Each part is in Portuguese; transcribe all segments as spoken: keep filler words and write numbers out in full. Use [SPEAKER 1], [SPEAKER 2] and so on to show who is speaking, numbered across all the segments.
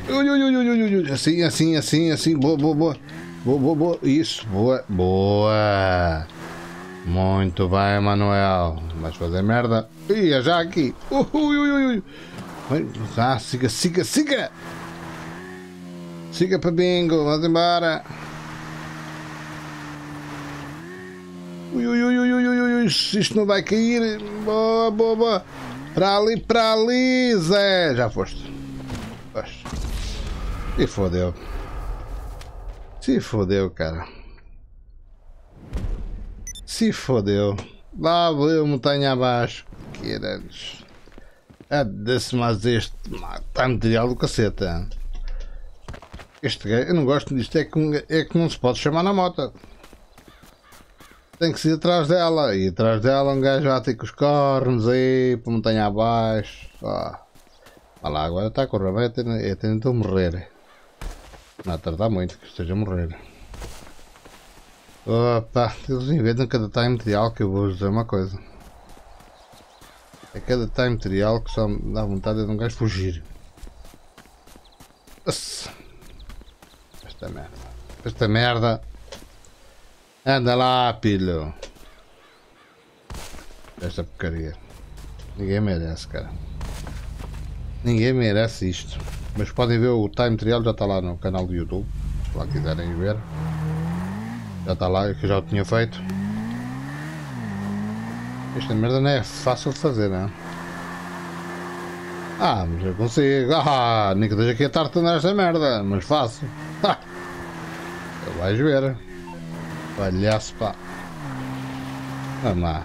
[SPEAKER 1] ui, ui, ui, ui, ui. Assim, assim, assim, assim. Boa, boa, boa. Boa, boa, boa. Isso, boa, boa. Muito bem, Manuel. Vais fazer merda. Ih, é já aqui. Ui, ui, ui, ui. Ah, siga, siga, siga. Siga para bingo. Vamos embora. Ui, ui, ui, ui, ui, ui, ui. Isto não vai cair. Boa, boa, boa. Para ali, para ali, Zé. Já foste. Pois. Se fodeu. Se fodeu, cara. Se fodeu. Lá veio montanha abaixo. Que era. É desse, mas este. Está material do cacete. Hein? Este gajo, eu não gosto disto. É que, é que não se pode chamar na moto. Tem que ser atrás dela. E atrás dela um gajo já tem com os cornos aí. Para montanha abaixo. Ah. Olha lá, agora está a correr bem. É tentar morrer. Não, tardar muito que esteja a morrer. Opa, eles inventam cada time material que eu vou dizer uma coisa. É cada time material que só me dá vontade de um gajo fugir. Esta merda. Esta merda. Anda lá, filho. Esta porcaria. Ninguém merece, cara. Ninguém merece isto. Mas podem ver o time material, já está lá no canal do YouTube. Se lá quiserem ver. Já está lá, que eu já o tinha feito. Esta merda não é fácil de fazer, não é? Ah, mas eu consigo. Ah, nem que esteja aqui a tarta nesta merda. Mas faço. Ah, vais ver. Palhaço, pá. Vamos lá.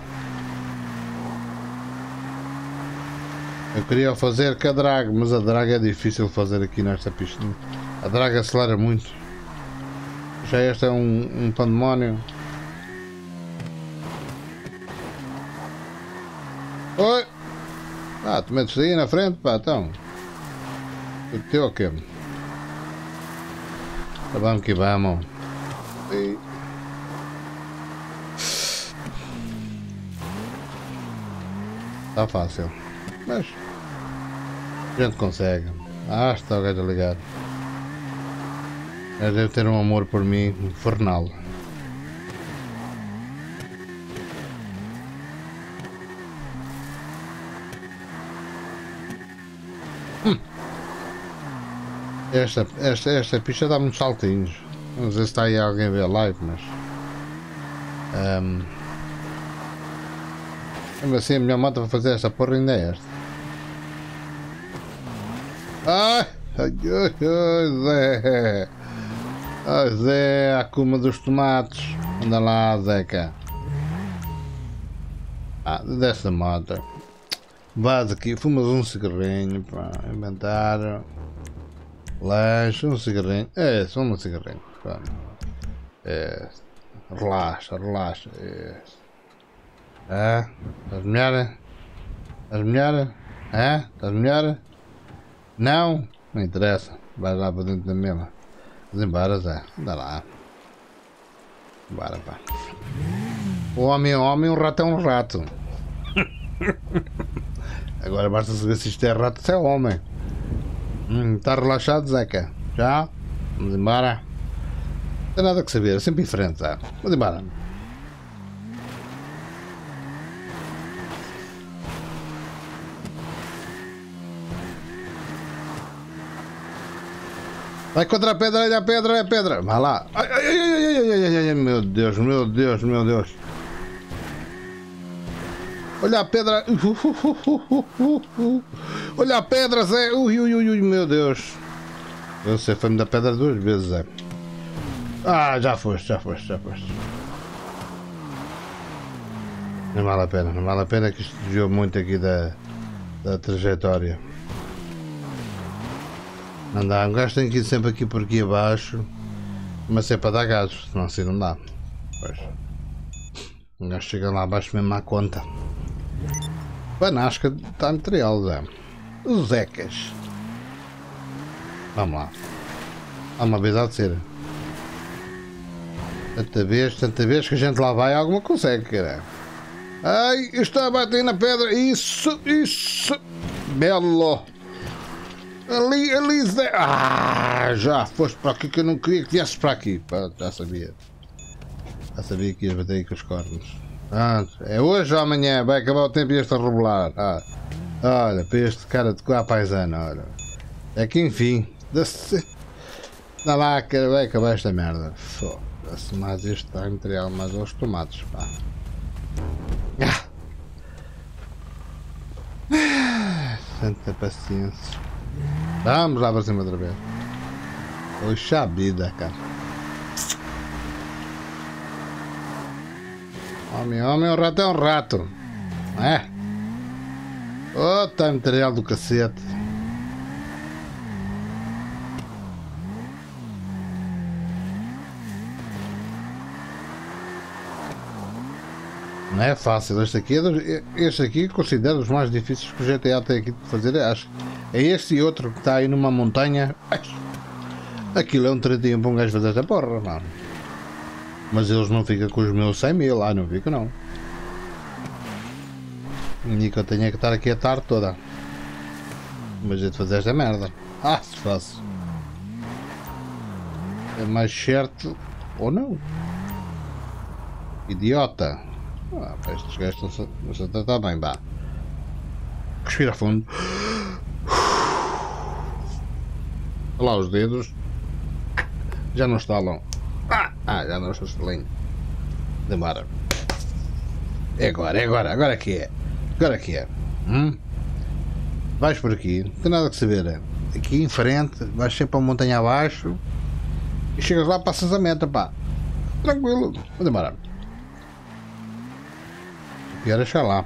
[SPEAKER 1] Eu queria fazer com a drag, mas a drag é difícil fazer aqui nesta pista. A drag acelera muito. Já este é um, um pandemónio. Oi! Ah, tu metes aí na frente, pá, então. O teu o quê? Tá bom que vamos. E... Tá fácil. Mas... a gente consegue. Ah, está o gajo a ligar. Ele deve ter um amor por mim infernal. Hum. Esta, esta, esta pista dá muitos saltinhos. Não sei se está aí alguém a ver a live, mas... Um, mesmo assim a minha moto para fazer esta porra ainda é esta. Ai! Ai, ai, ai, Zé! Ai, Zé, a cuma dos tomates. Anda lá, Zeca. Ah, dessa moto. Vais aqui, fumas um cigarrinho, pá, inventar. Lanche, um cigarrinho. É, só um cigarrinho. Pá. É. Relaxa, relaxa. É. É. Estás melhor? Estás melhor? É? Estás melhor? Não? Não interessa. Vai lá para dentro da mesma. Vamos embora, Zé. Anda lá. Bora, pá. O homem é homem, o rato é um rato. Agora basta saber se isto é rato ou se é homem. Hum, tá relaxado, Zeca? Já? Vamos embora. Não tem nada que saber, é sempre em frente, Zé. Vamos embora. Vai contra a pedra, olha a pedra, olha a pedra. Vai lá. Ai, ai, ai, ai, ai, ai, ai, ai, meu Deus, meu Deus, meu Deus. Olha a pedra. Olha a pedra, Zé. Ui, ui, ui, meu Deus. Eu sei, foi-me da pedra duas vezes, Zé. Ah, já foste, já foste, já foste. Não vale a pena, não vale a pena que isto desviou muito aqui da, da trajetória. Não dá, um gajo tem que ir sempre aqui por aqui abaixo, mas é para dar gases, senão assim não dá. Pois. Um gajo chega lá abaixo mesmo à conta. Banasca está material, Zé. Os Zecas. Vamos lá. Há uma vez há de ser. Tanta vez, tanta vez que a gente lá vai, alguma consegue, cara. Ai, está a bater na pedra. Isso, isso. Belo. Ali, ali, Zé. Ah, já foste para aqui que eu não queria que viesses para aqui. Pá, já sabia. Já sabia que ias bater aí com os cornos. Ah, é hoje ou amanhã? Vai acabar o tempo e este a rebolar. Ah, olha, para este cara de cá paisano, olha. É que enfim. Dá lá, que vai acabar esta merda. Foda-se, mais este material, mais os tomates, pá. Ah. Tanta paciência. Vamos lá para cima outra vez. Poxa vida, cara. Homem, homem, um rato é um rato. Não é? Oh, tá material do cacete. Não é fácil. Este aqui, é, este aqui considero os mais difíceis que o G T A tem aqui de fazer. Acho. É este e outro que está aí numa montanha. Aquilo é um tretinho para um gajo fazer esta porra, mano. Mas eles não ficam com os meus cem mil. Ah, não ficam não. E que eu tenho que estar aqui a tarde toda. Mas é de fazer esta merda. Ah, se faço. É mais certo ou não. Idiota. Ah, pá, estes gajos estão-se a tratar bem, vá. Respira fundo. Olha lá os dedos. Já não estalam. Ah, ah já não estou estalinho. Demora. É agora, é agora, agora que é. Agora que é. Hum? Vais por aqui, não tem nada que saber. Aqui em frente, vais sempre a montanha abaixo e chegas lá, passas a meta, pá. Tranquilo, vou demorar. O pior é chegar lá.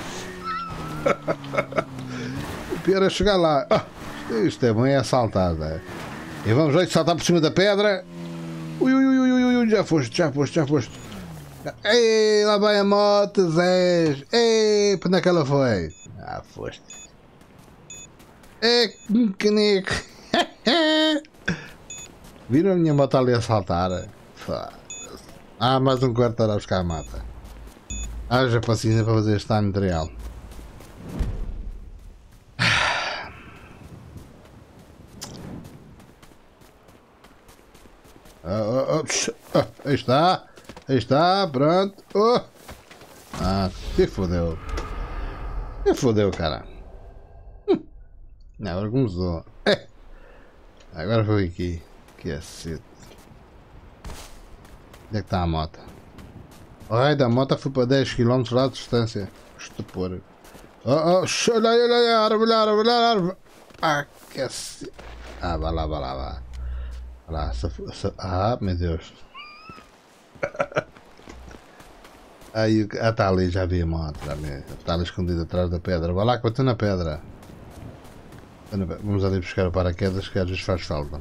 [SPEAKER 1] O pior é chegar lá. Ah, isto é bom, é assaltado. É. E vamos lá saltar por cima da pedra. Ui, ui, ui, ui, ui, já foste, já foste, já foste. Ei, lá vai a moto, Zé. Ei, para onde é que ela foi? Ah, foste. É, caneco. Viram a minha moto ali a saltar? Ah, mais um quarto para buscar a mata. Haja paciência para fazer este time real. Oh, oh, oh, oh, aí está, aí está, pronto. Oh. Ah, se fodeu. Se fodeu, cara. Hum. Agora começou. É. Agora foi aqui. Que é cedo. Onde é que está a moto? O raio da moto foi para dez quilómetros lá de distância. Estupor. Oh, oh, olha aí, olha aí, árvore, árvore, árvore. Ah, que é cedo. Ah, vai lá, vai lá, vai. Lá, se, se, ah, meu Deus. Aí, ah, está ali, já vi a moto. Está ali escondida atrás da pedra. Vai lá que bateu na pedra. Vamos ali buscar o paraquedas que às vezes faz falta.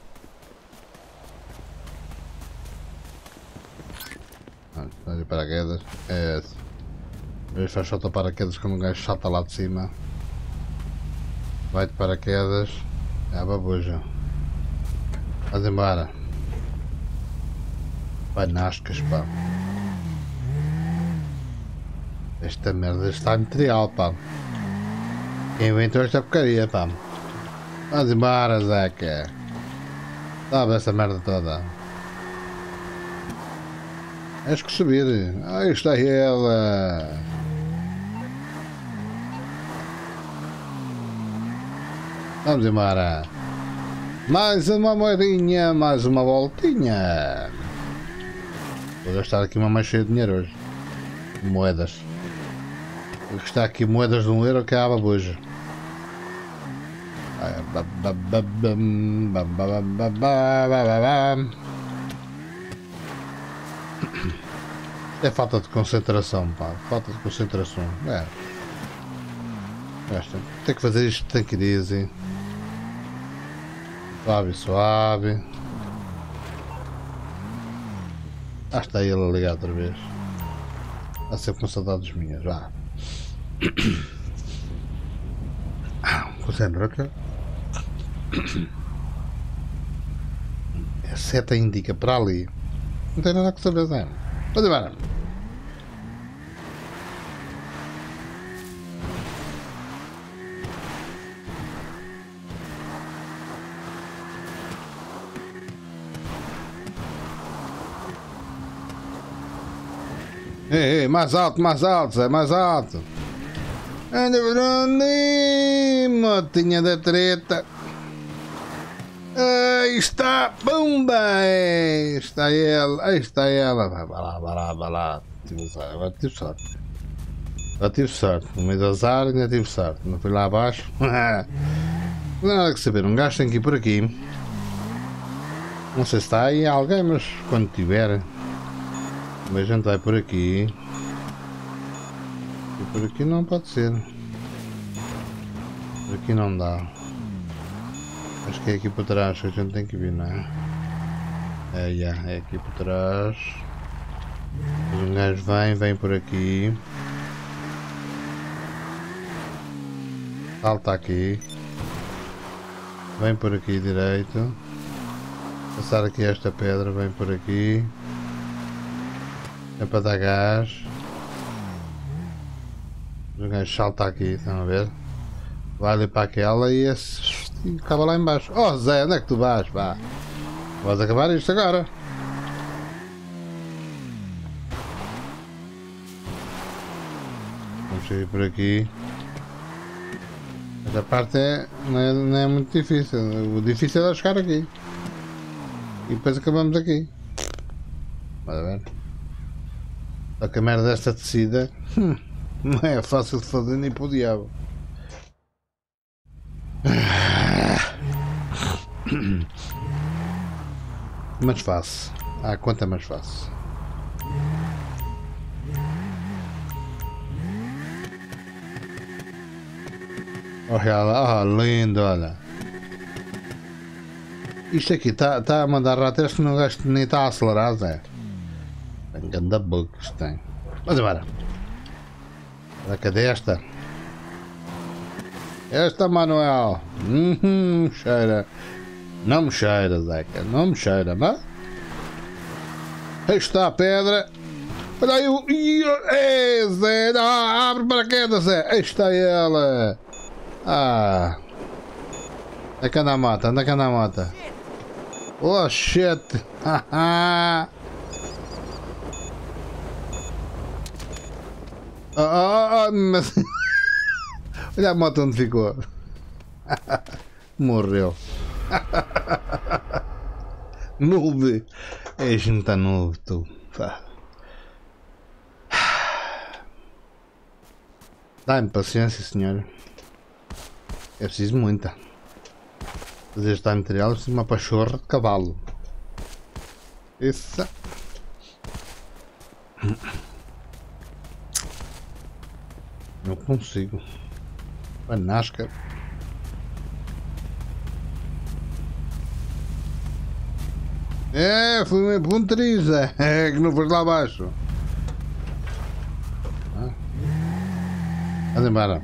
[SPEAKER 1] Ali paraquedas. É esse. Às vezes faz falta paraquedas quando um gajo salta lá de cima. Vai de paraquedas. É a babuja. Vai embora. Vai nascas, pá. Esta merda está material, pá. Quem inventou esta porcaria, pá. Vai embora, Zeca. Sabe essa merda toda. Tens que subir. Aí está ela. Vamos embora. Mais uma moedinha, mais uma voltinha. Vou gastar aqui uma mais cheia de dinheiro hoje. Moedas. Vou gastar aqui moedas de um euro que é a babuja. É falta de concentração, pá. Falta de concentração. É. Esta. Tem que fazer isto, tem que ir easy. Suave, suave. Ah, está ele a ligar outra vez. Está sempre com saudades minhas, vá. Concentra-te. A seta indica para ali. Não tem nada que saber, não. Pode embora. Ei, ei, mais alto, mais alto, Zé, mais alto. Anda por onde? Motinha da treta. Aí está, pumba! Aí está ela, aí está ela. Vai lá, vai lá, vai lá. Tive sorte, agora tive sorte. Agora tive sorte. No meio do azar ainda tive sorte. Não fui lá abaixo. Não há nada que saber. Um gajo tem que ir por aqui. Não sei se está aí alguém, mas quando tiver. Mas a gente vai por aqui. E por aqui não pode ser. Por aqui não dá. Acho que é aqui por trás que a gente tem que vir, não é? É, yeah, é aqui por trás. Um gajo vem, vem por aqui. Salta aqui. Vem por aqui direito. Passar aqui esta pedra, vem por aqui. É para dar gás. O gajo salta aqui, estão a ver? Vai ali para aquela e, esse, e acaba lá embaixo. Oh Zé, onde é que tu vais? Vá. Vais acabar isto agora. Vamos sair por aqui. Esta parte é, não, é, não é muito difícil. O difícil é chegar aqui. E depois acabamos aqui. Vai ver. Só que a merda desta tecida hum, não é fácil de fazer nem para o diabo. Mas faço. Ah, quanto é mais fácil. Olha lá, oh, lindo, olha. Isto aqui está tá a mandar ratas que não gasto nem está a acelerar, Zé. Tem ganda boca que isto tem. Mas agora. Cadê esta? Esta, Manuel. Uhum, cheira. Não me cheira, Zeca. Não me cheira, mas... Aí está a pedra. Olha aí o... Ei, Zé. Ah, abre para queda, Zé. Aí está ela. Ah. Anda cá na mata, anda cá na mata. Oh, shit. Haha. Oh, oh, oh, mas... Olha a moto onde ficou. Morreu. Nube. É junta nube, tu. Dá-me paciência, senhor. É preciso muita. Fazer este material é uma pachorra de cavalo. Isso. Não consigo. Panasca. É, fui uma ponteriza. É que não foste lá abaixo. Ah. Anda embora.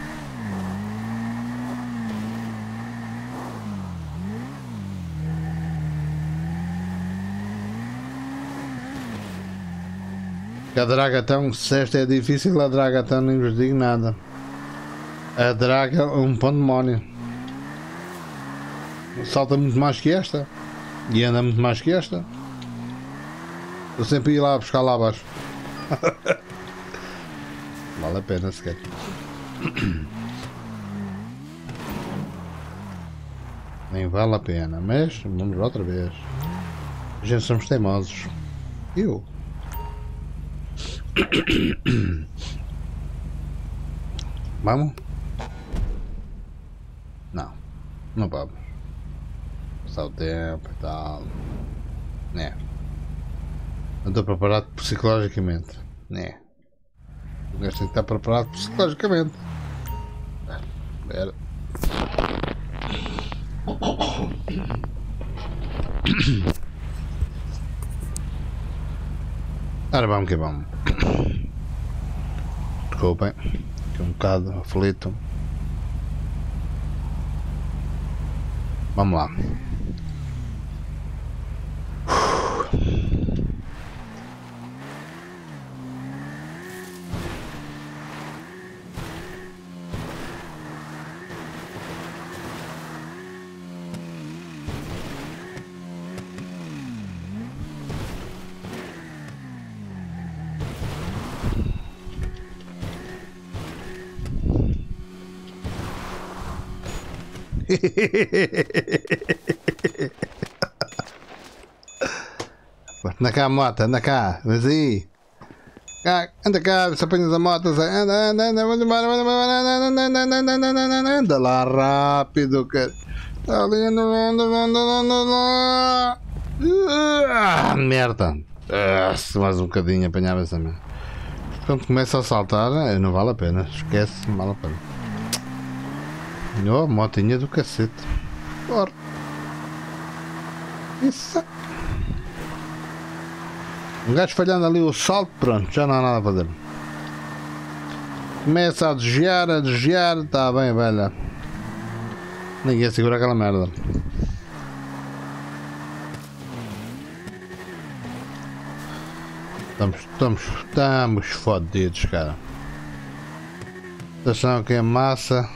[SPEAKER 1] Que a Dragatão, se esta é difícil, a Dragatão nem vos digo nada. A Draga é um pandemónio. Salta muito mais que esta. E anda muito mais que esta. Eu sempre ia lá buscar lá abaixo. Vale a pena sequer. Nem vale a pena, mas vamos outra vez. A gente somos teimosos. Eu. Vamos? Não, não vamos. Passar o tempo e tal. Né? Não estou preparado psicologicamente. Né? O gajo tem que estar preparado psicologicamente. Espera. Ora vamos que vamos. Desculpem, estou um bocado aflito. Vamos lá. Anda cá, moto, anda cá, mas aí. Cá, anda cá, se apanhas a moto, anda, anda, anda, vamos embora, vamos embora, anda, anda, anda, anda, anda, anda, anda, anda lá rápido, cara. Tá ali, anda, anda, anda, anda lá. Ah, merda. Ah, se mais um bocadinho apanhava essa merda. Quando começa a saltar, não vale a pena, esquece, não vale a pena. Oh, motinha do cacete. Bora. Isso. Um gajo falhando ali o salto, pronto, já não há nada a fazer. Começa a desviar, a desviar, está bem, velha. Ninguém segura aquela merda. Estamos, estamos, estamos fodidos, cara. Atenção que é massa.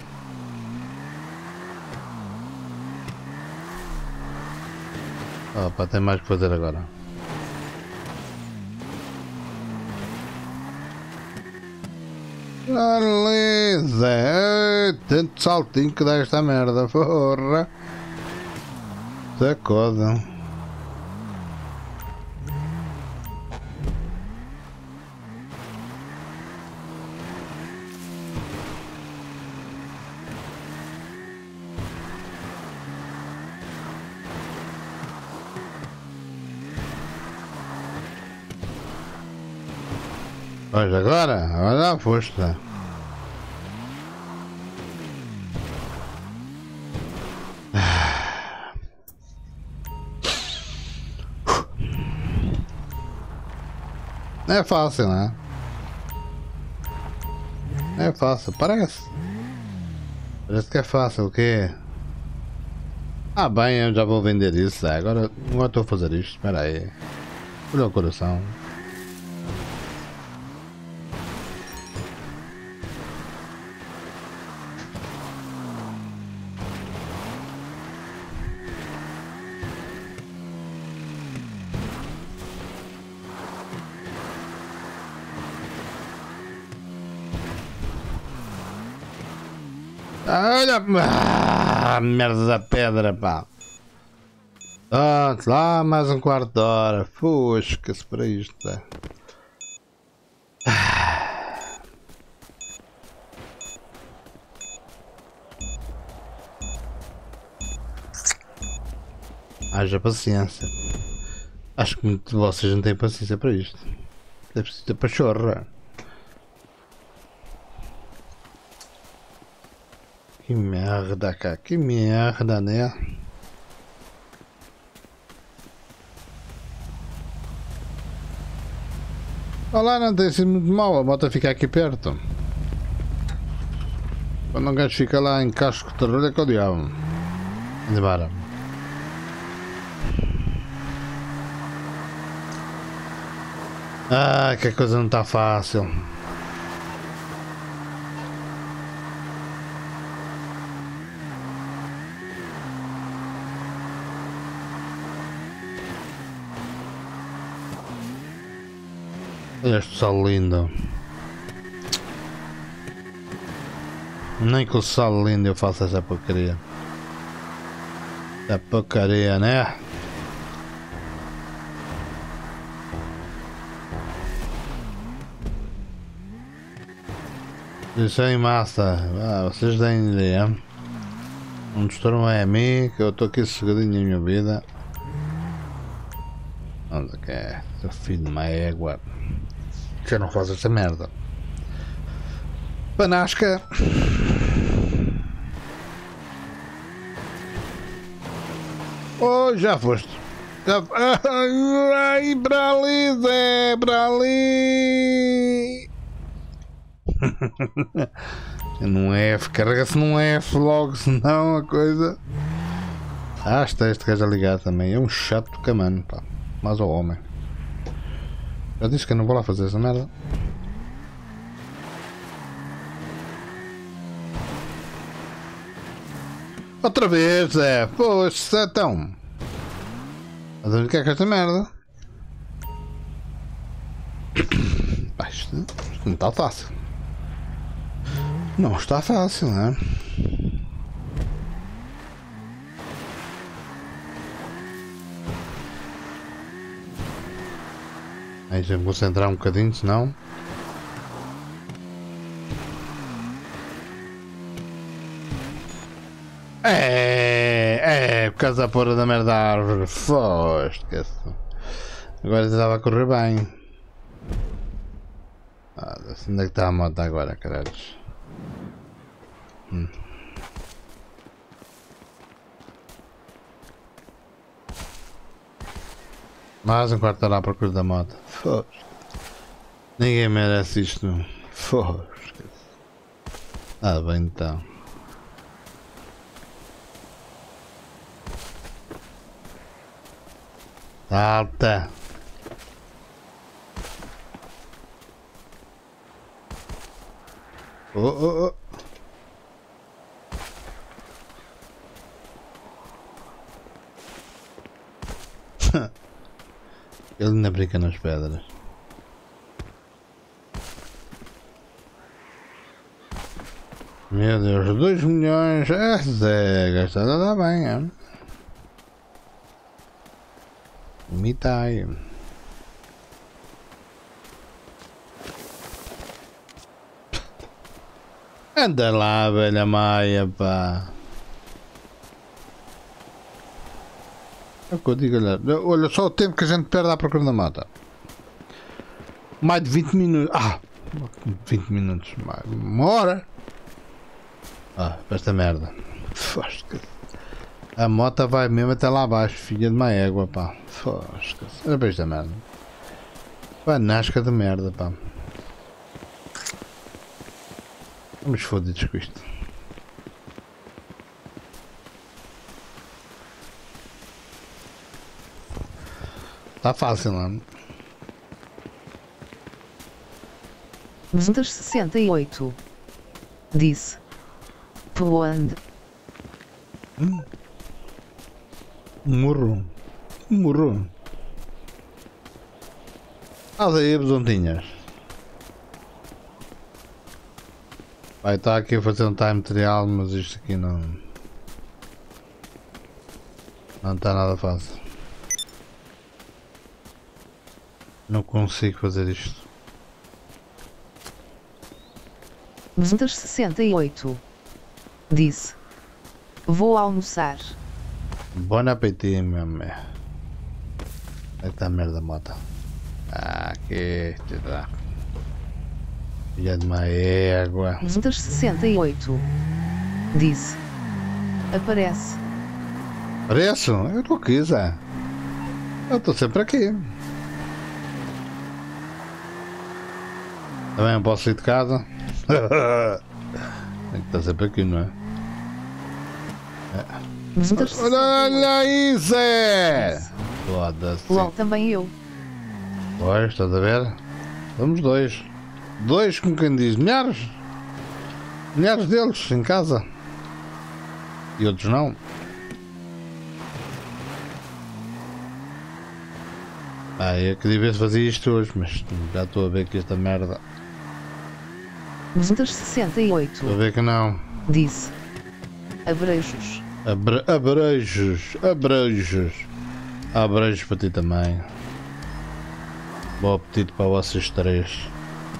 [SPEAKER 1] Opa, tem mais que fazer agora. Beleza, tanto saltinho que dá esta merda, porra. Sacoda. Mas agora, olha foste. Não é fácil, né? Não é fácil, parece. Parece que é fácil, o quê? Ah bem, eu já vou vender isso, é. Agora não estou a fazer isto, espera aí. Olha o coração. Olha, ah, merda da pedra, pá. Ah, lá mais um quarto de hora. Fusca-se para isto. Ah. Haja paciência. Acho que muitos de vocês não têm paciência para isto. Deve ser para chorrar. Que merda, cara, que merda, né? Olha lá, não tem sido muito mal, a moto fica aqui perto. Quando um gajo fica lá em casco de terror é que o diabo. Ande embora. Ah, que a coisa não está fácil. Olha este sal lindo. Nem com o sal lindo eu faço essa porcaria. Essa porcaria, né? Isso aí, massa. Ah, vocês têm ideia. Um distorno é a mim, que eu estou aqui sossegadinho na minha vida. Onde é que é? Seu filho de uma égua. Que eu não faço essa merda. Panasca. Oh, já foste. Já... Ai, para ali, Zé, para ali. Num F, carrega-se num F logo, senão a coisa. Ah, está este gajo a ligar também. É um chato do camano, pá. Mas o homem. Já disse que eu não vou lá fazer essa merda. Outra vez, é. Poxa, então. Mas o que é que é esta merda? Pá, isto, isto não está fácil. Não está fácil, né? Aí já me concentrar um bocadinho, senão. É, é, por causa da porra da merda da árvore. Foste, agora estava a correr bem. Ah, onde é que está a moto agora, caralho? Hum. Mais um quarto de hora à procura da moto. Foste. Ninguém merece isto. Foste. Ah, bem então. Salta! Oh, oh, oh! Ele ainda brinca nas pedras. Meu Deus, dois milhões! É, Zé, gastada dá bem, é? Mitai. Anda lá, velha Maia, pá. É o que eu digo, olha, olha só o tempo que a gente perde à procura da mata. Mais de vinte minutos. Ah, vinte minutos, mais uma hora. Ah, para esta merda. Fosca. A moto vai mesmo até lá abaixo, filha de uma égua, pá. Fosca. Olha para esta merda. Vai nasca de merda, pá. Vamos fodidos com isto. Tá fácil, não?
[SPEAKER 2] duzentos e sessenta e oito. Disse. Poand.
[SPEAKER 1] Hum. Morro. Morro. Ah, daí, besontinhas. Vai estar aqui a fazer um time trial, mas isto aqui não. Não está nada fácil. Não consigo fazer isto.
[SPEAKER 2] duzentos e sessenta e oito. Disse. Vou almoçar.
[SPEAKER 1] Bom apetite, meu amigo. Onde é que está a merda da moto? Ah, aqui está. Filha de uma égua.
[SPEAKER 2] duzentos e sessenta e oito. Disse. Aparece.
[SPEAKER 1] Apareço? Eu estou aqui, Zé. Eu estou sempre aqui. Também não posso sair de casa. Tem que estar sempre aqui, não é?
[SPEAKER 2] duzentos e sessenta e oito.
[SPEAKER 1] Olha aí, Zé! Foda-se.
[SPEAKER 2] LOL, também eu.
[SPEAKER 1] Pois, estás a ver? Somos dois. Dois, como quem diz, milhares. Milhares deles em casa. E outros não. Ah, eu queria ver se fazia isto hoje, mas já estou a ver que esta merda.
[SPEAKER 2] duzentos e sessenta e oito.
[SPEAKER 1] Estou a ver que não.
[SPEAKER 2] Disse. Abrejos.
[SPEAKER 1] Abre, abrejos, abrejos. Abrejos para ti também. Bom apetite para vocês três.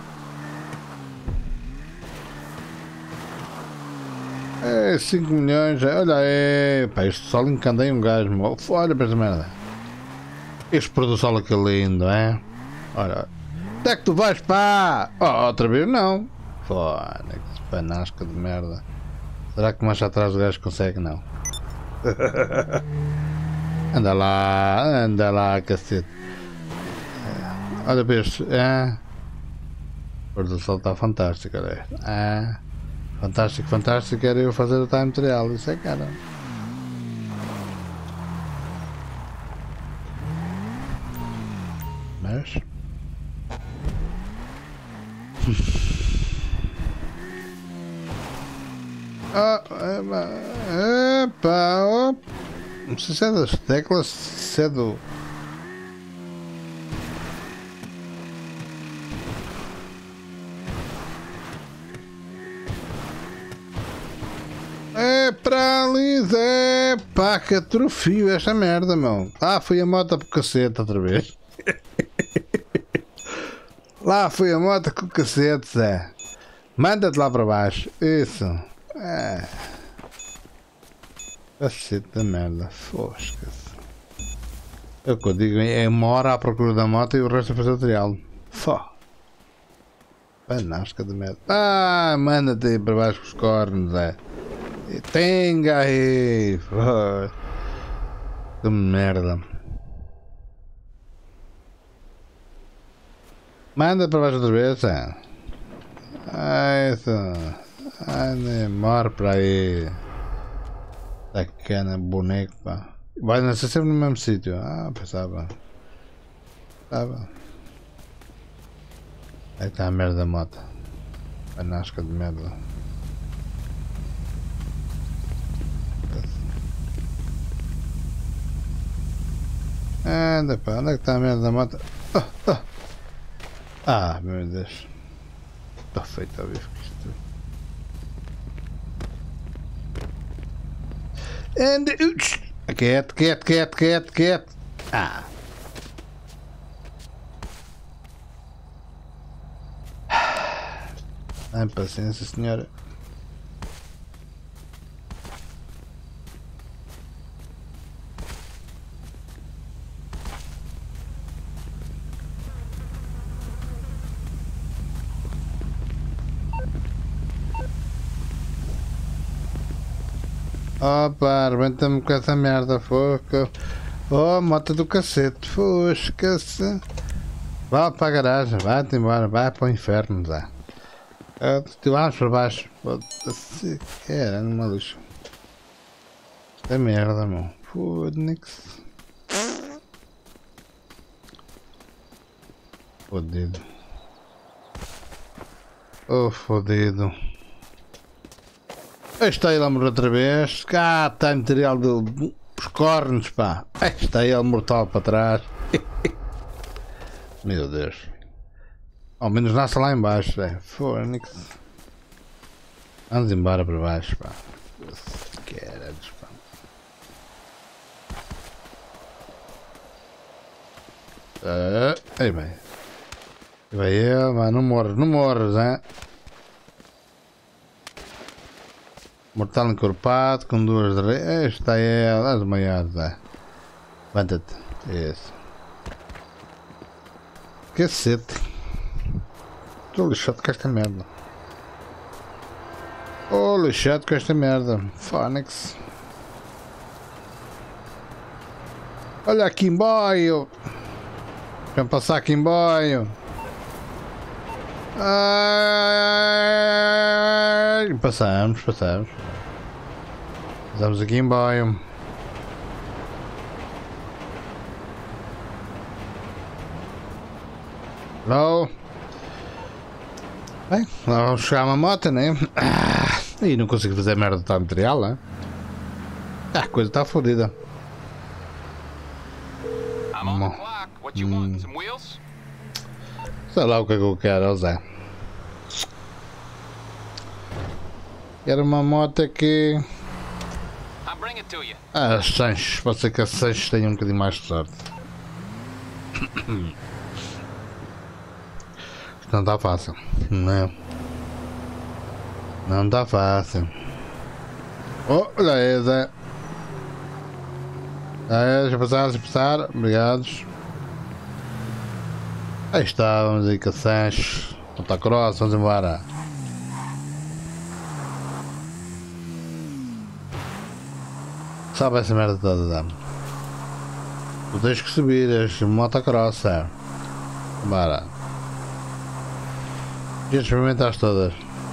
[SPEAKER 1] É, cinco milhões, olha aí, pá, este sol encandei um gajo, olha para esta merda. Este pôr do sol aqui lindo, é? Olha, onde é que tu vais, pá? Oh, outra vez não. Foda, que panasca de merda. Será que mais atrás o gajo consegue? Não. Anda lá, anda lá, cacete. Olha para este, é? O pôr do sol está fantástico, olha. É. Fantástico, fantástico, era eu fazer o time trial, isso é cara. Mas... ah, epa, oh. Não sei se é das teclas, se é do... É para ali, Zé, pá, que atrofio esta merda, meu. Ah, foi a moto por cacete outra vez. Lá foi a moto com o cacete, Zé. Manda-te lá para baixo. Isso. É. Cacete da merda. Fosca-se. É o que eu digo, é uma hora à procura da moto e o resto a fazer o trial. Fó. Panasca de merda. Ah, manda-te aí para baixo com os cornos, é. E tenga aí. Fó. Que merda. Manda para baixo outra vez, é. Ah, isso. Ah, nem morre para aí. Sacana, boneco, pá. Vai nascer sempre no mesmo sítio. Ah, pensava. Pensava. Aí está a merda da moto. A nasca de merda. Anda, pá, onde é que está a merda da moto? Oh, oh. Ah, meu Deus. Está feito a ver com isto. Anda. Quieto, quieto, quieto, quieto, quieto. Ah. Ai, paciência, senhora. Opa, arrebenta-me com essa merda, foca. Oh, moto do cacete, fosca-se. Vá para a garagem, vai-te embora, vai para o inferno, já. Uh, vamos para baixo. Foda-se, que era numa luz. Isto é merda, meu. Foda-se. Fodido. Oh, fodido. Está ele a morrer outra vez. Cá está material dos cornos, pá. Está ele mortal para trás. Meu Deus. Ao menos nasce lá embaixo, é. Fónix. Vamos embora para baixo, pá. Caralho, pá. Uh, aí bem. Vai ele, mas não morres, não morres, hein? Mortal encorpado, com duas de rei. Está ele, as maiores, é. Levanta-te. Isso. Cacete. Estou lixado com esta merda. Oh, lixado com esta merda. Fónix. Olha aqui em boio. Vamos passar aqui em boio. Ai, passamos, passamos. Estamos aqui em boio. Hello. Bem, vamos chegar a uma moto, né? Ah, e não consigo fazer merda de tal material, né? Ah, a coisa está fodida. Hum. Sei lá o que é que eu quero, Zé. Quero uma moto que... Ah, as Sanches. Pode ser que as Sanches tenham um bocadinho mais de sorte. Isto não está fácil. Não. Não está fácil. Oh, olha aí, Zé. É, deixa passar, deixa passar. Obrigados. Aí está, vamos aí com a Sanches. Motocross, vamos embora. Sabe essa merda toda, dá. Tu tens que subir este motocross, é. Bora. Já experimentaste todas.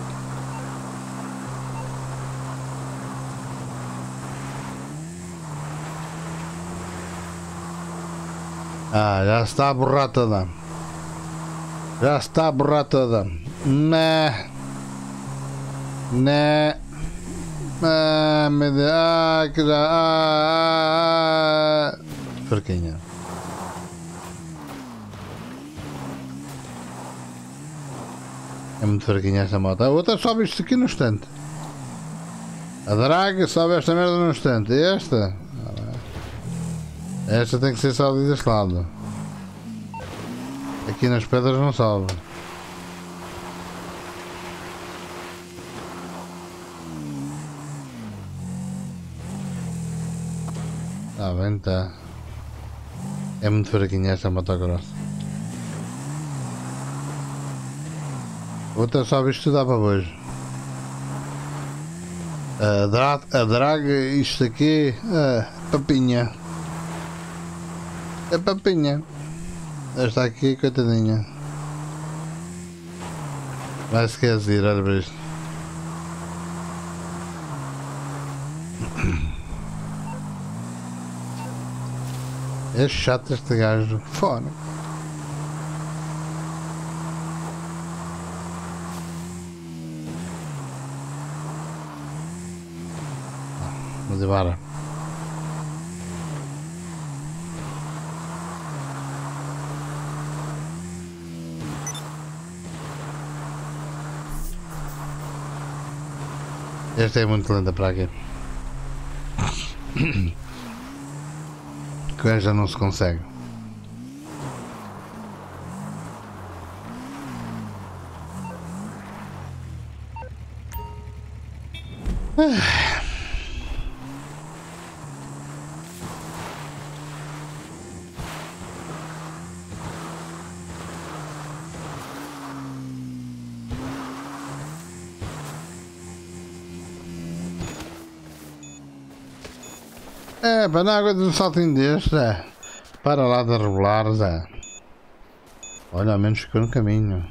[SPEAKER 1] Ah, já está a borrar toda. Já está a borrar toda. Né. Né. Ah, meu Deus. Ah, que já. Ah, ah. Fraquinha. É muito fraquinha esta moto. A outra sobe isto aqui no instante. A drag sobe esta merda no instante. E esta? Esta tem que ser só deste lado. Aqui nas pedras não sobe. Tá bem, tá. É muito fraquinha esta motocross. Outra só vez estudar para hoje. A drag, a drag, isto aqui, a papinha. É papinha. Esta aqui, coitadinha. Vai se quer dizer, olha para isto. É chato este gajo. Fora. Vamos embora. Esta é muito lenta para aqui. Que já não se consegue. É, para na água de um saltinho deste, é. Para lá de rebolar, Zé. Olha, ao menos ficou no caminho.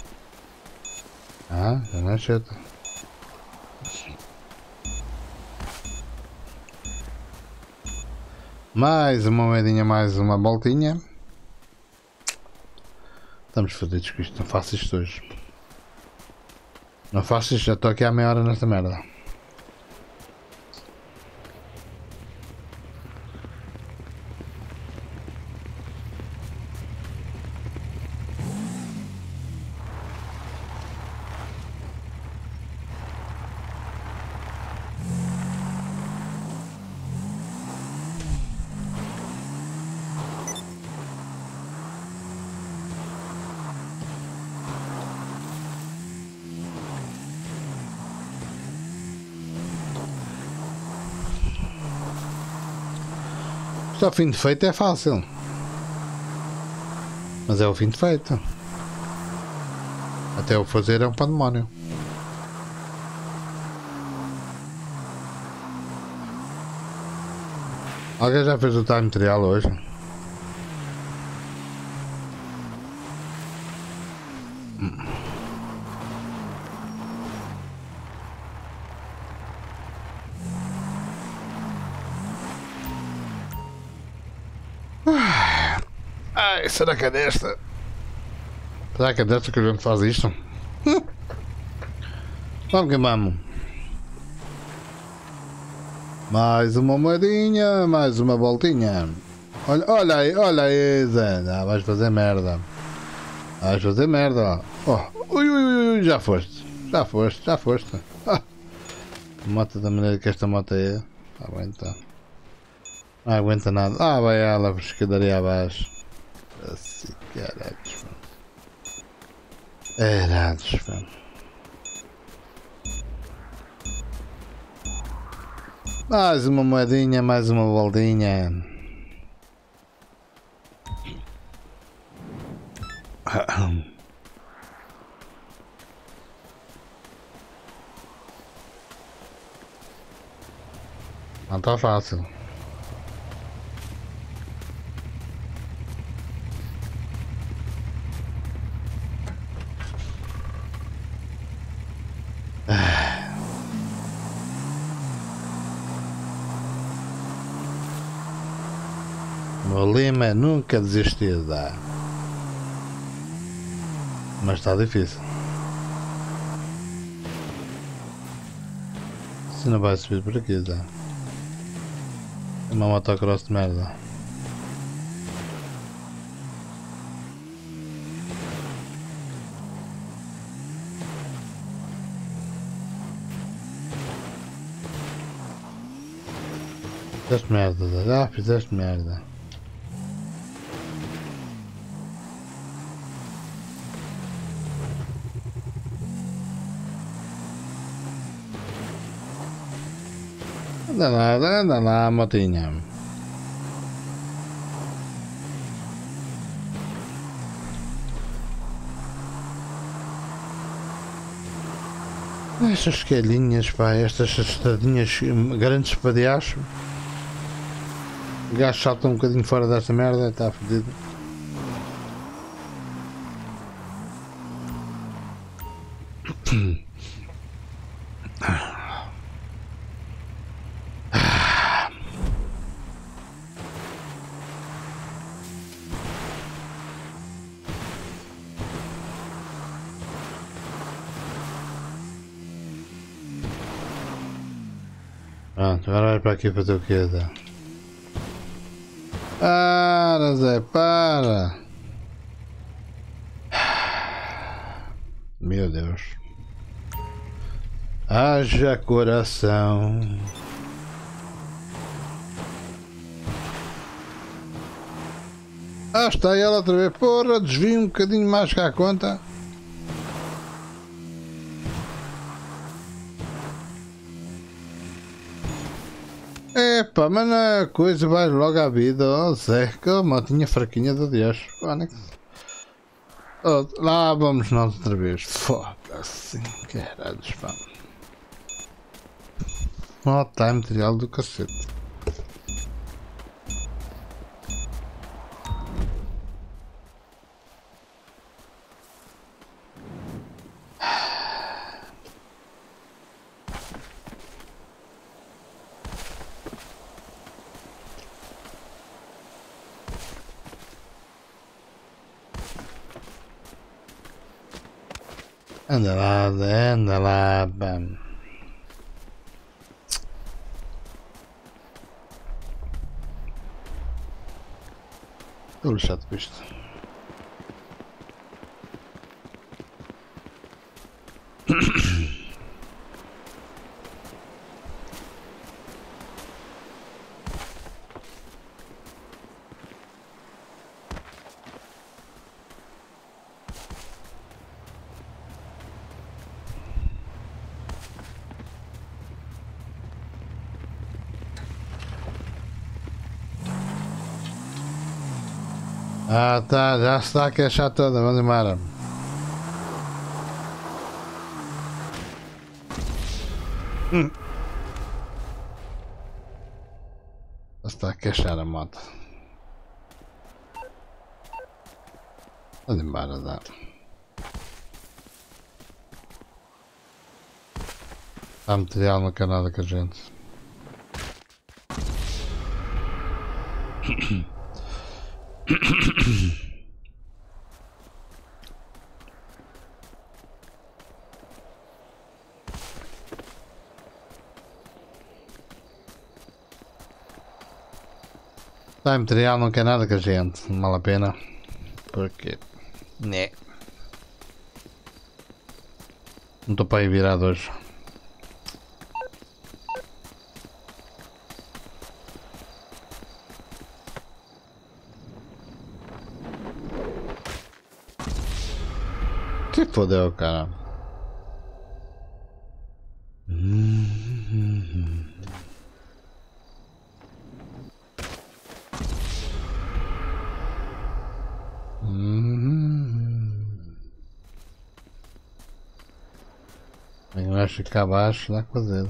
[SPEAKER 1] Ah, já não é cheta. Mais uma moedinha, mais uma voltinha. Estamos fodidos com isto, não faço isto hoje. Não faço isto, já estou aqui há meia hora nesta merda. Só o fim de feito é fácil. Mas é o fim de feito. Até o fazer é um pandemónio. Alguém já fez o time trial hoje? Ai, será que é desta? Será que é desta que a gente faz isto? Vamos que vamos. Mais uma moedinha, mais uma voltinha. Olha, olha aí, olha aí, Zé. Ah, vais fazer merda. Vais fazer merda. Oh, ui, ui, ui, já foste. Já foste, já foste. Ah. Moto da maneira que esta moto é. Aguenta. Não aguenta nada. Ah, vai ela, escadaria abaixo. Assim, caralhos, mano. Caralhos, mano. Mais uma moedinha, mais uma voltinha. Não tá fácil. O lema é nunca desistir de dar. Mas está difícil. Se não vai subir por aqui, dá. É uma motocross de merda. Fizeste merda, já fizeste merda. Anda lá, anda lá, motinha. Estas esquelhinhas, pá, estas estradinhas grandes para de aço. O gajo salta um bocadinho fora desta merda, está fodido. Pronto, agora vai para aqui fazer o que dá. Para, Zé, para! Meu Deus. Haja coração. Ah, está ela outra vez. Porra, desvio um bocadinho mais cá a conta. Epá, mas na coisa vai logo à vida, ó oh, Zé, que motinha fraquinha de Deus. Oh, lá vamos nós outra vez. Foda-se, caralho, pá. Ó, tá material do cacete. Anda lá, anda lá, bam. Estou lixado com isto. Ah, tá, já está a queixar toda, vamos embora. Hum. Já está a queixar a moto. Vamos embora, dá. Há material no canal com a gente. Tá, material não quer nada com a gente, não vale a pena. Porque. Né. Não estou para ir virado hoje. Que fodeu, cara. Eu acho que cá abaixo dá com a dedo.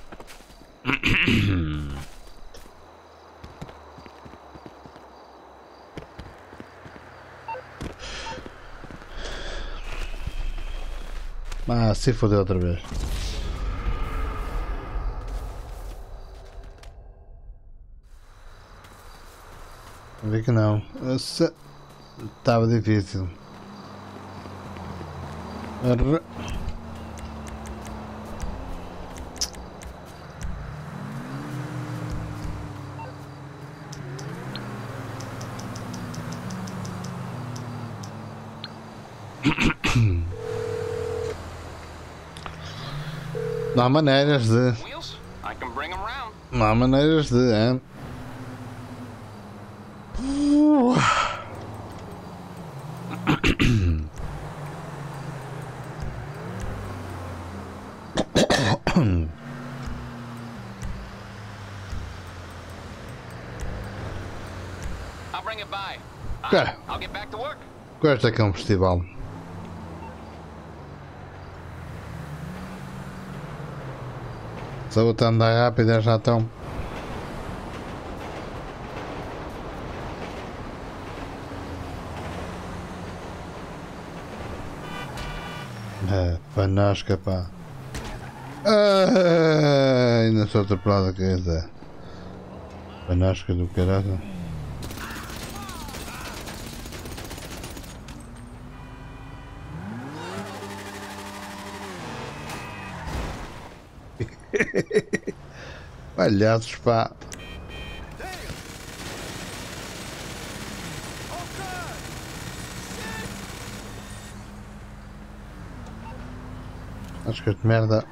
[SPEAKER 1] Ah, se fodeu outra vez. Vi que não. Estava difícil. Arre... Não há maneiras de. Não há maneiras de, é? Cara, gosto que é um festival. Se a outra andar rápida já estão. É, panasca, pá. Ah, ainda sou atropelado aqui, é. Panasca do caralho. Palhaços, pá. Acho que de merda.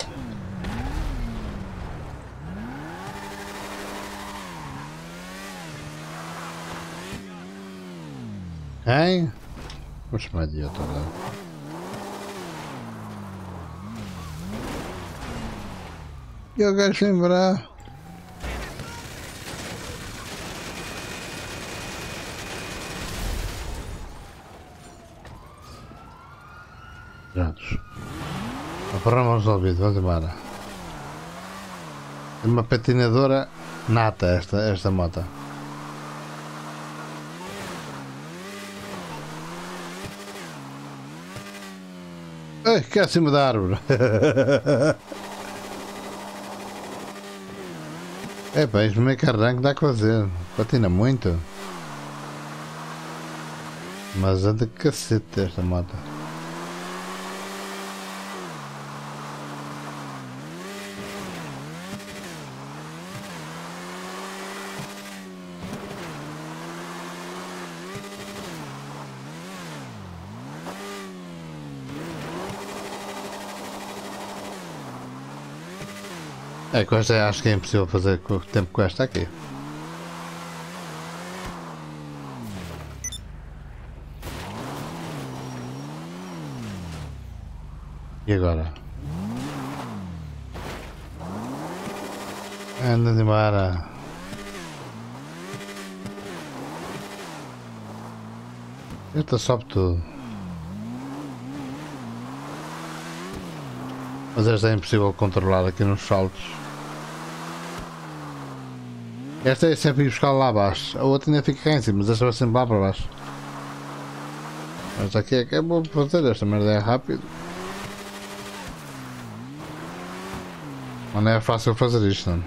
[SPEAKER 1] Hein? Vou chamar de outra lá. E o gajo lembrar. Prontos. O problema resolvido, vamos embora. É uma patinadora nata esta, esta moto. Ai, que é acima da árvore. É pá, isto meio que arranque dá que fazer. Patina muito. Mas anda cacete esta moto. É, com esta acho que é impossível fazer com o tempo com esta aqui. E agora? Anda embora. Esta sobe tudo. Mas esta é impossível controlar aqui nos saltos. Esta é sempre ir buscar lá abaixo. A outra ainda fica cá em cima, mas esta vai sempre lá para baixo. Esta aqui é que é boa para fazer. Esta merda é rápido. Mas não é fácil fazer isto, não.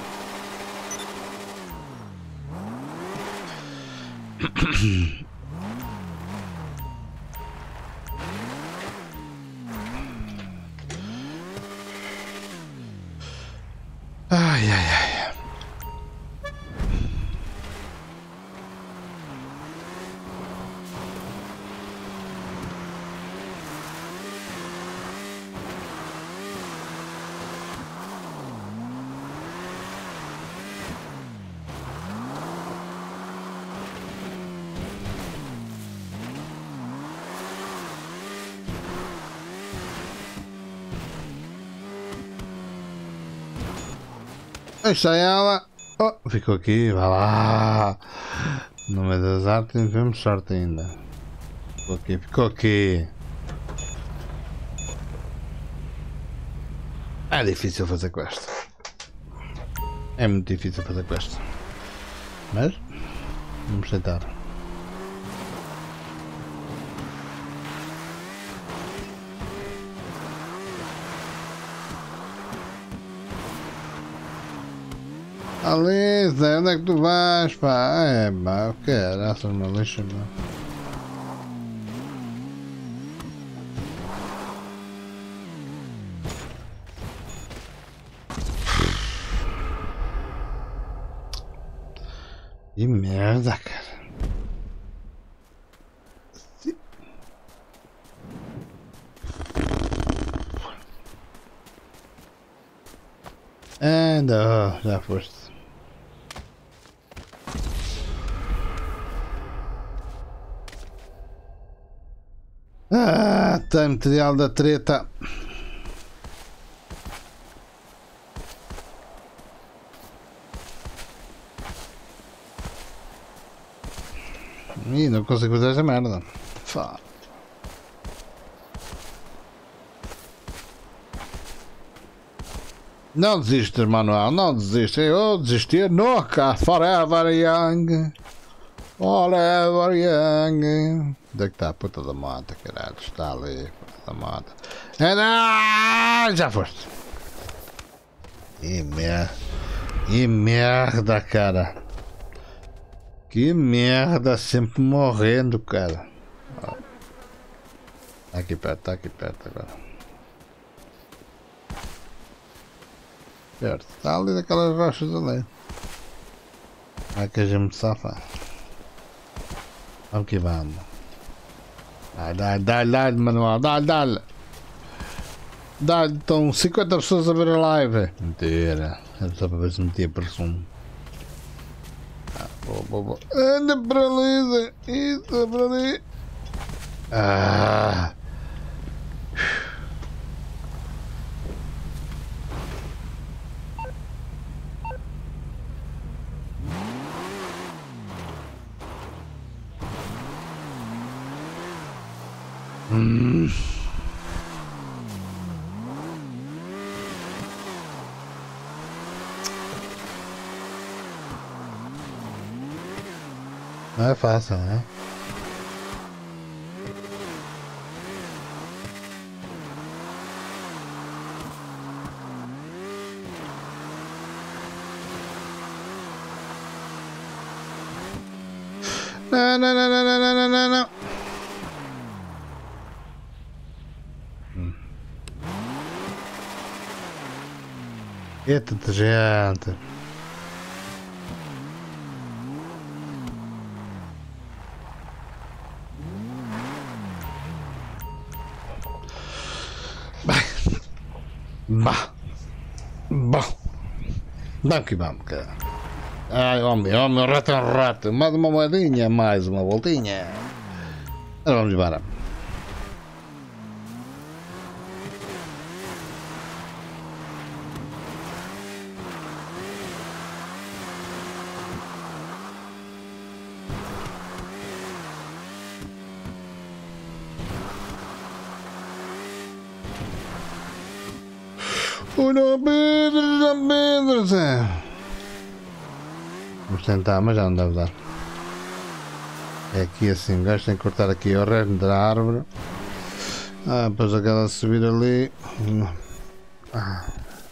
[SPEAKER 1] Ai, ai, ai. Aí está ela. Oh, ficou aqui, vai lá. No meio das artes tivemos sorte ainda. Ficou aqui, ficou aqui. É difícil fazer quest. É muito difícil fazer quest. Mas vamos tentar. Ali, Zé, onde é que tu vais, pá? É, pá, o que é? Raças uma lixa, pá. Que merda, cara. Anda, já foste. Ah, tem material da treta. Ih, não consigo fazer essa merda. Fá. Não desistes, Manuel, não desistes. Eu desistir nunca. Forever young. Forever young. Onde é que está a puta da moto, caralho? Está ali, puta da moto. É, não, já foste. Que merda. Que merda, cara. Que merda, sempre morrendo, cara. Tá aqui perto, tá aqui perto agora. Certo, está ali daquelas rochas ali. Vai que a gente safa. Vamos que vamos. Dá, dá, dá, dá, Manuel, dá, dá. Dá, estão cinquenta pessoas a ver a live. Mentira. Era só para ver se metia presumo. Ah, boa, boa, boa. Anda para ali, Zé. Isso, para ali. Ah. Hum. Não é fácil, né? Não, não, não, não, não, não, não, não. Hum. Eita, gente. Bah. Bah. Não que vamos, cara. Ai, homem, homem, rato é rato. Mais uma moedinha, mais uma voltinha. Agora vamos embora. Uno, Pedro, Pedro, Zé. Vamos tentar, mas já não deve dar. É aqui assim, o gajo tem que cortar aqui o resto da árvore. Ah, depois aquela subir ali. Ah.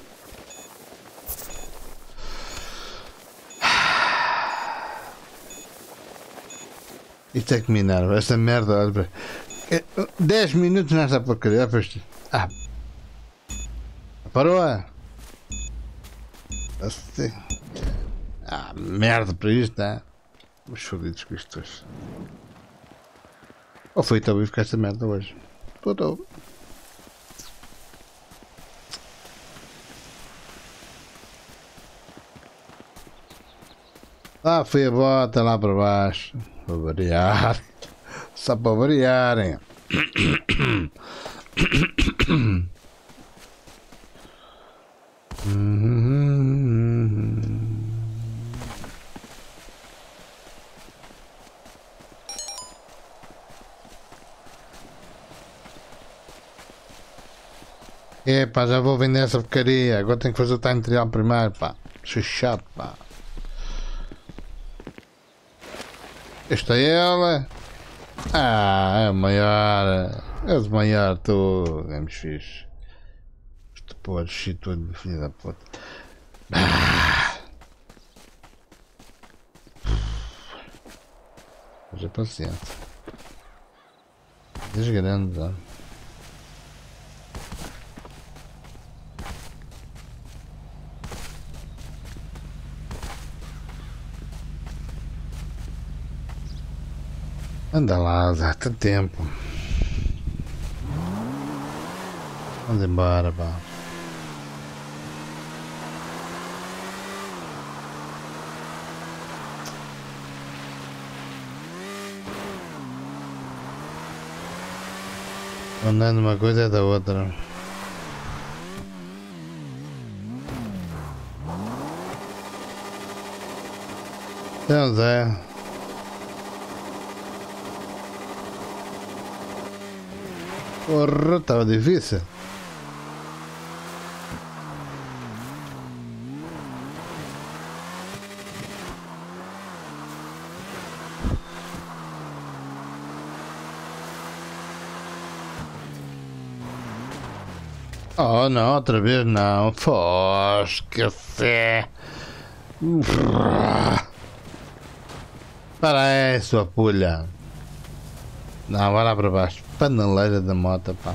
[SPEAKER 1] Isto é que me enerva, esta merda. Olha, dez minutos nesta porcaria. Ah. Parou? Assim. Ah, merda para isto, né? Os fodidos com isto hoje. Ou foi tão vivo com esta merda hoje? Tô, tô. Ah, foi a bota lá para baixo. Para variar. Só para variarem. É pá, já vou vender essa porcaria. Agora tenho que fazer o time trial primeiro, pá. Sou chato, pá. Esta é ela. Ah, é a maior. É o maior, tu. É muito fixe. Isto pode ser tudo, filho da puta. Ah. Haja paciência. Desgrande, já. Anda lá, há tanto tempo. Vamos embora, pá. Andando uma coisa é da outra. Então, Zé. Porra, estava difícil. Oh não, outra vez não. Foz, café. Para aí, sua pulha. Não, vai lá para baixo. Paneleira da moto, pá.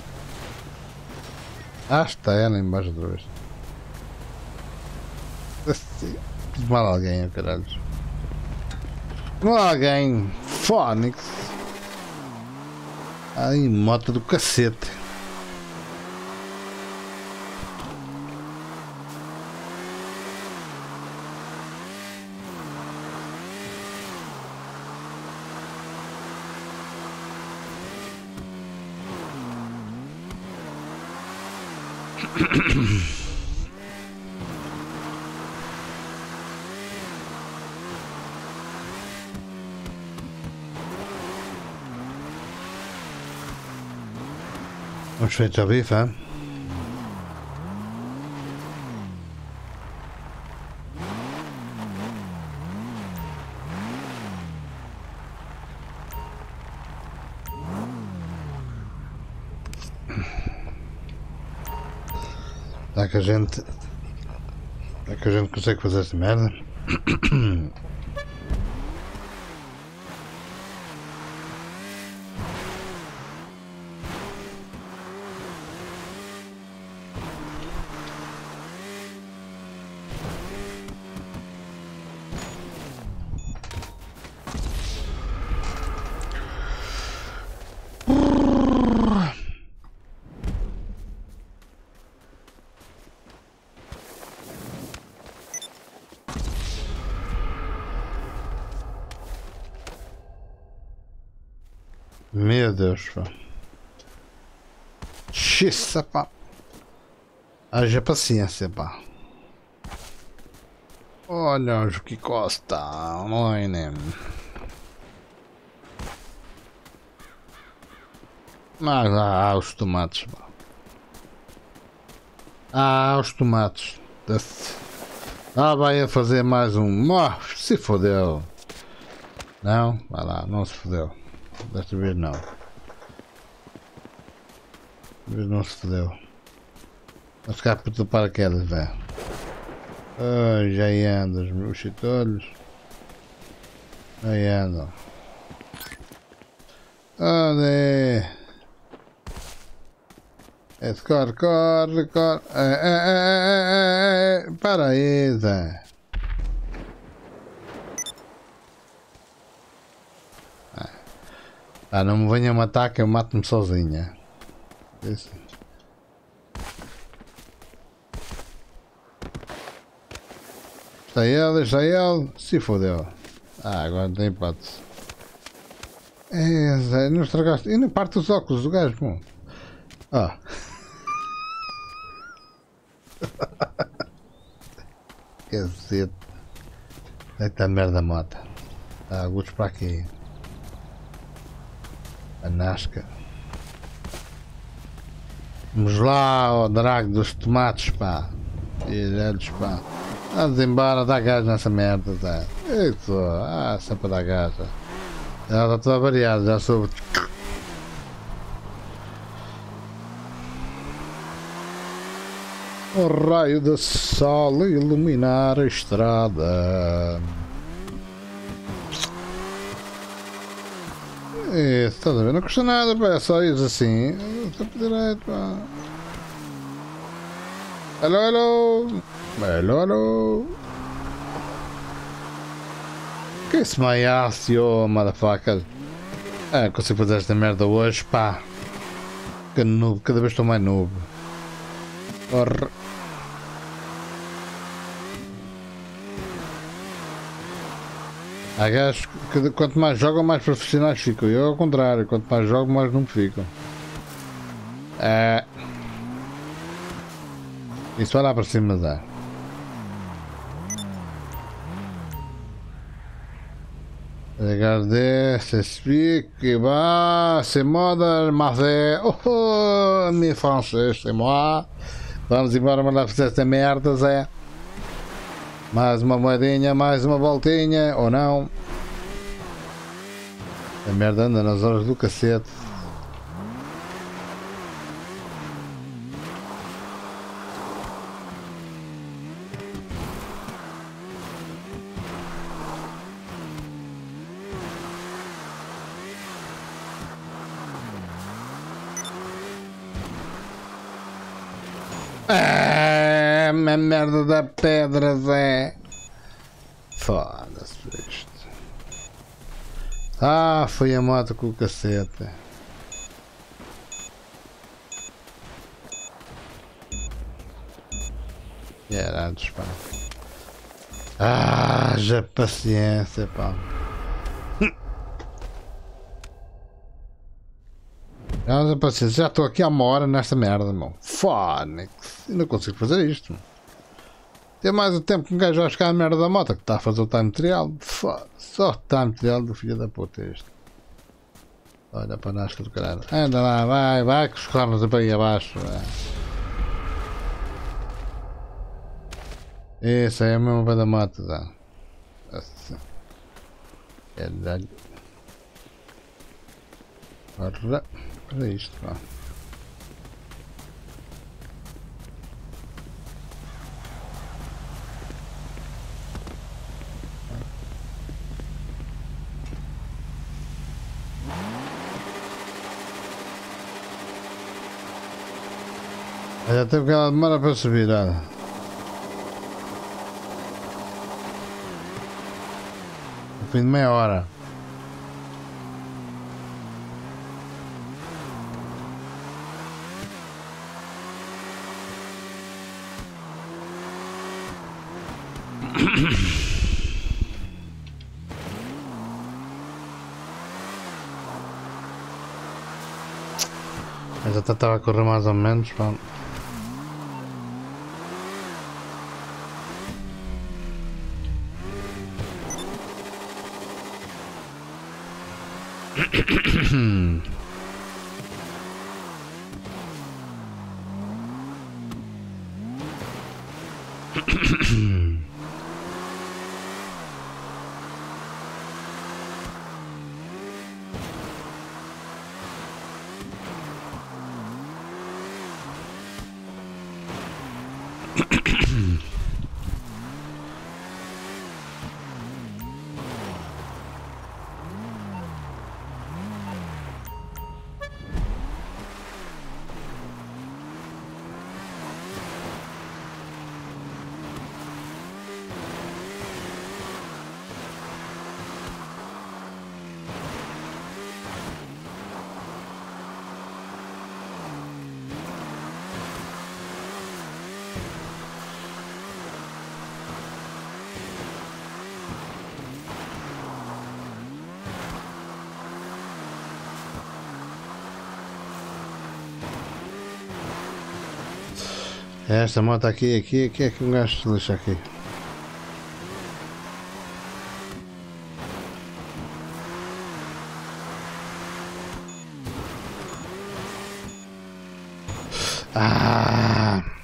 [SPEAKER 1] Ah, está ela embaixo outra vez. Fiz mal a alguém, caralho. Mal a alguém. Fónix. Ai, moto do cacete. Vamos feito ao bife, hein? Dá que a gente... Dá que a gente consegue fazer esta merda? Meu Deus, pá. Xiça, pá. Haja paciência, pá. Olha o que Costa, não é, né? Mas lá há os tomates, pá. Ah, os tomates. Ah, vai a fazer mais um. Oh, se fodeu. Não, vai lá, não se fodeu. Desta vez não. Desta vez não se fodeu. Vou ficar por tu paraquedas, velho. Ai, já andas, meus chitolhos. Aí andam. Onde? É de corre, corre, corre. É, é, é, é, é, é. Para aí, Zé. Ah, não me venha matar que eu mato-me sozinha. Isso. Está ele, está ele. Se fodeu. Ah, agora não tem hipótese. É, Zé, não estragaste. E não parte os óculos do gajo, pô. Ah. Cacete. Eita merda mota. Ah, gosto para aqui. A Nasca. Vamos lá, ó drago dos tomates, pá. Direitos, pá. Vamos embora, dá gás nessa merda, tá? Isso, ah, sempre dá gás. Já está toda variada, já soube. O raio do sol iluminar a estrada. Isso, estás a ver? Não custa nada, pá, é só isso assim. Está por direito, pá. Alô, alô. Alô, alô. Que esse maiasse, oh, motherfucker. Ah, consigo fazer esta merda hoje, pá. Que noob, cada vez estou mais noob. Porra. Há gajos que quanto mais jogam, mais profissionais ficam. Eu ao contrário, quanto mais jogo, mais não ficam. É. Isso vai lá para cima, dá. Regardez, s'explique, bah, c'est modern, mas é. Oh, meu francês, c'est moi. Vamos embora mandar fazer esta merda, Zé. Mais uma moedinha, mais uma voltinha, ou não? A merda anda nas horas do cacete. Ah, a merda da pedra, Zé. Foda-se isto. Ah, foi a moto com o cacete. Era antes, pá. Ah, já paciência, pá. Já paciência, já estou aqui há uma hora nesta merda, irmão. Fónix, não consigo fazer isto. Tem mais o tempo que um gajo vai buscar a merda da moto que está a fazer o time trial. Só o time trial do filho da puta este. Olha para a nasca do caralho. Anda lá, vai, vai com os cornos para aí abaixo. Vai. Isso aí é mesmo para da moto, já. É verdade. Ora, para isto, pá. Já teve que ela demora para subir, olha. No fim de meia hora. Eu já estava a correr mais ou menos, pá. Esta moto aqui, aqui, aqui é que um gajo se lixa aqui. Ah!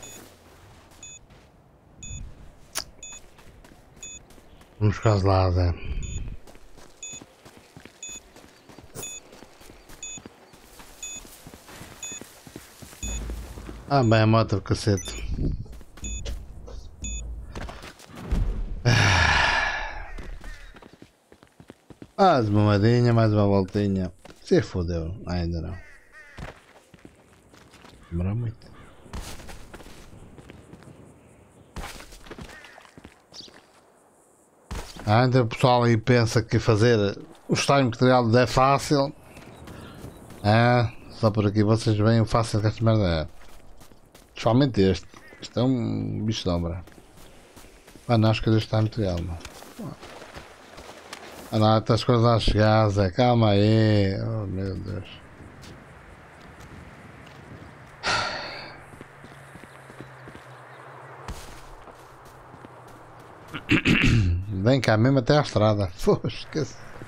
[SPEAKER 1] Vamos quase lá, Zé. Ah, bem, a moto do cacete. Mais uma moedinha, mais uma voltinha. Se fodeu, ainda não. Demorou muito. Ah, ainda o pessoal aí pensa que fazer o time trial é fácil. Ah, só por aqui vocês veem o fácil que esta merda é. Principalmente este. Este é um bicho de obra. Ah, não, as coisas estão muito real, mano. Ah, não, até as coisas a chegar, Zé. Calma aí. Oh, meu Deus. Vem cá mesmo até à estrada. Pô, esquece.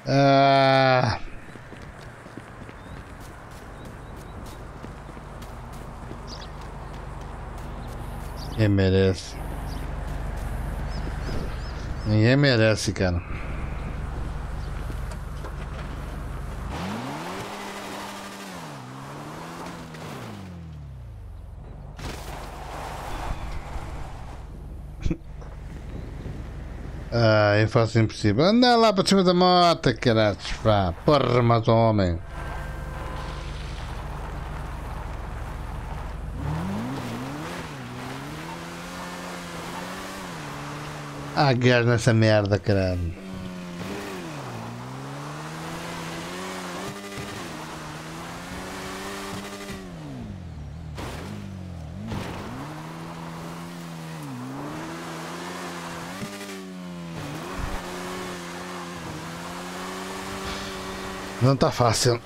[SPEAKER 1] Ah. Ninguém merece. Ninguém merece, cara. Ah, eu faço impossível. Anda lá para cima da moto, caralho. Pá, porra, mas homem. Ah, gás nessa merda, caralho. Não tá fácil.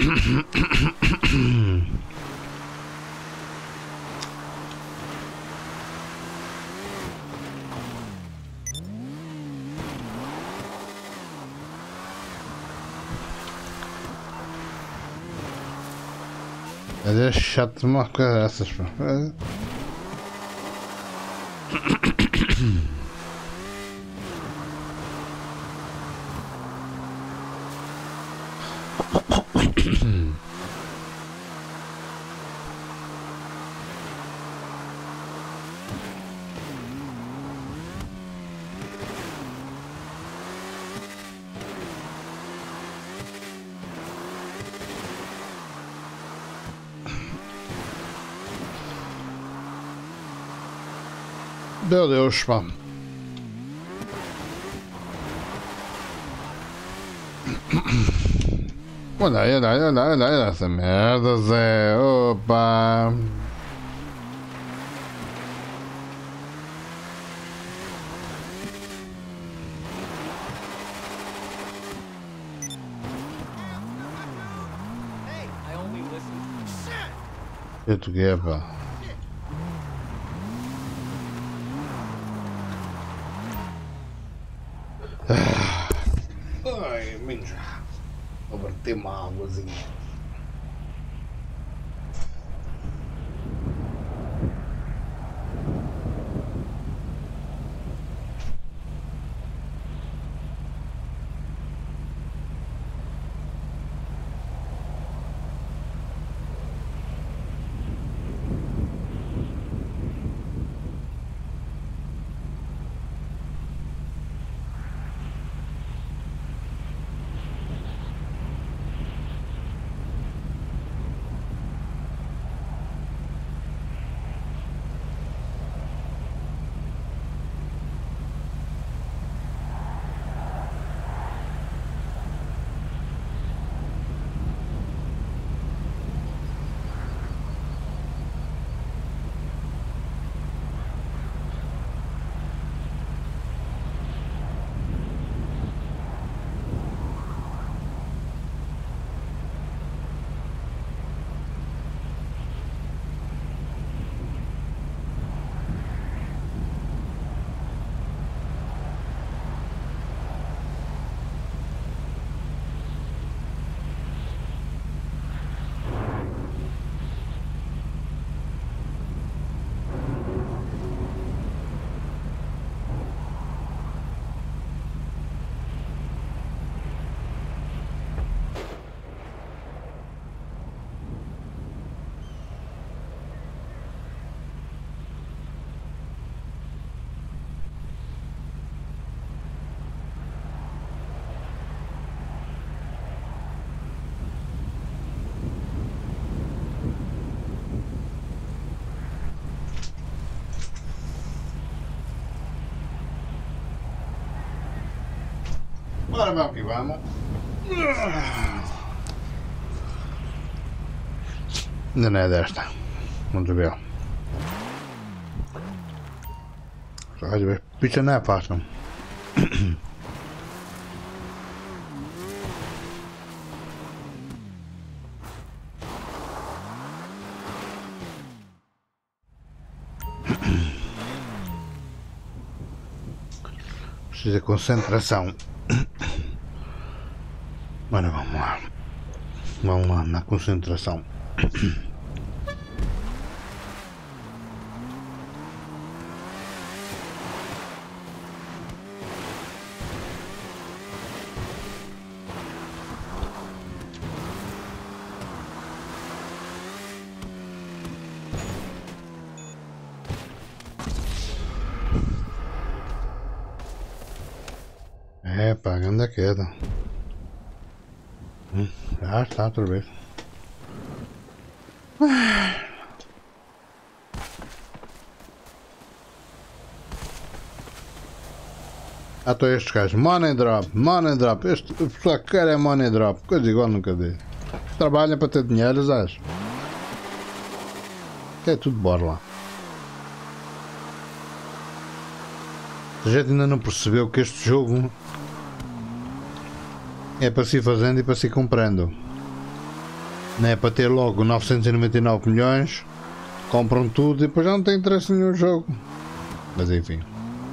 [SPEAKER 1] Mas é chato uma coisa dessas, pô. Meu Deus, pá. Olha aí, olha aí, olha aí, olha aí, essa merda, Zé. Opa. Eu toquei, pá. Ai, menos. Vou bater uma águazinha. Ora vamos que vamos. Ainda não é desta. Vamos ver. Olha, picha não é fácil. Precisa de concentração. Agora vamos lá. Vamos lá na concentração. É, pagando a queda. Hum, já está outra vez. Ah, estou estes gajos. Money drop, money drop. Este, o pessoal que quer é money drop. Coisa igual nunca dei. Trabalham para ter dinheiro, acho. É tudo bora lá. A gente ainda não percebeu que este jogo é para se ir fazendo e para se ir comprando. Não é para ter logo novecentos e noventa e nove milhões, compram tudo e depois já não tem interesse nenhum jogo. Mas enfim.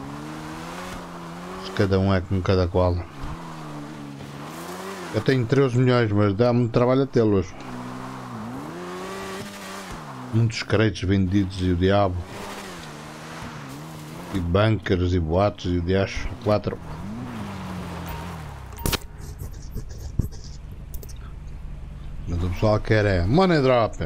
[SPEAKER 1] Cada um é com cada qual. Eu tenho treze milhões, mas dá muito trabalho a tê-los. Muitos créditos vendidos e o diabo. E bunkers e boatos e o diacho. Quatro. Mas o pessoal quer é money drop.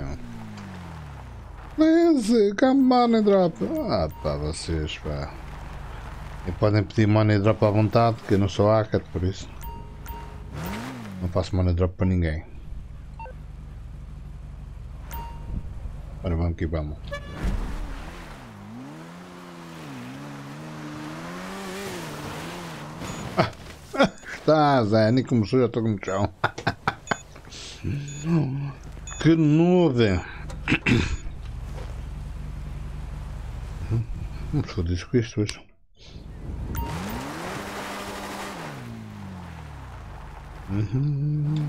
[SPEAKER 1] Please, come money drop. Ah, pá, vocês, pá. E podem pedir money drop à vontade, que eu não sou hacker, por isso. Não faço money drop para ninguém. Ora, vamos aqui, vamos. Ah, ah, está, Zé, nem começou, já estou com o chão. Que nuvem! Vamos foder isso com isto hoje. Uhum.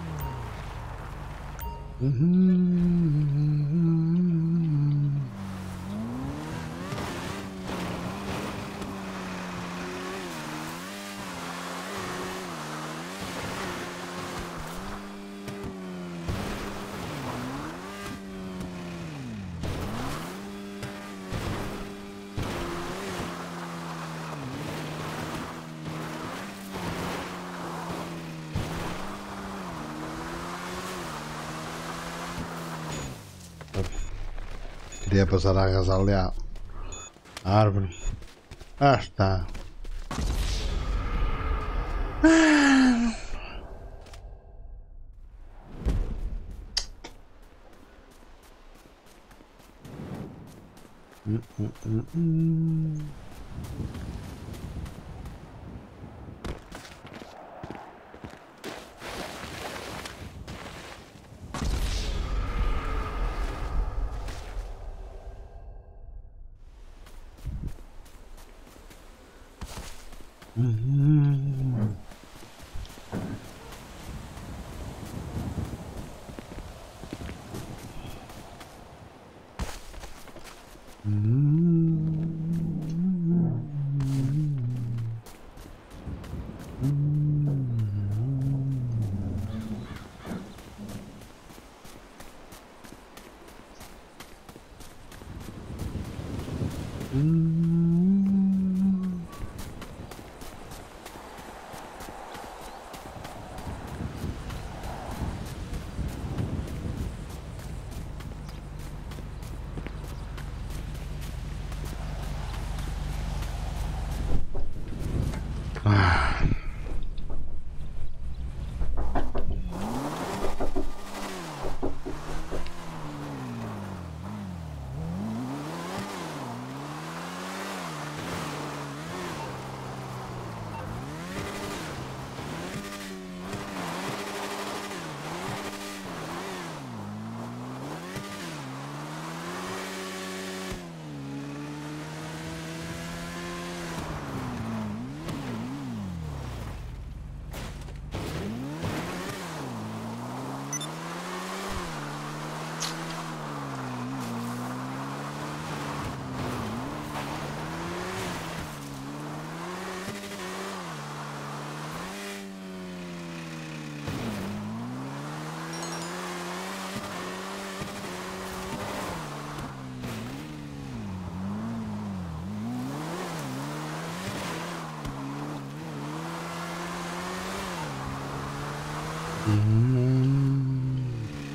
[SPEAKER 1] Uhum. Queria passar a arrasar ali a árvore. Ah, está. Hum, hum, hum, hum. Uhum. Uhum. Hum.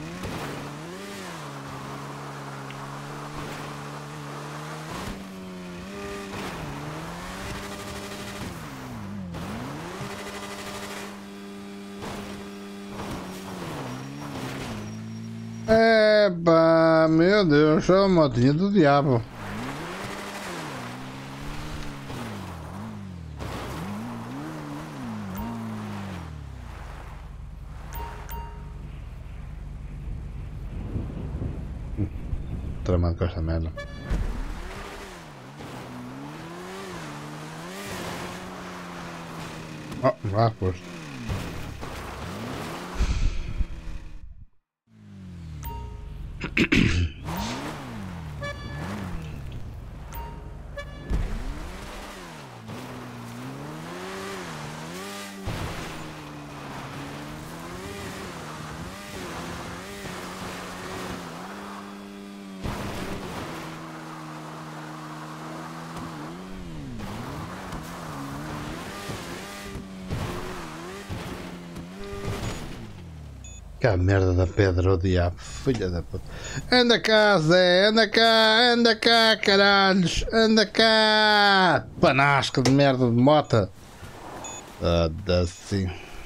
[SPEAKER 1] Epá, meu Deus, é a motinha do diabo. Tramando com esta merda. Oh, vá, pois. Que a merda da pedra, o diabo, filha da puta. Anda cá, Zé, anda cá, anda cá, caralhos, anda cá, panasca de merda de mota. Anda assim.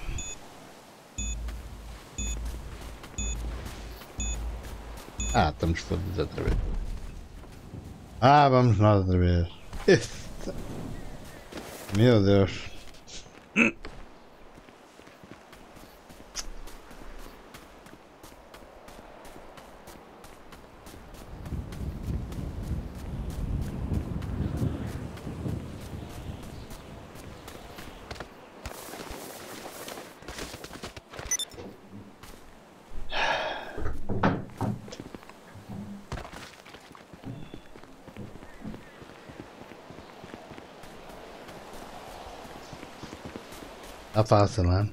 [SPEAKER 1] Ah, estamos fodidos outra vez. Ah, vamos nós outra vez. Meu Deus. Tá fácil, né?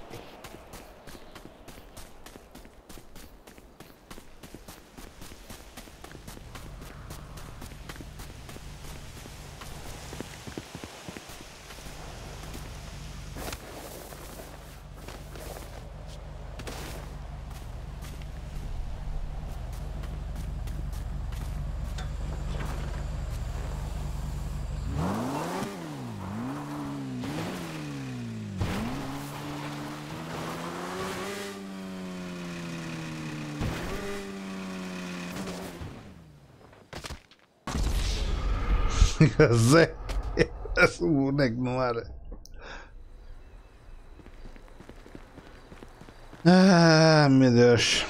[SPEAKER 1] Zé, esse boneco no ar. Ah, meu Deus.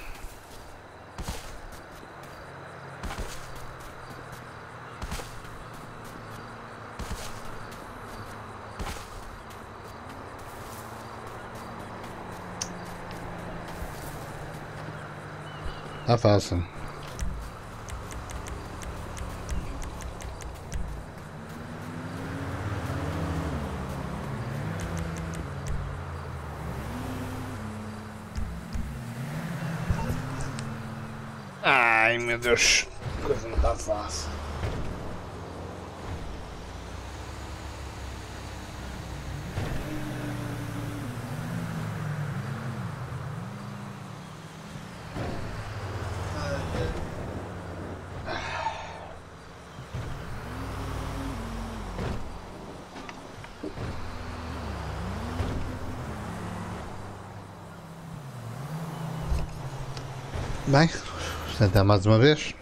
[SPEAKER 1] Tá fácil. Ai, meu Deus, a coisa não tá fácil. Bem, vamos tentar mais uma vez.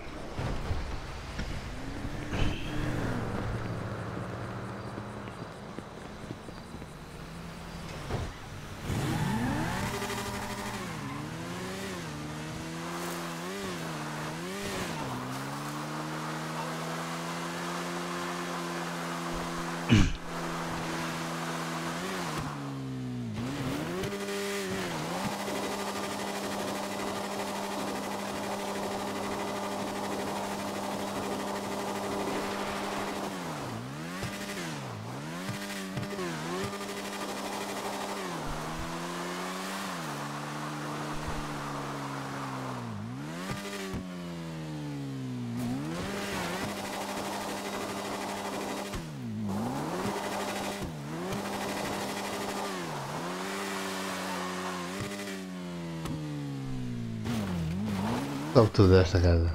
[SPEAKER 1] Sobe tudo desta casa.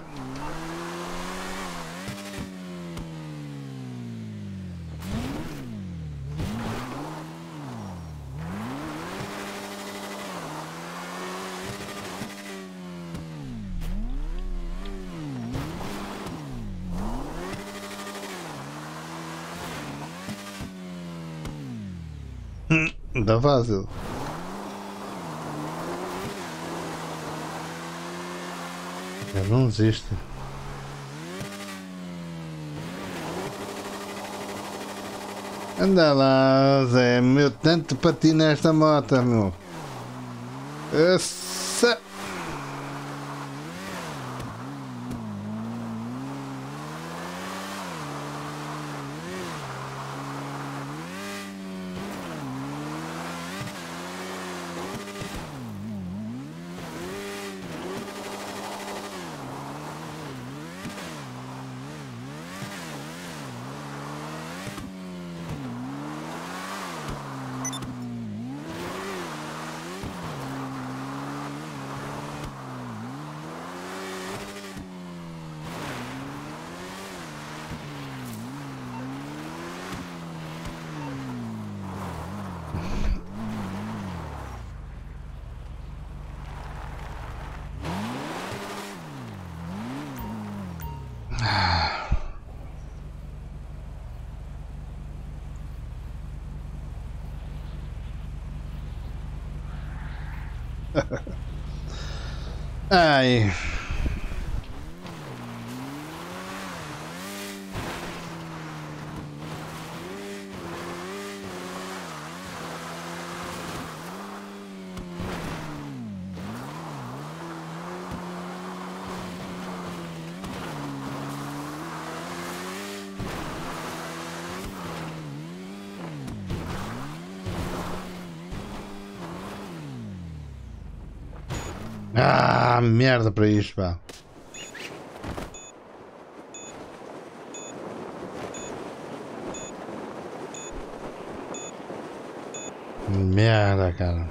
[SPEAKER 1] Não tá fácil. Eu não desisto. Anda lá, Zé, meu, tanto para ti nesta moto, meu. Essa... Ai. Ah, merda para isto, pá. Merda, cara.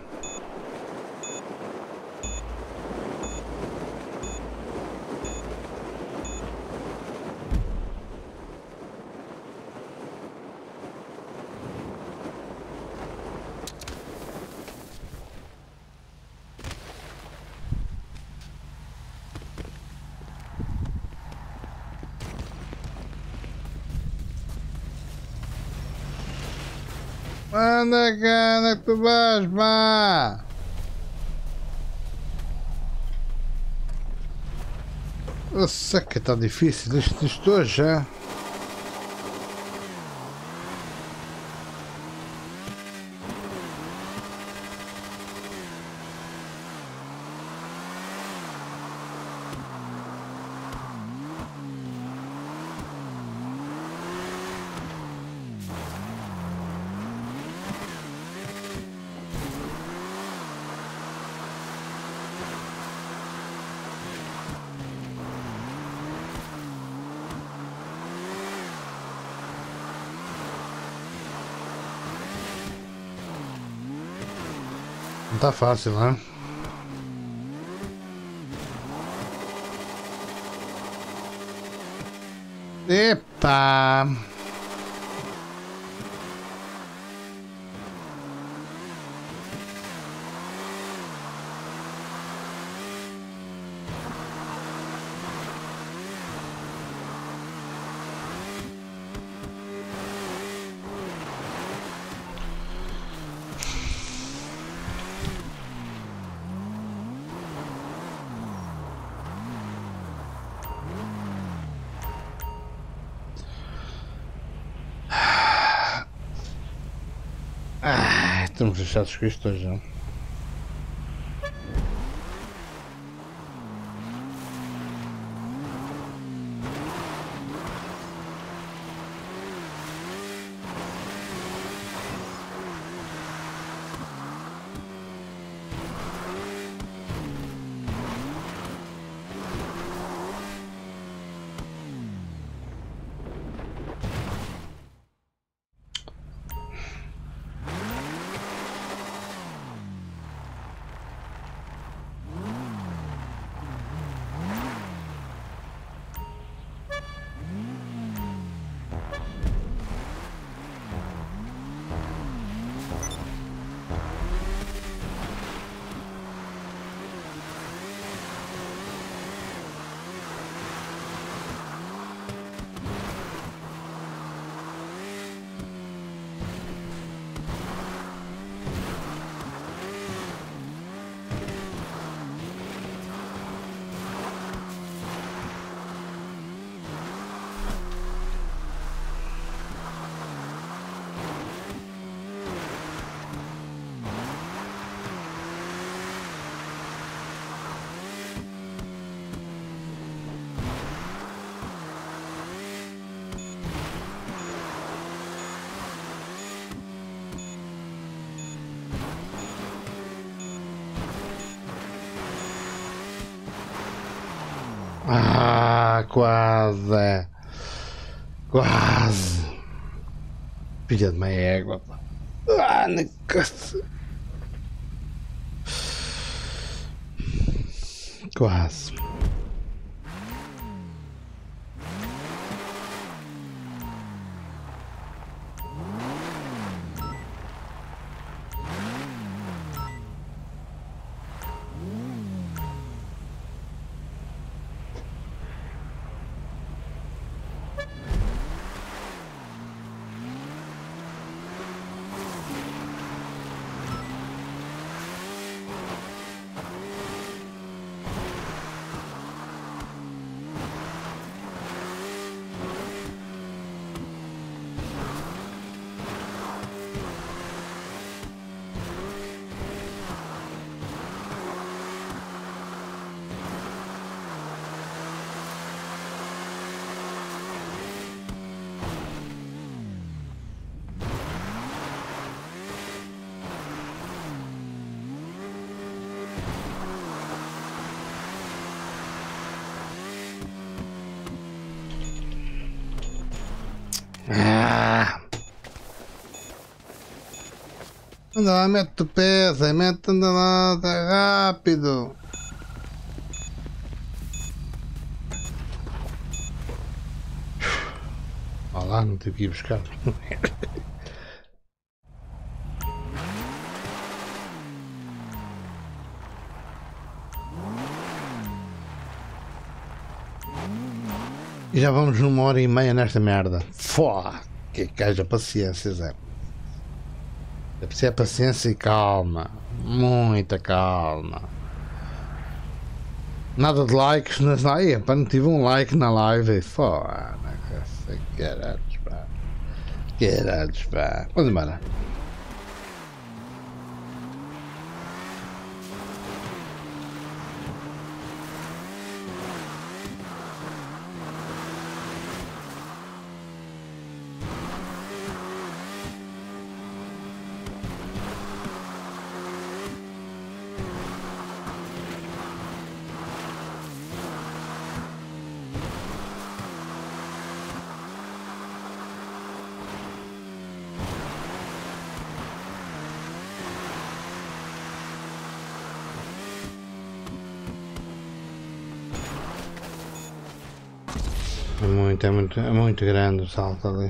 [SPEAKER 1] Anda cá, onde é que tu vais, pá? Nossa, que está difícil isto, isto hoje, é? Não tá fácil, né? Epa! Ah, estamos fechados com isto hoje, não? Ah, quase. Quase. Filha de meia égua. Ah, na caça. Quase. Ah. Anda lá, mete o pé, Zé, mete, anda lá, tá rápido. Olha lá, não tive que ir buscar. E já vamos numa hora e meia nesta merda. Fó, que que haja paciência, Zé. É preciso paciência e calma. Muita calma. Nada de likes nas lives. Pá, não tive um like na live. Foda, caralho, pá. Caralho, pá. Vamos embora. É muito, é muito, é muito grande o salto ali.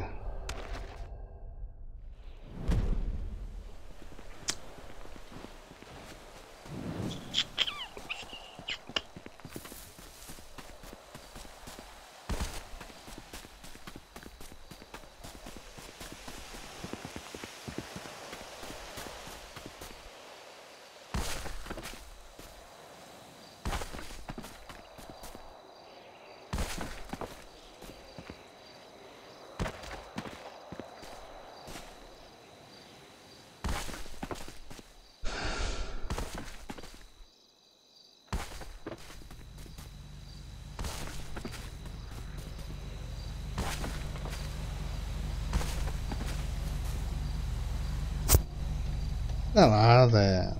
[SPEAKER 1] Dá nada.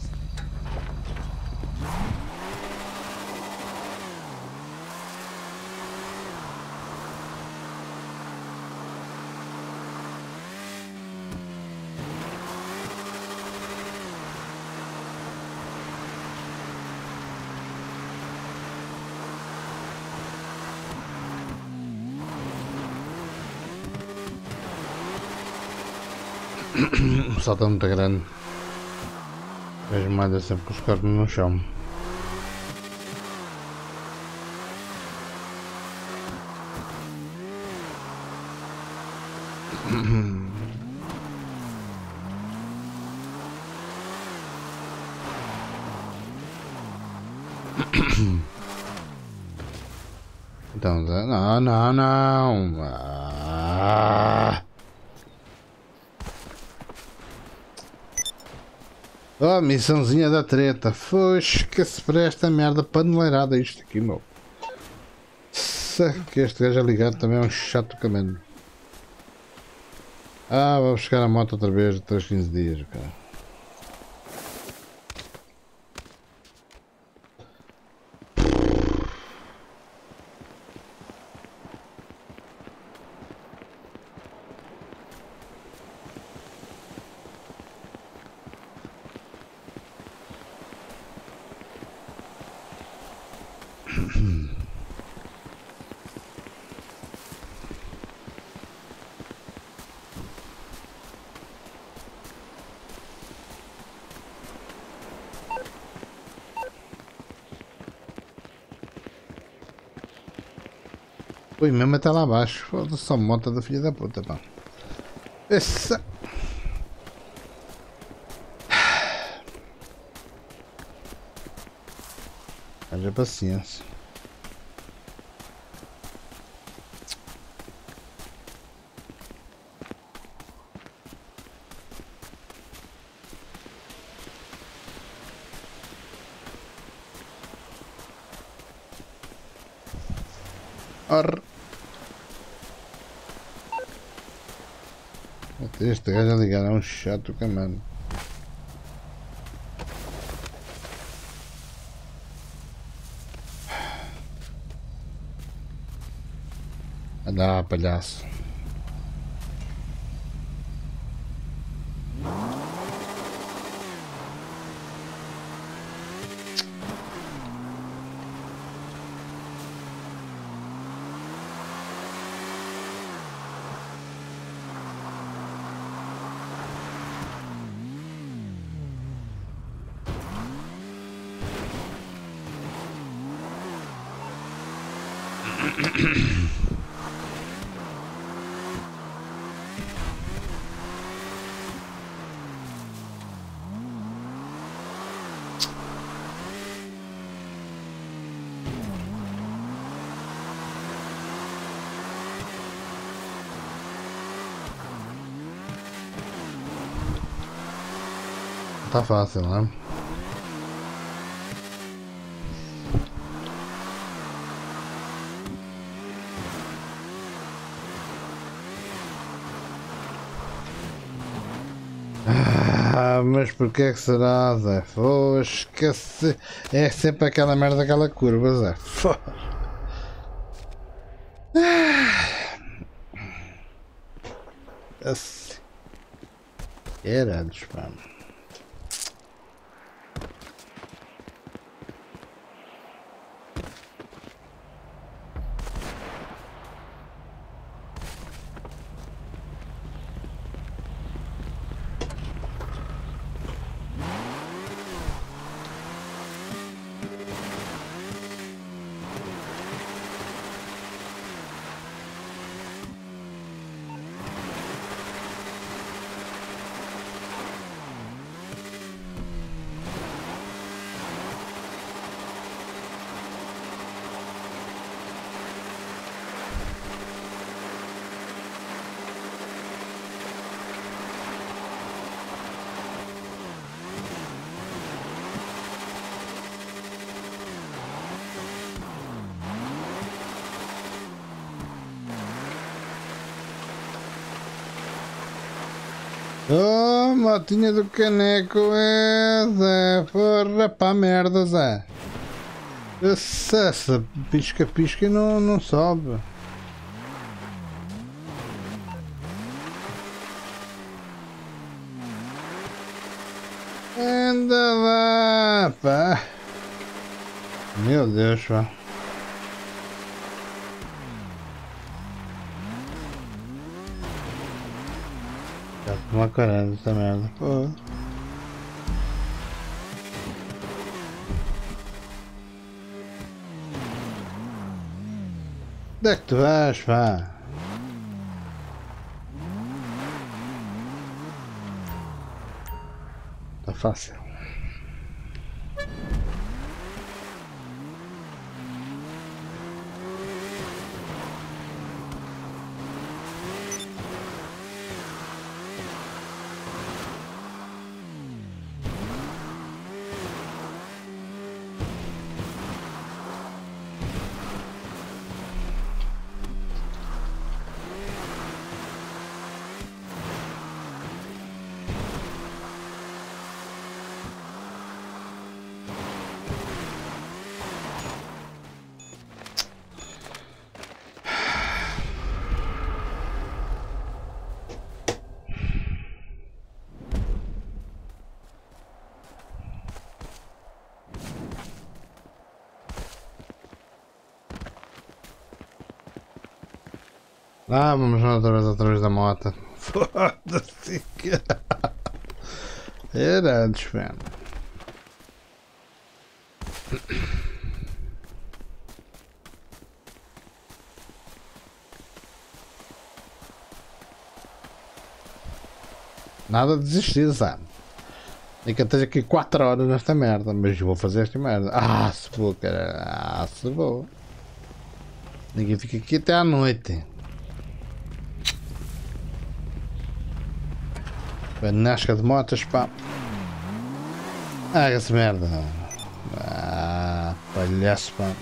[SPEAKER 1] O salto é muito grande. Vejo mais é sempre com os cornos no chão. Então, não, não, não. Ah. Oh, missãozinha da treta. Fosca-se para esta merda paneleirada isto aqui, meu. Que este gajo a ligar também é um chato caminho. Ah, vou buscar a moto outra vez de três, quinze dias, cara. Fui mesmo até lá abaixo. Foda-se, só monta da filha da puta, pá. Essa... Haja paciência. Arr. Até este gajo a ligar é um chato camano. Anda, palhaço. Tá fácil, não é? Ah, mas porquê é que será, Zé? Oh, esquece. É sempre aquela merda, aquela curva, Zé. Fô. Era dos pá. Oh, motinha do caneco é, Zé. Porra, pá, merda, Zé. Essa pisca-pisca não, não sobe. Anda lá, pá. Meu Deus, pá. Já tomar coragem essa merda, pô. Onde é que tu vais, pá? Tá fácil. Ah, vamos outra vez através da moto. Foda-se. Era antes, mano. Nada de desistir, sabe? Nem que eu esteja aqui quatro horas nesta merda, mas eu vou fazer esta merda. Ah, se vou, cara. Ah, se vou. Ninguém fica aqui até à noite. Nasca de motas, pá. Ah, essa merda. Ah, palhaço, pá.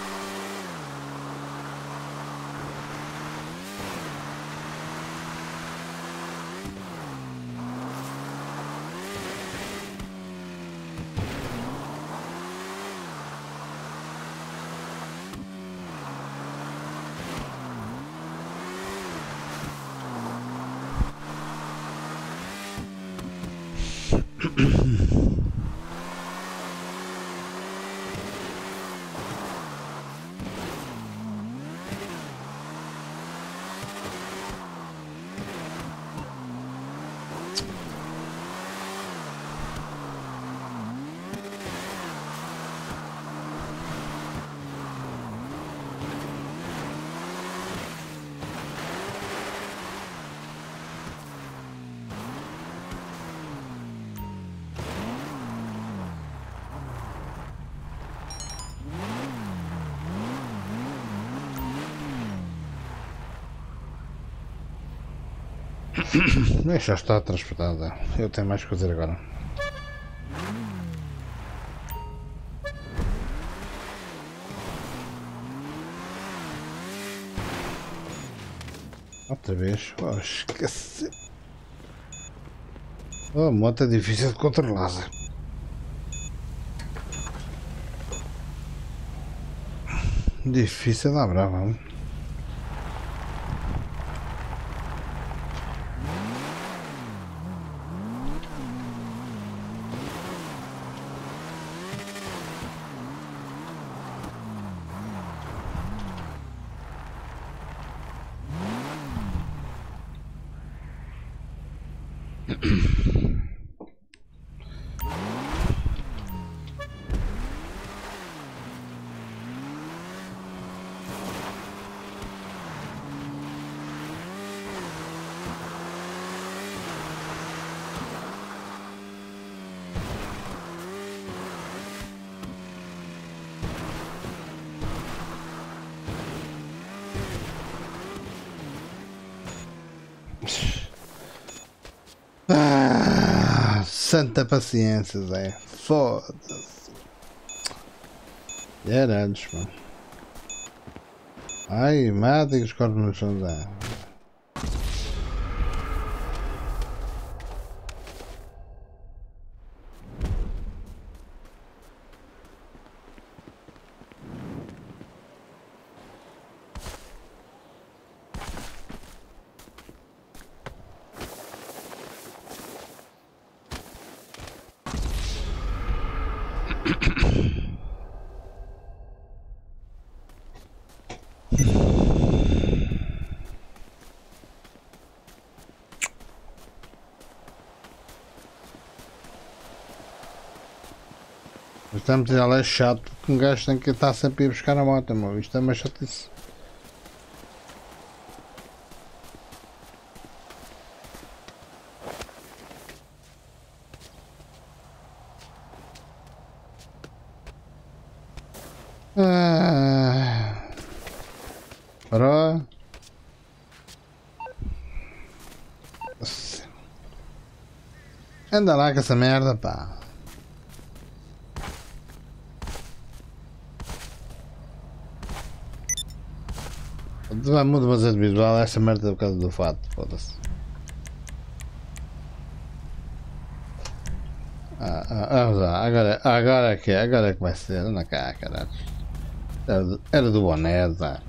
[SPEAKER 1] Já está transportada. Eu tenho mais que fazer agora. Outra vez. Oh, esqueci. Oh, a moto é difícil de controlar. Difícil da brava. Ah, santa paciência, Zé. Foda-se. Era antes, mano. Ai, mata e os corpos no chão, Zé. Estamos a é chato porque um gajo tem que estar sempre a ir buscar a moto, meu. Isto é uma chatice. Ah, parou. Anda lá com essa merda, pá. Muda mas é visual, essa merda é por causa do fato, foda-se. Ah, ah, vamos lá, agora, agora é que agora é que vai ser, anda cá, caralho. Era do, era do boné, tá?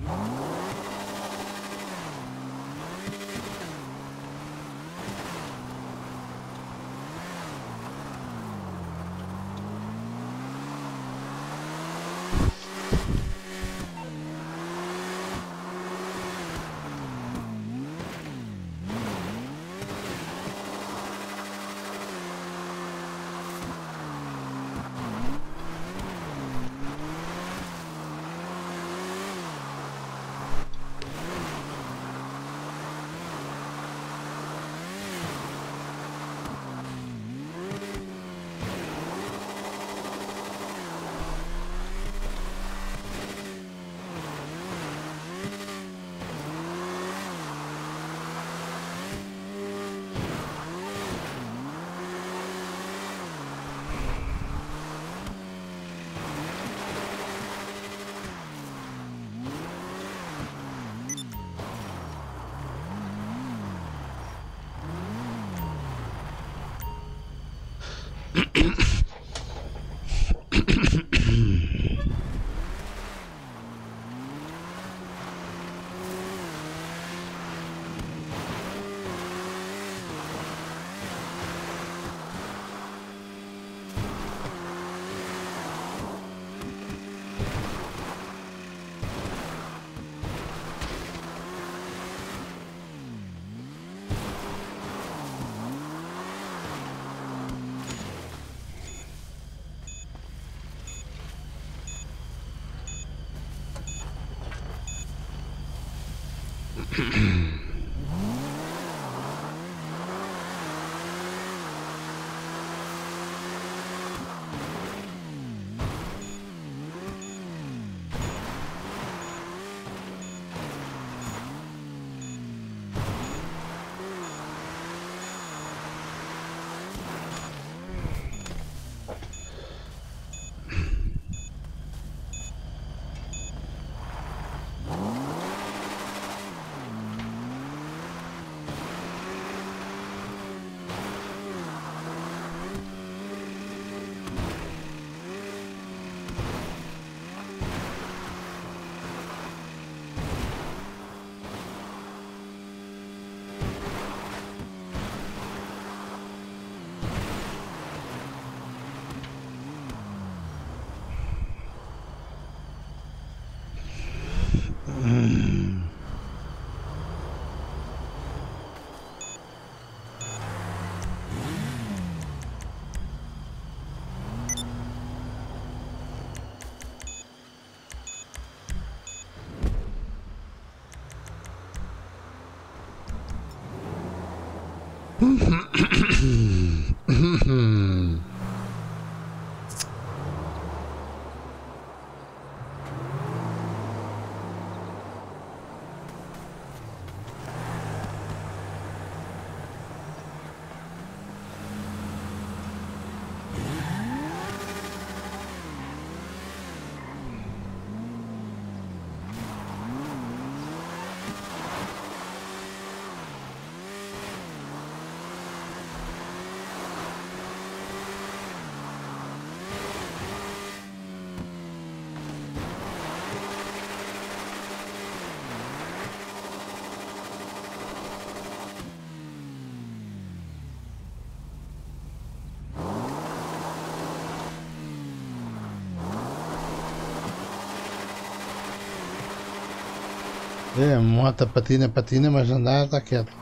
[SPEAKER 1] É, moto patina, patina, mas andar está quieto.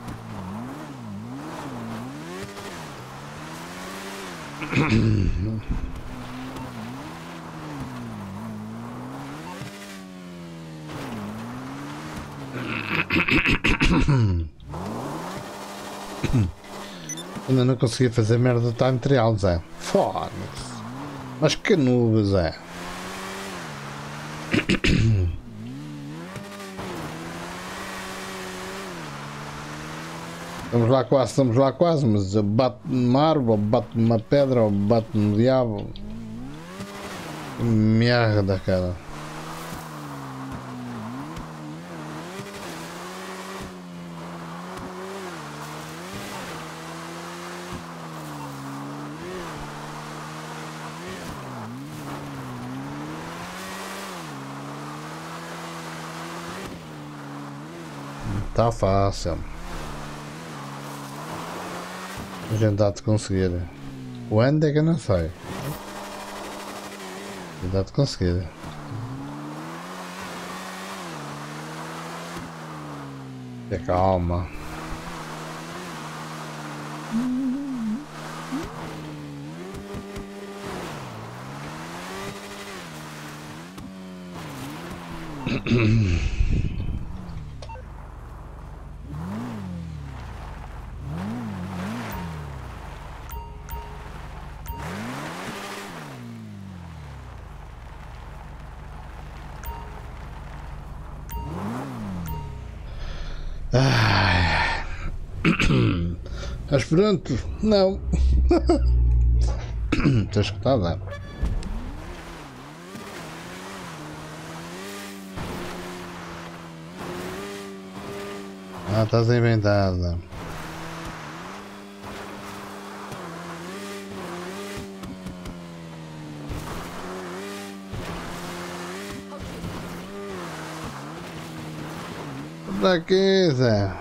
[SPEAKER 1] Ainda não consegui fazer merda de time trial, Zé. Foda-se. Mas que nuvem, Zé. Estamos lá quase, estamos lá quase, mas bate numa árvore, ou bate numa pedra, ou bate no diabo. Que merda, cara. Tá fácil. A gente há de conseguir. Quando é que eu não sei? A gente há de conseguir. É calma. Ai. Mas pronto, não. Estou escutada. Ah, estás inventada. Daqui, Zé.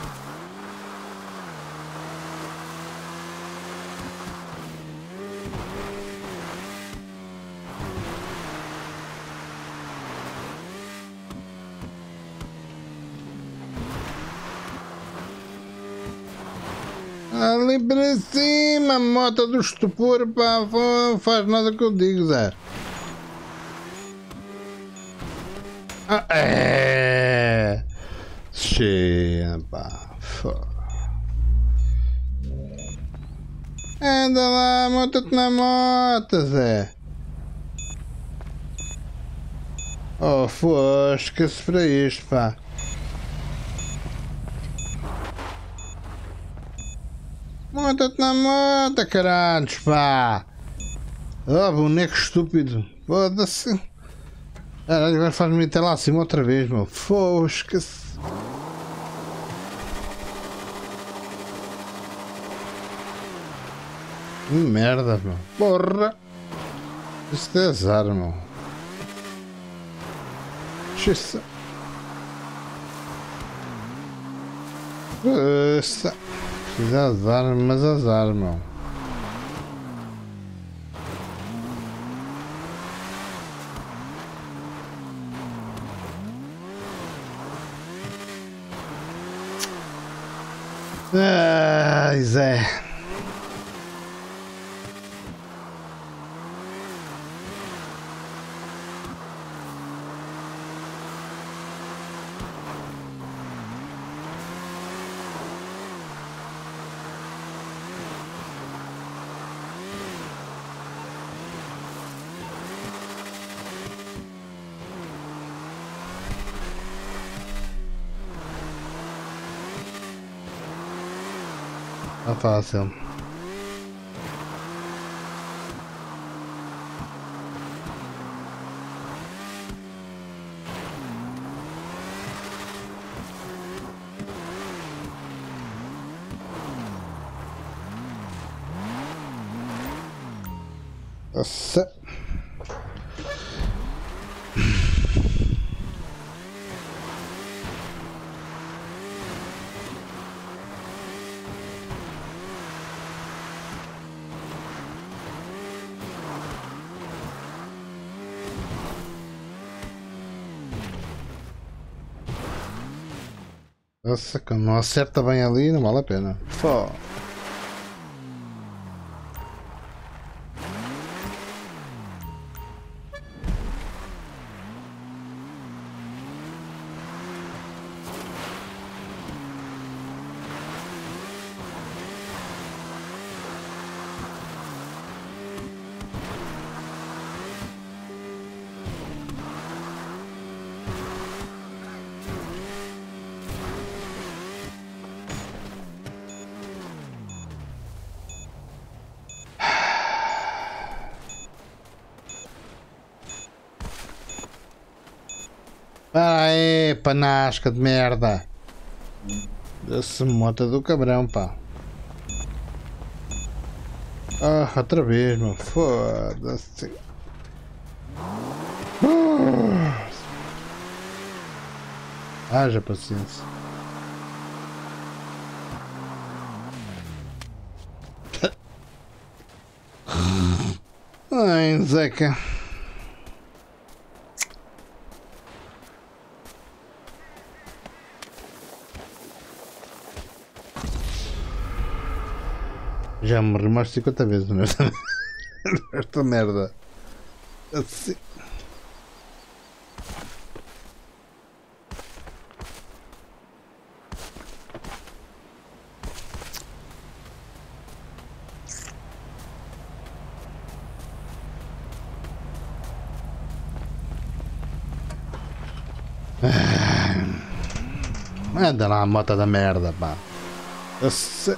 [SPEAKER 1] Ali para cima, a moto do estupor, pá, não faz nada que eu digo, Zé. Ah, é. cheia, pá. Anda lá, monta-te na moto, Zé. Oh, fosca-se para isto, pá. Monta-te na moto, caralho, pá. Oh, boneco estúpido. Foda-se. Caralho, agora faz-me ir até lá acima outra vez, meu. Fosca-se. Que merda, meu. Porra. Isto é azar, meu. Isso. Isso. Precisa azar, mas azar, meu. Ai, Zé. Tá fácil. Nossa. Nossa, quando não acerta bem ali, não vale a pena. Fó. Para aí, panasca de merda. Essa moto do cabrão, pá. Ah, outra vez, meu. Foda-se. Haja paciência. Ai, Zeca. Já morri mais de cinquenta vezes nesta, nesta merda. Assim. Anda lá a moto da merda, pá. Assim.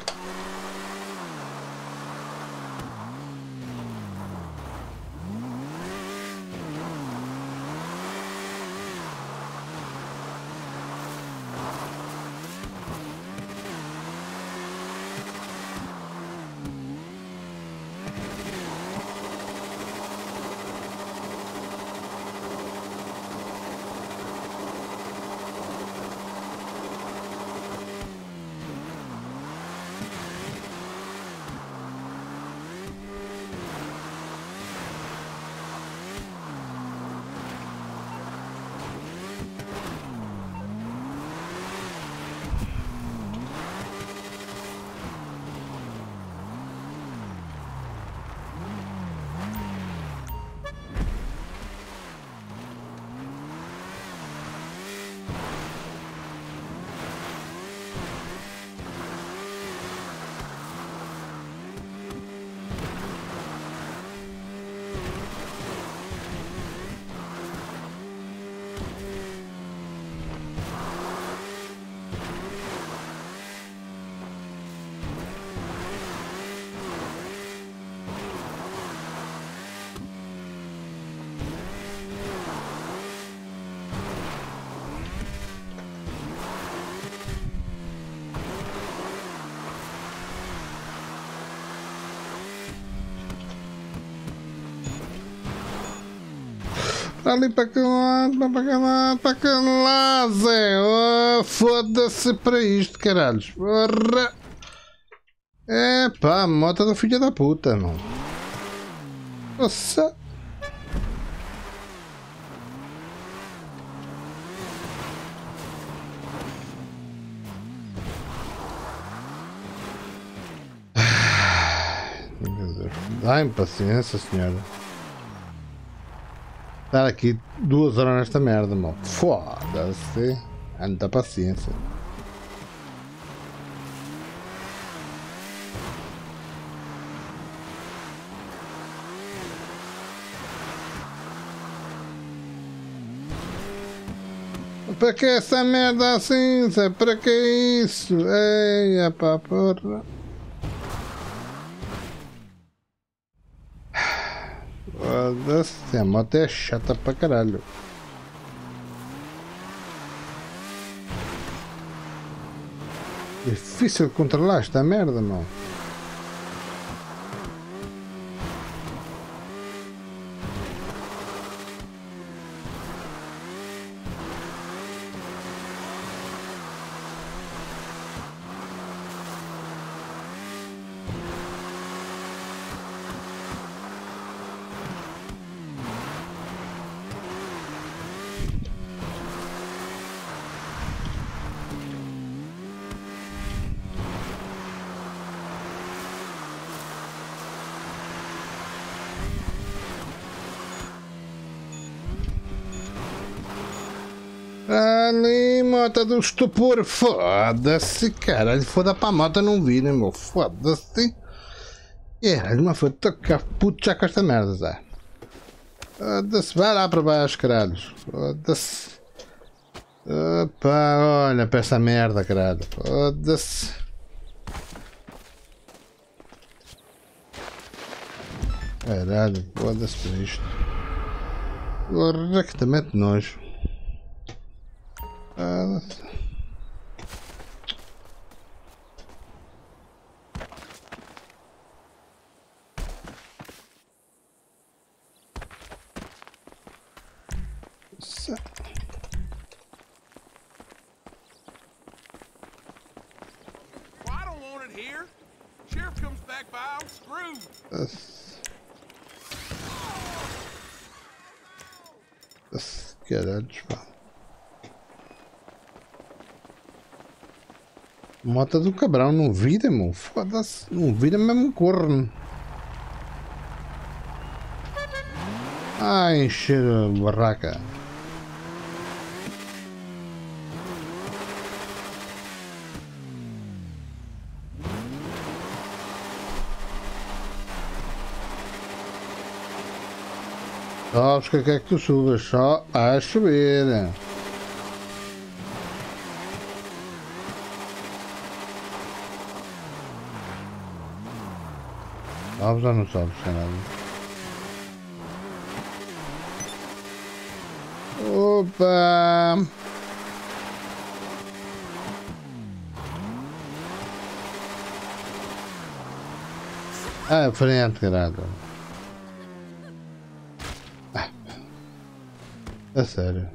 [SPEAKER 1] Ali para aquele lado, para aquele lado, para aquele lado, Zé. Oh, foda-se para isto, caralhos. Porra. É pá, moto do filho da puta, não. Nossa. Dá-me paciência, senhora. Estar aqui duas horas nesta merda, mano. Foda-se. Anda paciência. Para que essa merda assim, Zé? Para que isso? Ei, pá, porra. Foda-se, a moto é chata para caralho. Difícil de controlar esta merda, não. Ali, moto do estupor, foda-se, caralho, foda para a moto não vir, né, meu, foda-se. Caralho, mas foi tocar puto já com esta merda, Zé. Foda-se, vai lá para baixo, caralhos, foda-se. Opa, olha para esta merda, caralho, foda-se. Caralho, foda-se por isto. Porra, que também de nojo. Uh, so.
[SPEAKER 3] Well, I don't want it here. Sheriff comes back by, I'm screwed.
[SPEAKER 1] Das caralho, pá. Moto do cabrão, não vira, meu. Foda-se, não vira mesmo corno. Ai, encher a barraca. Sabes que é que tu subas? Só a subir. Sabes ou não sabes, caralho? Opa! Ah, frente, caralho. Ah, a sério.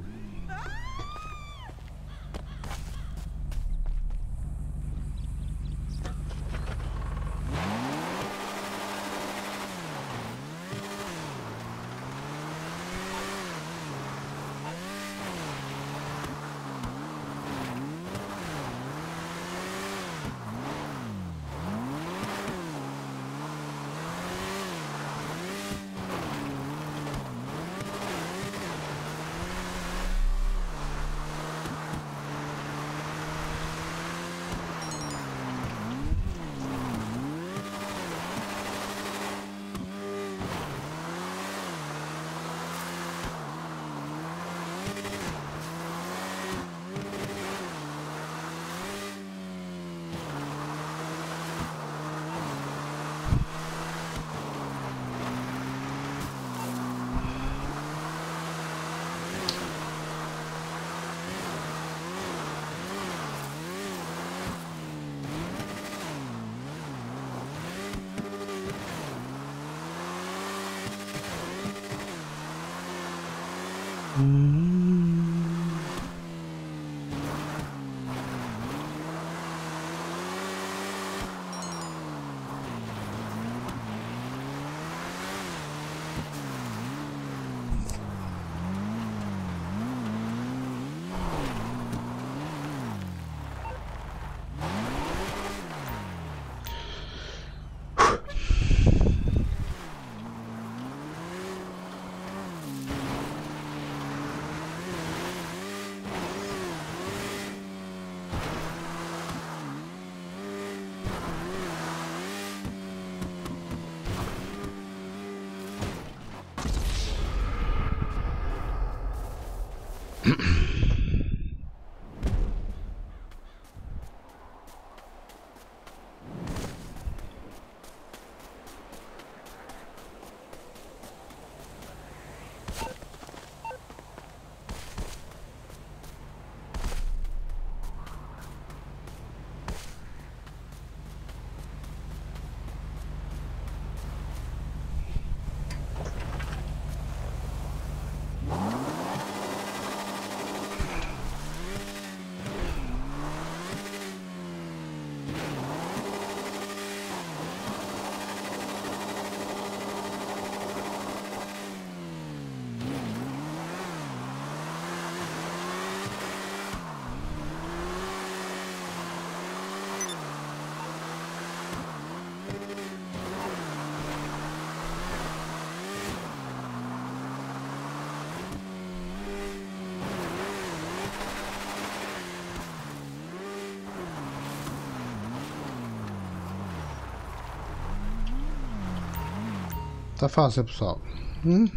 [SPEAKER 1] Tá fácil, pessoal. Hum?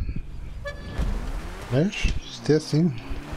[SPEAKER 1] Mas, isto é assim.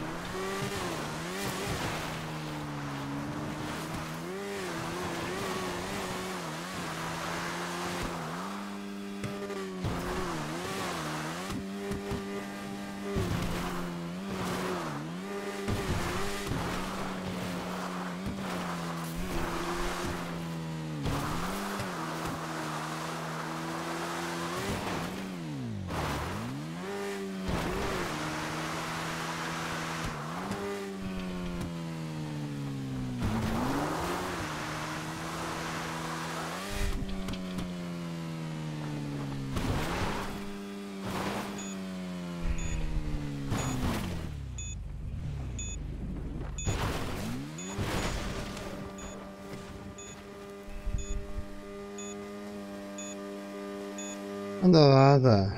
[SPEAKER 1] Anda lá, anda.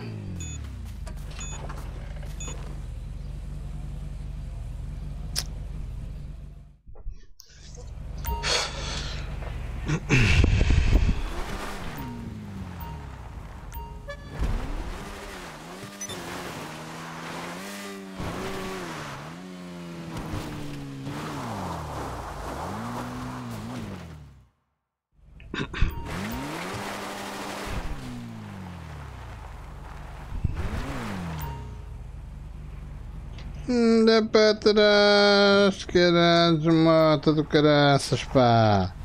[SPEAKER 1] Anda para trás, caralho, moto do caraças, pá.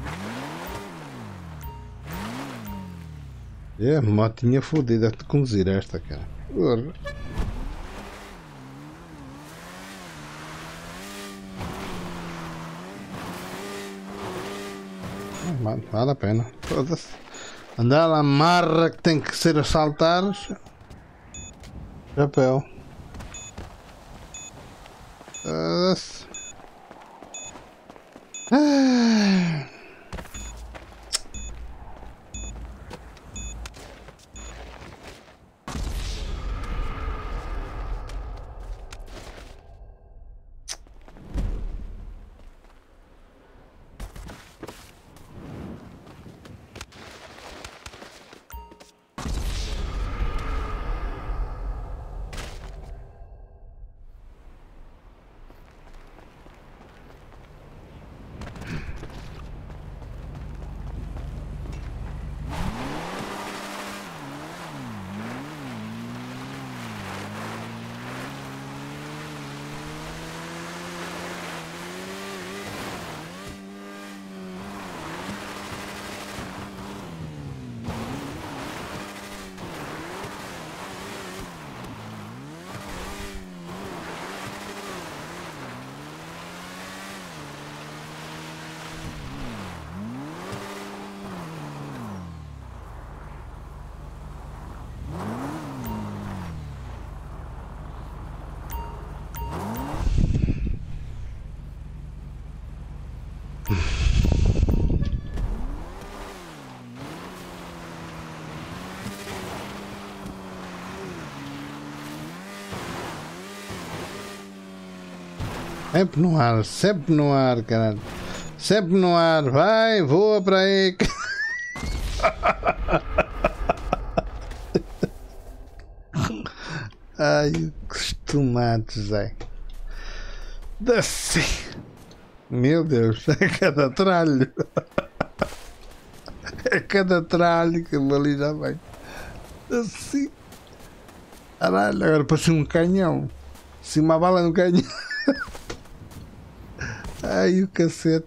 [SPEAKER 1] É, motinha fodida de conduzir esta, cara. Porra. Vale, vale a pena. Foda-se. Andar lá marra que tem que ser assaltados. Chapéu. Foda-se. Ah. Sempre no ar, sempre no ar, caralho. Sempre no ar, vai, voa para aí. Ai, que tomates, é. Desce. Meu Deus, é cada tralho. É cada tralho que ali já vem. Assim. Caralho, agora parece um canhão. Assim, uma bala no canhão. Ai, o cacete.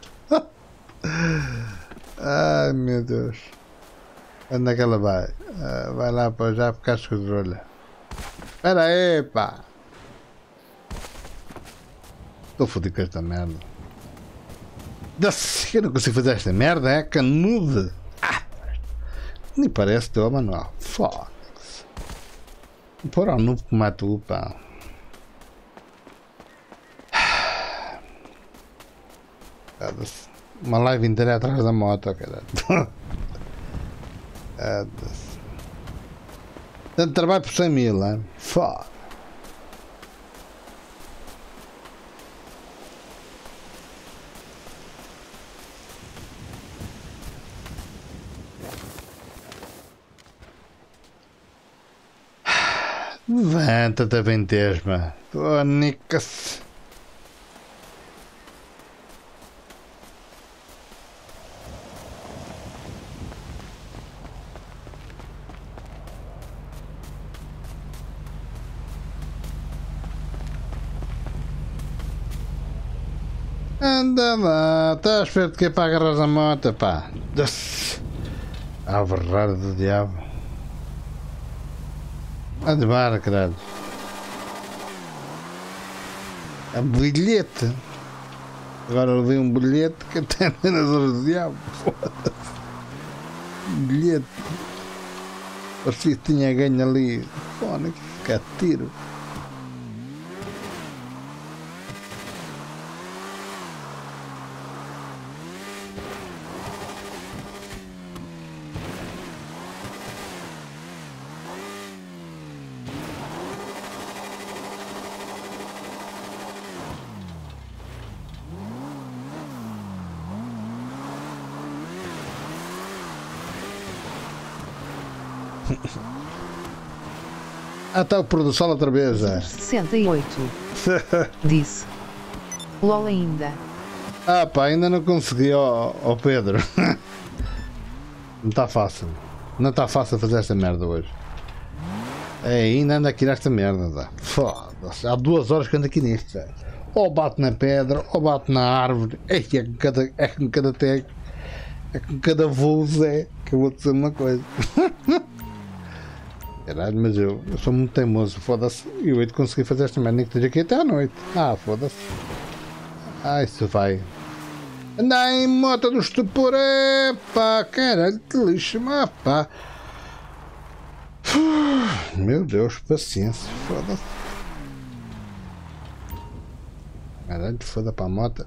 [SPEAKER 1] Ai, meu Deus. Onde é que ela vai? Ah, vai lá para já por casco de rolha. Espera aí, pá. Estou fodido com esta merda. Eu não consigo fazer esta merda, é canudo. Ah, nem parece teu manual. Foda-se. Pôr ao noob que mata o pá. Uma live inteira atrás da moto, caralho. Tanto trabalho por cem mil, hein? Foda. Levanta-te a ventesma. Tónica-se. Anda lá, estás a esperar de que é para agarrar a moto, pá. A verrada do diabo. Ande embora, caralho. É um bilhete. Agora eu vi um bilhete que até nas horas do diabo. Foda-se. Um bilhete. Parecia que tinha ganho ali. Foda-se, que tiro. Ah, está o pôr do sol outra vez, é?
[SPEAKER 2] sessenta e oito. Disse. LOL ainda.
[SPEAKER 1] Ah pá, ainda não consegui, ó, ó Pedro. Não está fácil. Não está fácil fazer esta merda hoje. É, ainda ando aqui nesta merda, tá? Foda-se. Há duas horas que ando aqui nisto, é. Ou bate na pedra, ou bate na árvore. É, é com cada, é com cada teco. É com cada voo, Zé. Que eu vou dizer uma coisa. Caralho, mas eu, eu sou muito teimoso, foda-se. E eu hei de conseguir fazer esta merda, nem que esteja aqui até à noite. Ah, foda-se. Ah, isso vai. Anda em moto do estupor, é pá, caralho, que lixo, mas pá. Uf, meu Deus, paciência, foda-se. Caralho, foda para a moto.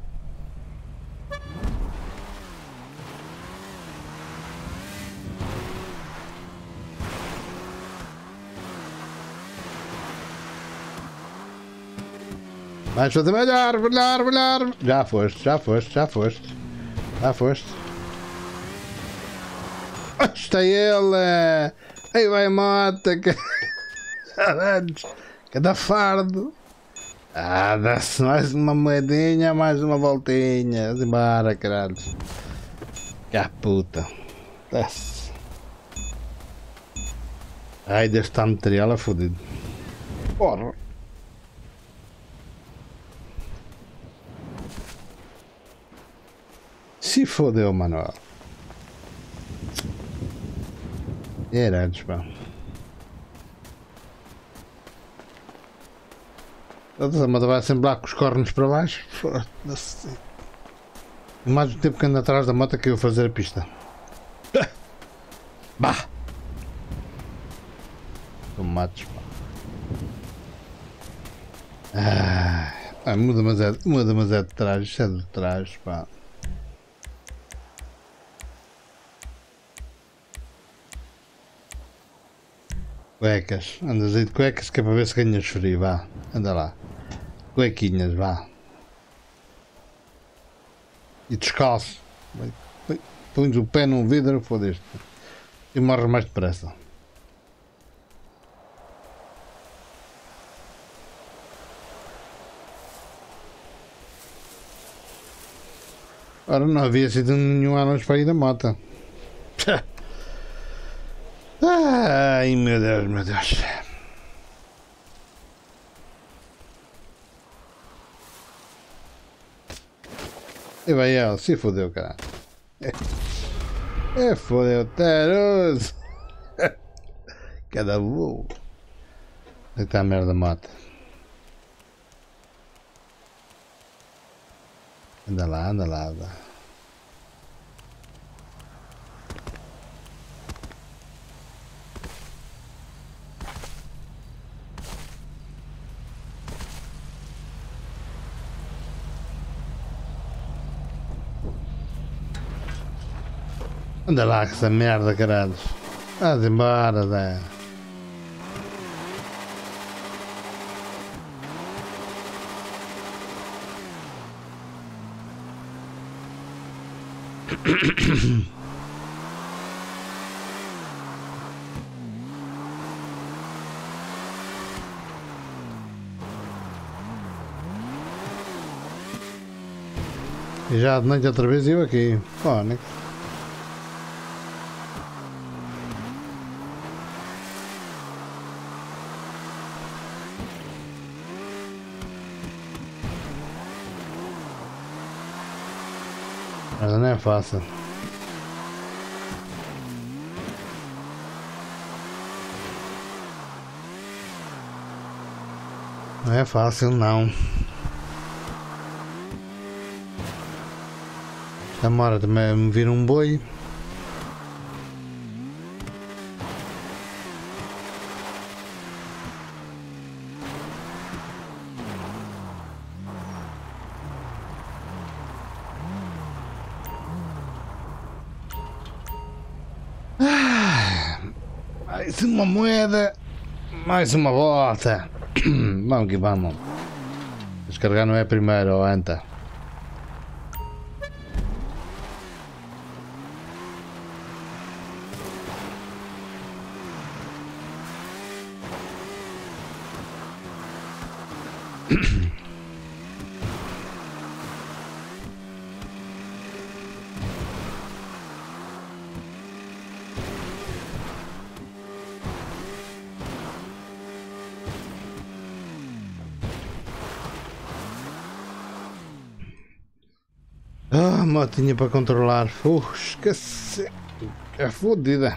[SPEAKER 1] Vais fazer melhor, melhor, melhor. Já foste, já foste, já foste. Já foste. Está ele. Aí vai a moto. Cada fardo. Ah, dá-se mais uma moedinha, mais uma voltinha. Embora, caralho. Que a puta. Desce. Ai, deste estar material é fodido. Porra. Se fodeu, Manuel. Era antes, pá. A moto vai sempre lá com os cornos para baixo. Foda-se. Mais o tempo que ando atrás da moto que eu vou fazer a pista. Bah! Tomates, pá. Ah, muda, mas é, muda, mas é de trás. Isto é de trás, pá. Cuecas, andas aí de cuecas que é para ver se ganhas frio, vá, anda lá, cuequinhas, vá, E descalço. Pões o pé num vidro, foda-se. E morres mais depressa. Ora, não havia sido nenhum anúncio para ir da moto. Ai, meu Deus, meu Deus. E vai ela, se fodeu, cara. É, fodeu, taroso. Cada voo. Onde está a merda da moto? Anda lá, anda lá, anda. Anda lá com essa merda, caralho. Anda embora, Zé. E já de noite outra vez eu aqui. Fónix. Mas não é fácil. Não é fácil não. Demora também a me vir um boi. Mais uma moeda, mais uma volta. Vamos que vamos. Descarregar não é primeiro, ou anta. Ah, motinha para controlar. Uh, esqueci. É fodida.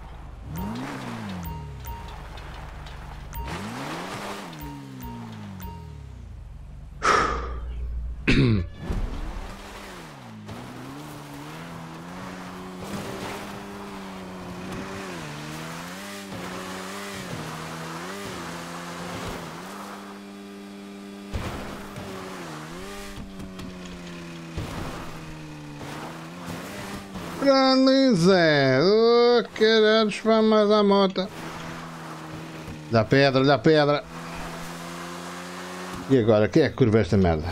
[SPEAKER 1] Grande Zé, oh, caralho, vai mais à moto. Dá pedra, dá pedra. E agora, quem é que curva esta merda?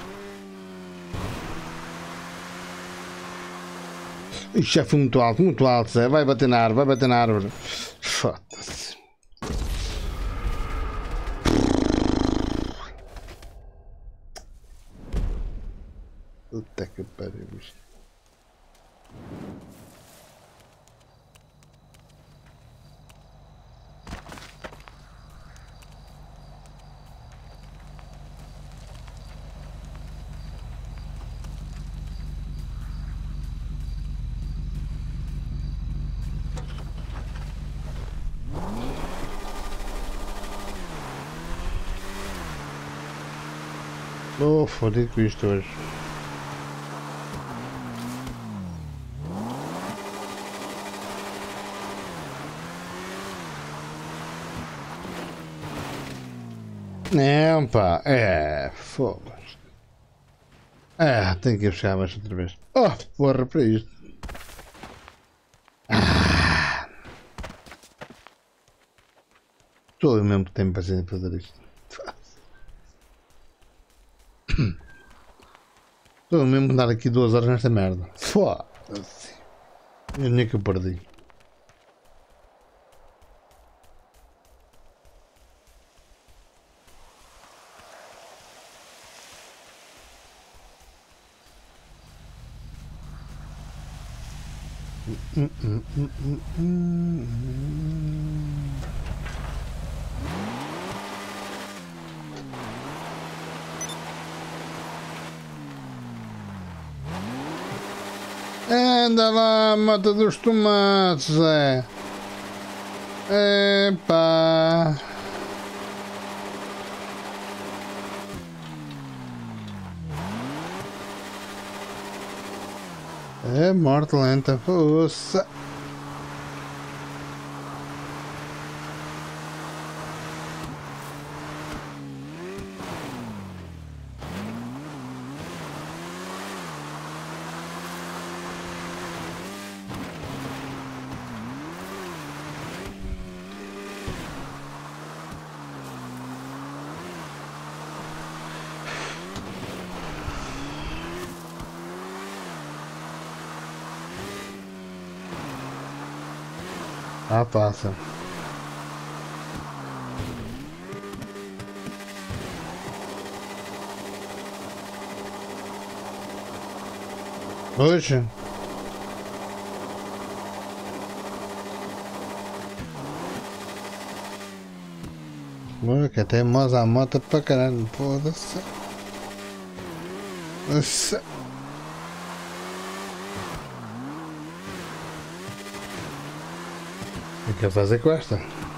[SPEAKER 1] Ixi, já foi muito alto, muito alto, Zé. Vai bater na árvore, vai bater na árvore. Foda-se. Puta que pariu, bicho. Oh, fodido com isto hoje. Não, pá, é, fogo. É, tenho que ir buscar mais outra vez. Oh, porra, para isto. Ah. Estou eu mesmo que tenho paciência para fazer isto. Estou mesmo a andar aqui duas horas nesta merda. Foda-se. Eu nem que eu perdi. Hum, hum, hum, hum, hum, hum. Anda lá, mata dos tomates, é. Epá. É morte lenta, força. Ah, passa. Hoje? Olha que até moza a moto para caralho, foda-se. Nossa. O que quer fazer com esta?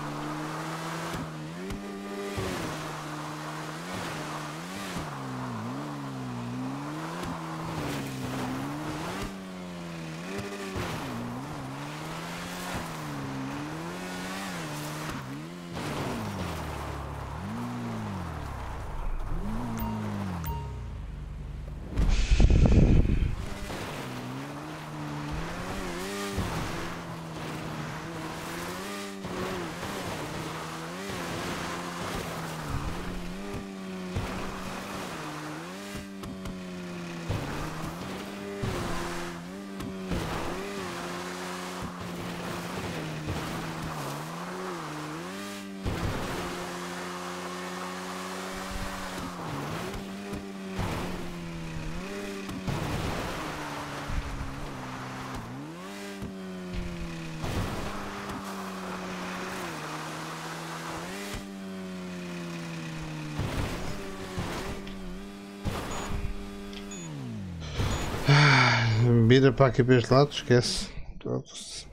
[SPEAKER 1] Vira para aqui para este lado, esquece. Todos.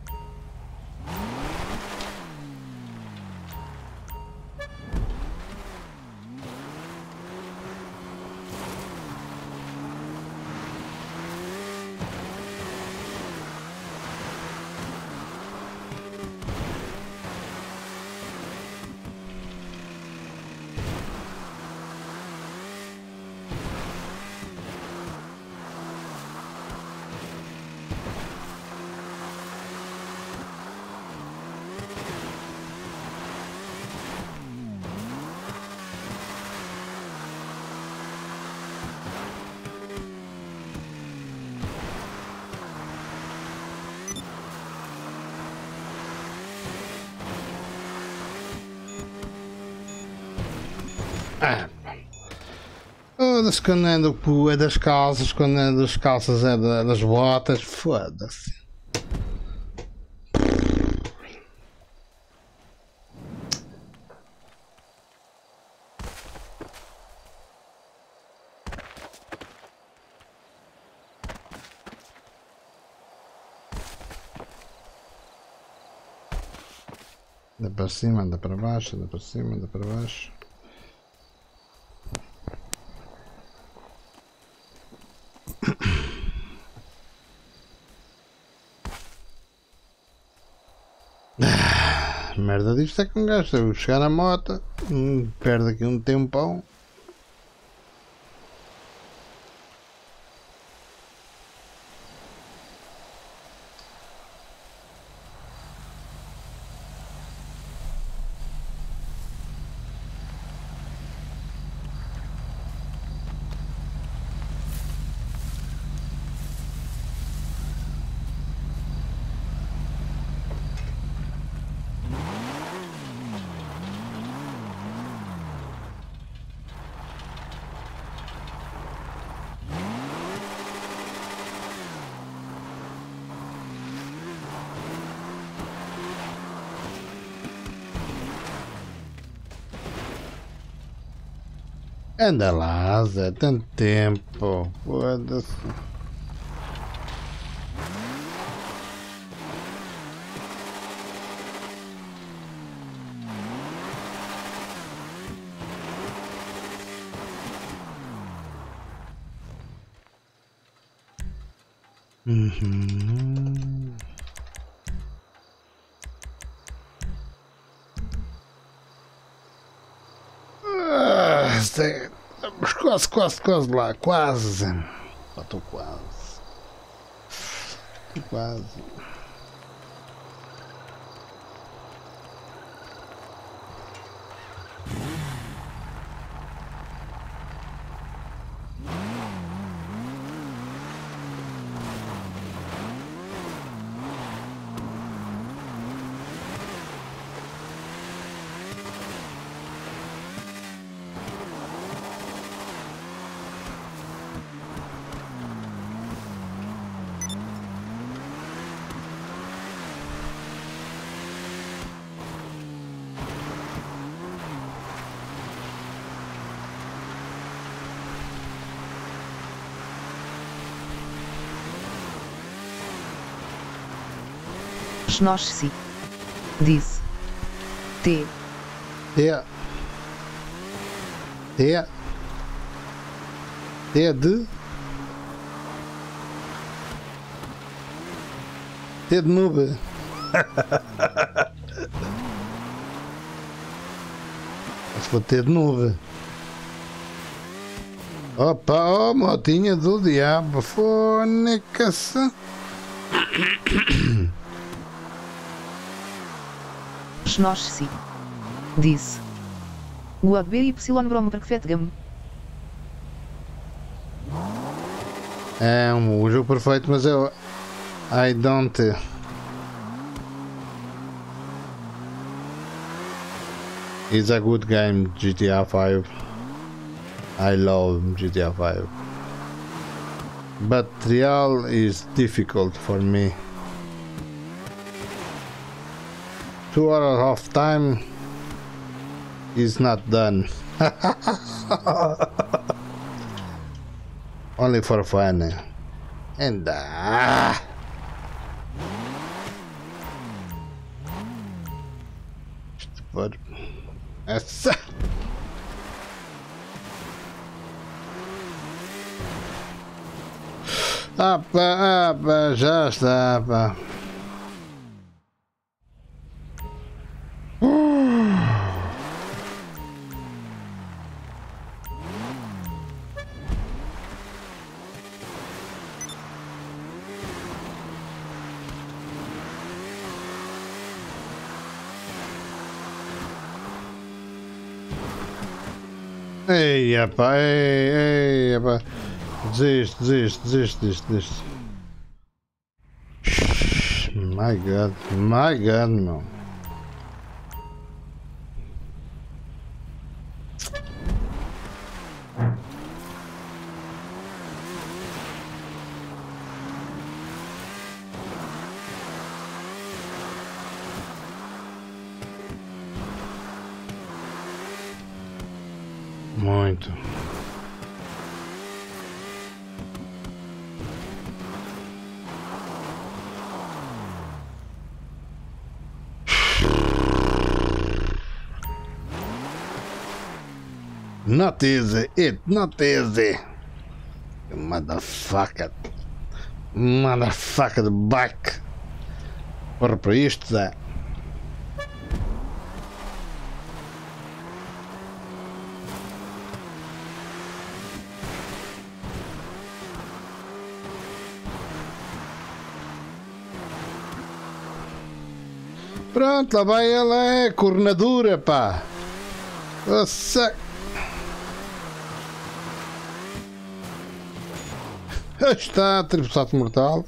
[SPEAKER 1] Ah, foda-se quando é do cu, é das calças, quando é das calças é da, das botas, foda-se. Anda para cima, anda para baixo, anda para cima, anda para baixo. A merda disto é que um gajo deve chegar à moto, hum, perde aqui um tempão. Anda lá, Zé, tanto tempo. Foda-se. Uhum. Ah, Zé, estamos quase, quase, quase lá, quase. Já estou quase. Quase.
[SPEAKER 2] Schnossi. Disse. T.
[SPEAKER 1] T. T. T de. T de nube. Se for T de nube. Opa, oh, motinha do diabo. Fônica-se.
[SPEAKER 2] Schnossi. Disse. O A B Y Bromo Perfetgam.
[SPEAKER 1] É um jogo perfeito, mas eu. I don't. It's a good game, G T A five. I love G T A five. But real is difficult for me. Two hours of time is not done. Only for fun. And ah. But essa. Ah, pá, ah, pá, já está, pá. Ei, epá, ei, ei, epá. Desiste, desiste, desiste, desiste, desiste. My God, my God, meu. Muito. Not easy, it not easy. You motherfucker. Motherfucker back. Ora para isto, Zé. Pronto, lá vai ela, é cornadura, pá. Nossa. Está, tripulado mortal.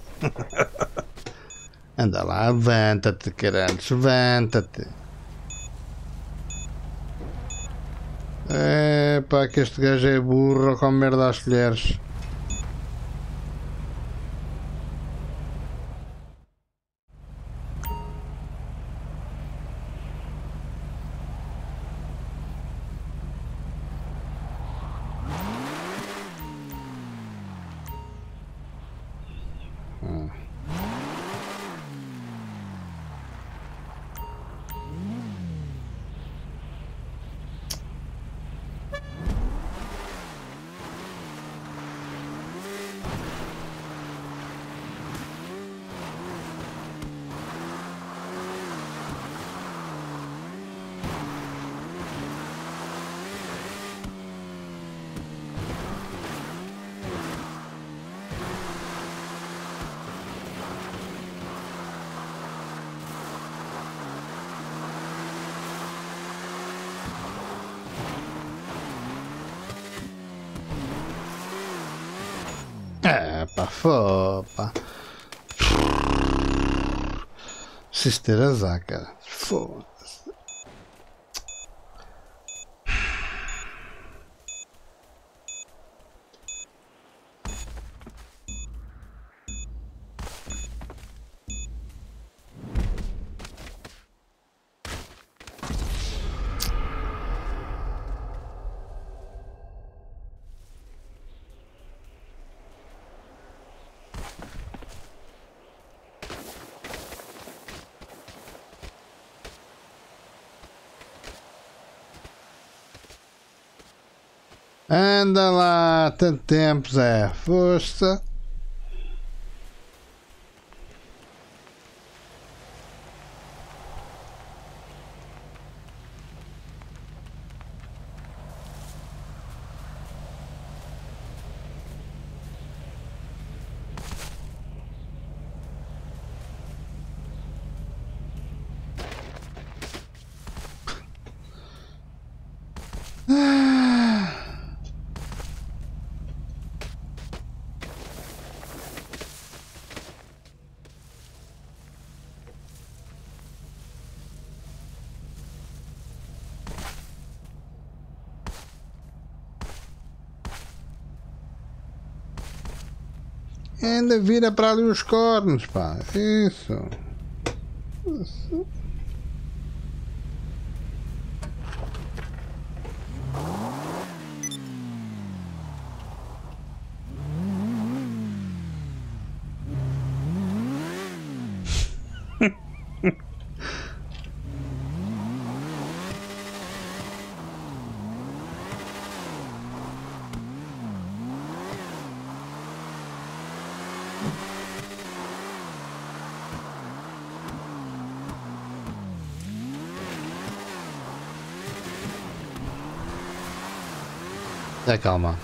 [SPEAKER 1] Anda lá, levanta-te, caralho, levanta-te. É pá, que este gajo é burro com merda às colheres. Hum. É, pá, fopa. Preciso ter azar, cara. Foda-se. Anda lá, tanto tempo, Zé. Força. Ainda vira para ali os cornos, pá. Isso. Isso. É, calma.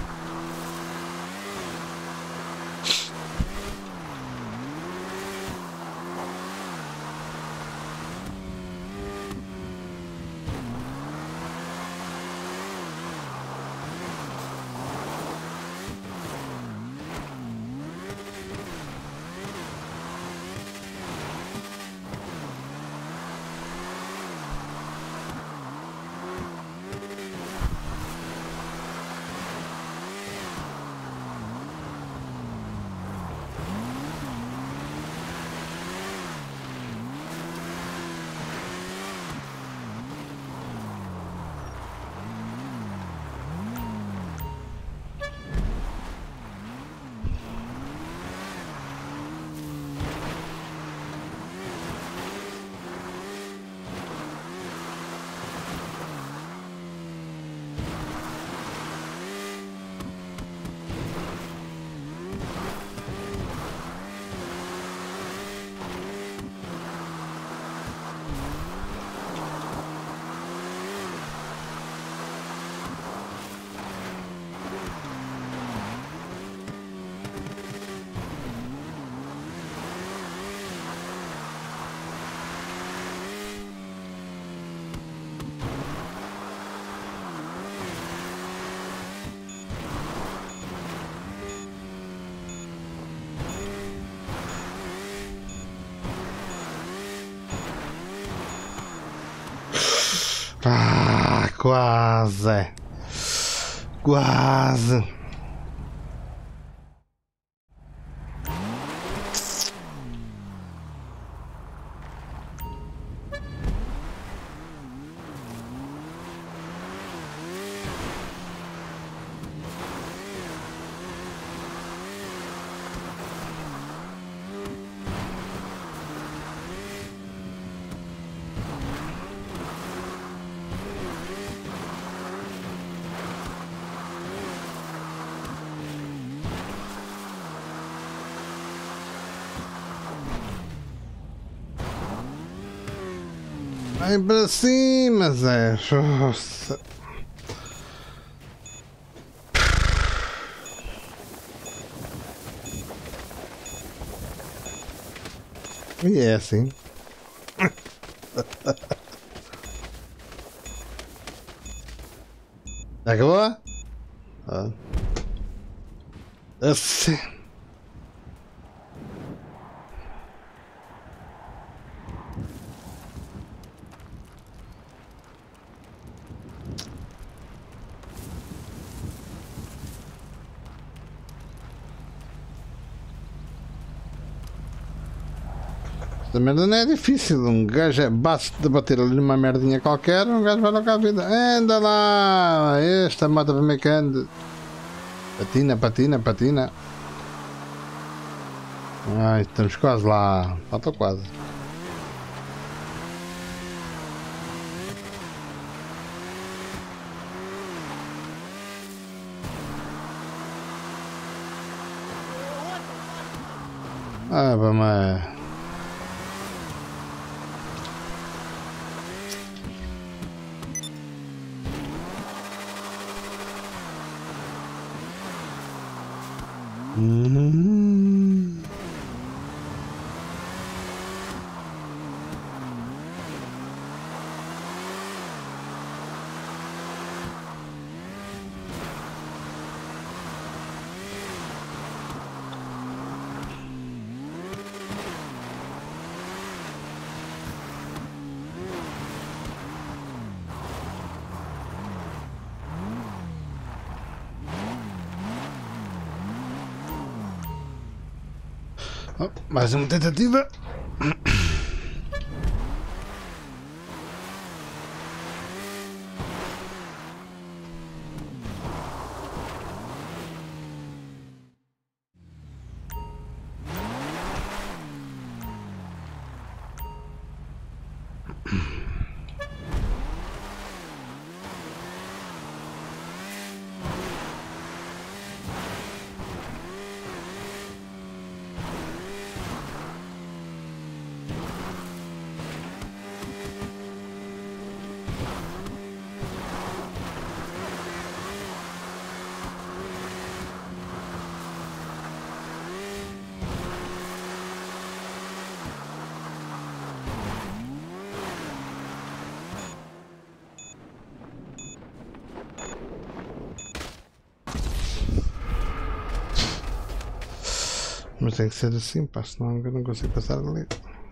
[SPEAKER 1] Ah, quase. Quase. Vai para cima, Zé. Nossa. E é assim. Acabou? Ah. Assim. Esta merda não é difícil, um gajo é, basta bater ali numa merdinha qualquer, um gajo vai logo à vida. Anda lá, esta moto para mim que ande. Patina, patina, patina. Ai, estamos quase lá, falta quase. Ah, vamos. Uhum. Oh, mais uma tentativa. Mas tem que ser assim, pá, senão eu não consigo passar ali.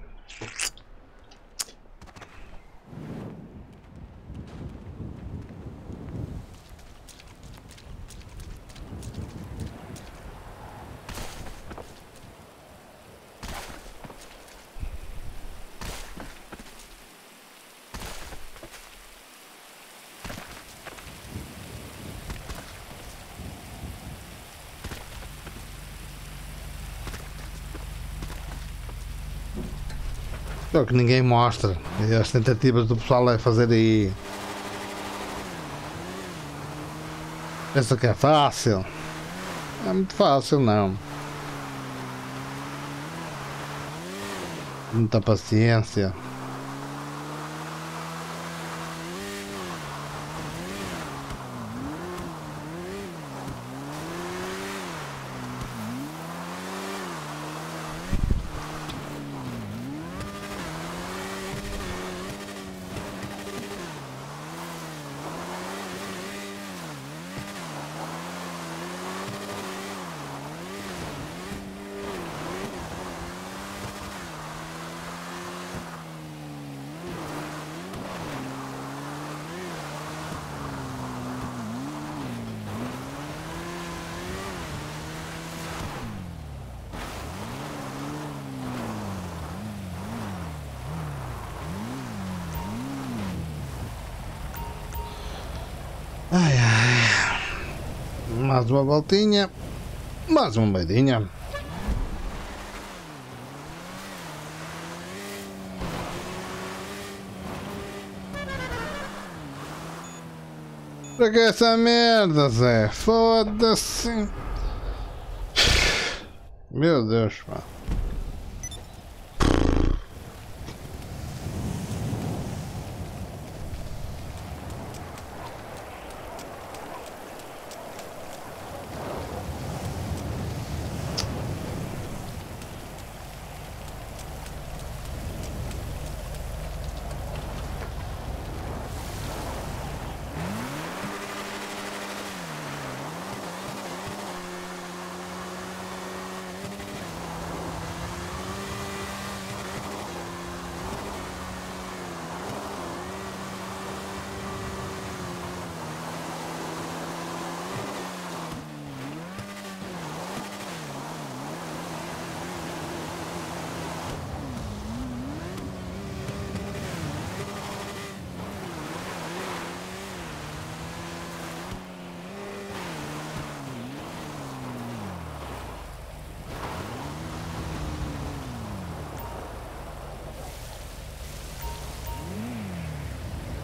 [SPEAKER 1] É o que ninguém mostra. E as tentativas do pessoal é fazer aí. Pensa que é fácil. Não é muito fácil, não. Muita paciência. Ai, ai. Mais uma voltinha. Mais uma moedinha. Para que essa merda, Zé? Foda-se. Meu Deus, pá.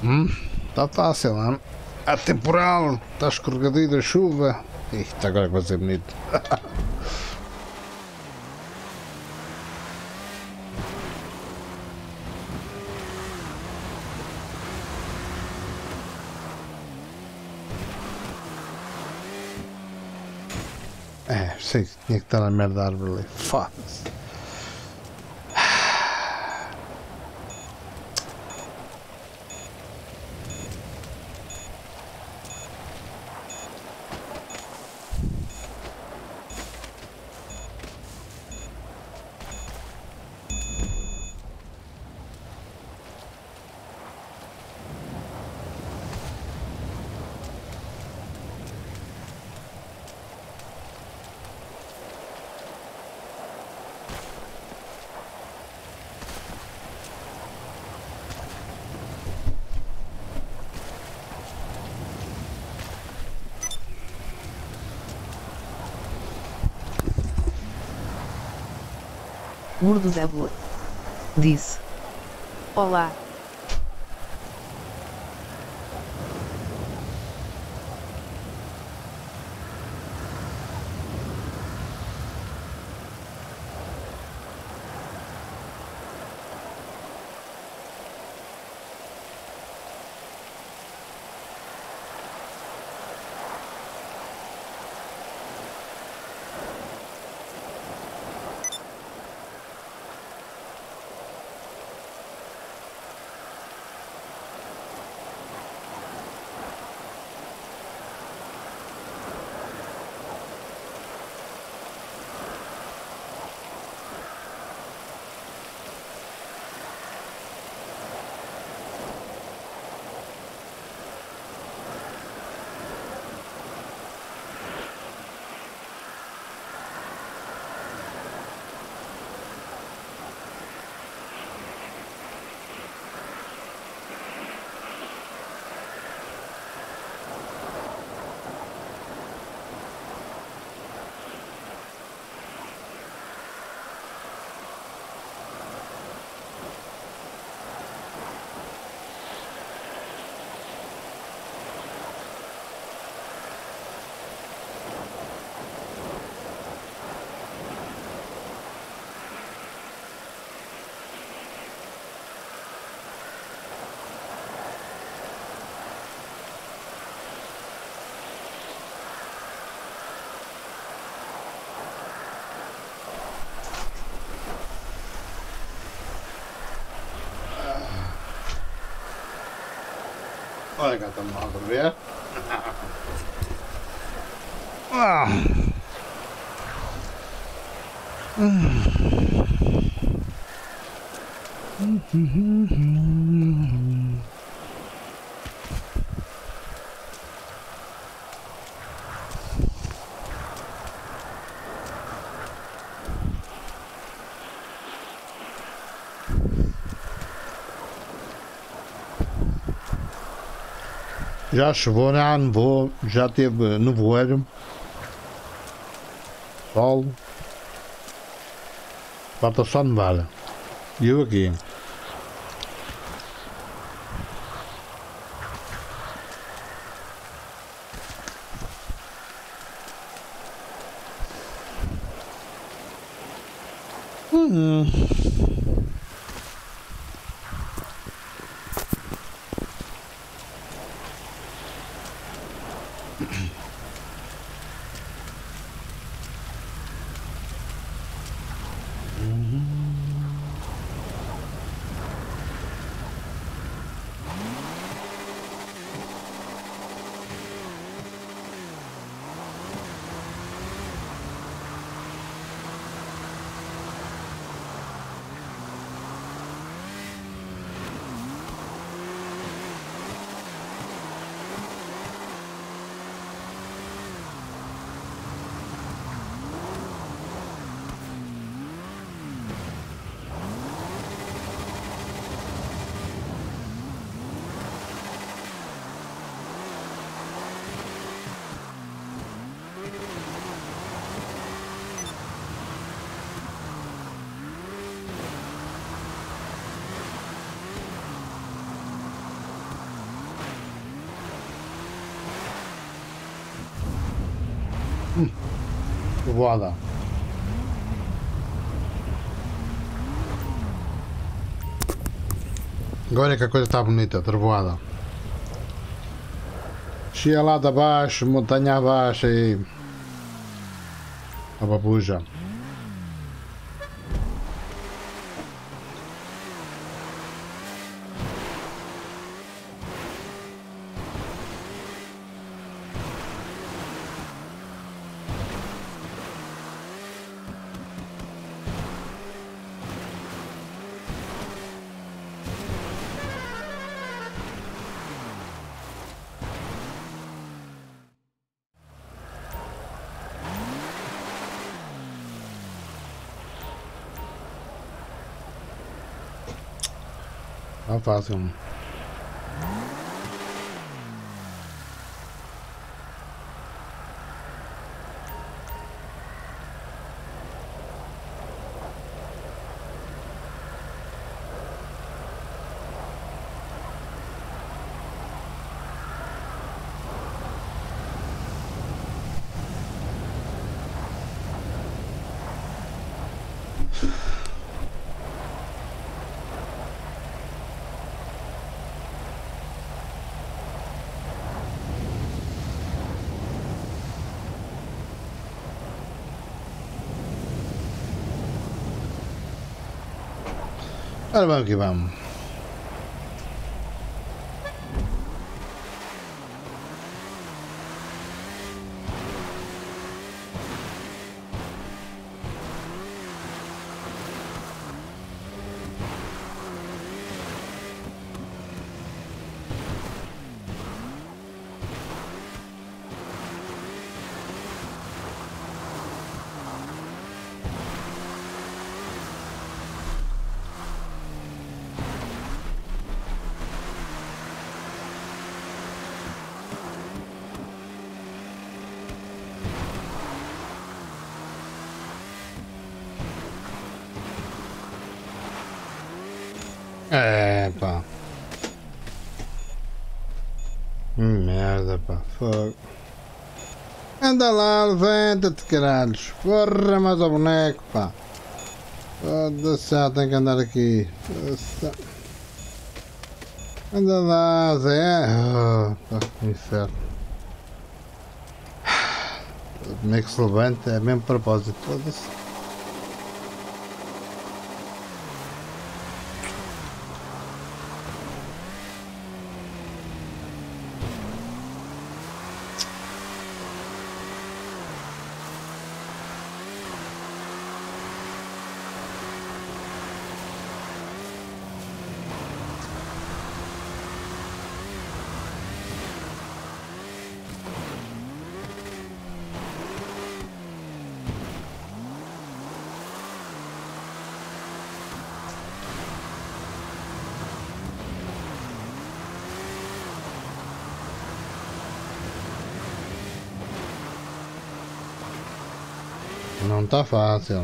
[SPEAKER 1] Hum, tá fácil, não? Há temporal, está escorregadio da chuva. Isto agora vai ser bonito. É, sei que tinha que estar na merda da árvore ali. Foda-se.
[SPEAKER 2] Gordo Débora disse: olá.
[SPEAKER 1] Olha cá, estamos lá a ver. Ah. Já choveu, não, nevou, já teve nevoeiro, sol, falta só nevar. E eu aqui. Hum. Hum, voada. Agora é que a coisa está bonita, trevoada. Chia lá de abaixo, montanha abaixo e... a babuja. Tá fácil. Ora vamos que vamos. É, pá. Merda, pá. Fogo. Anda lá, levanta-te, caralhos. Porra, mais ao boneco, pá. Foda-se, já tem que andar aqui. Anda lá, Zé. Oh, pá, que inferno. O boneco se levanta, é mesmo propósito. Foda-se. Não tá fácil.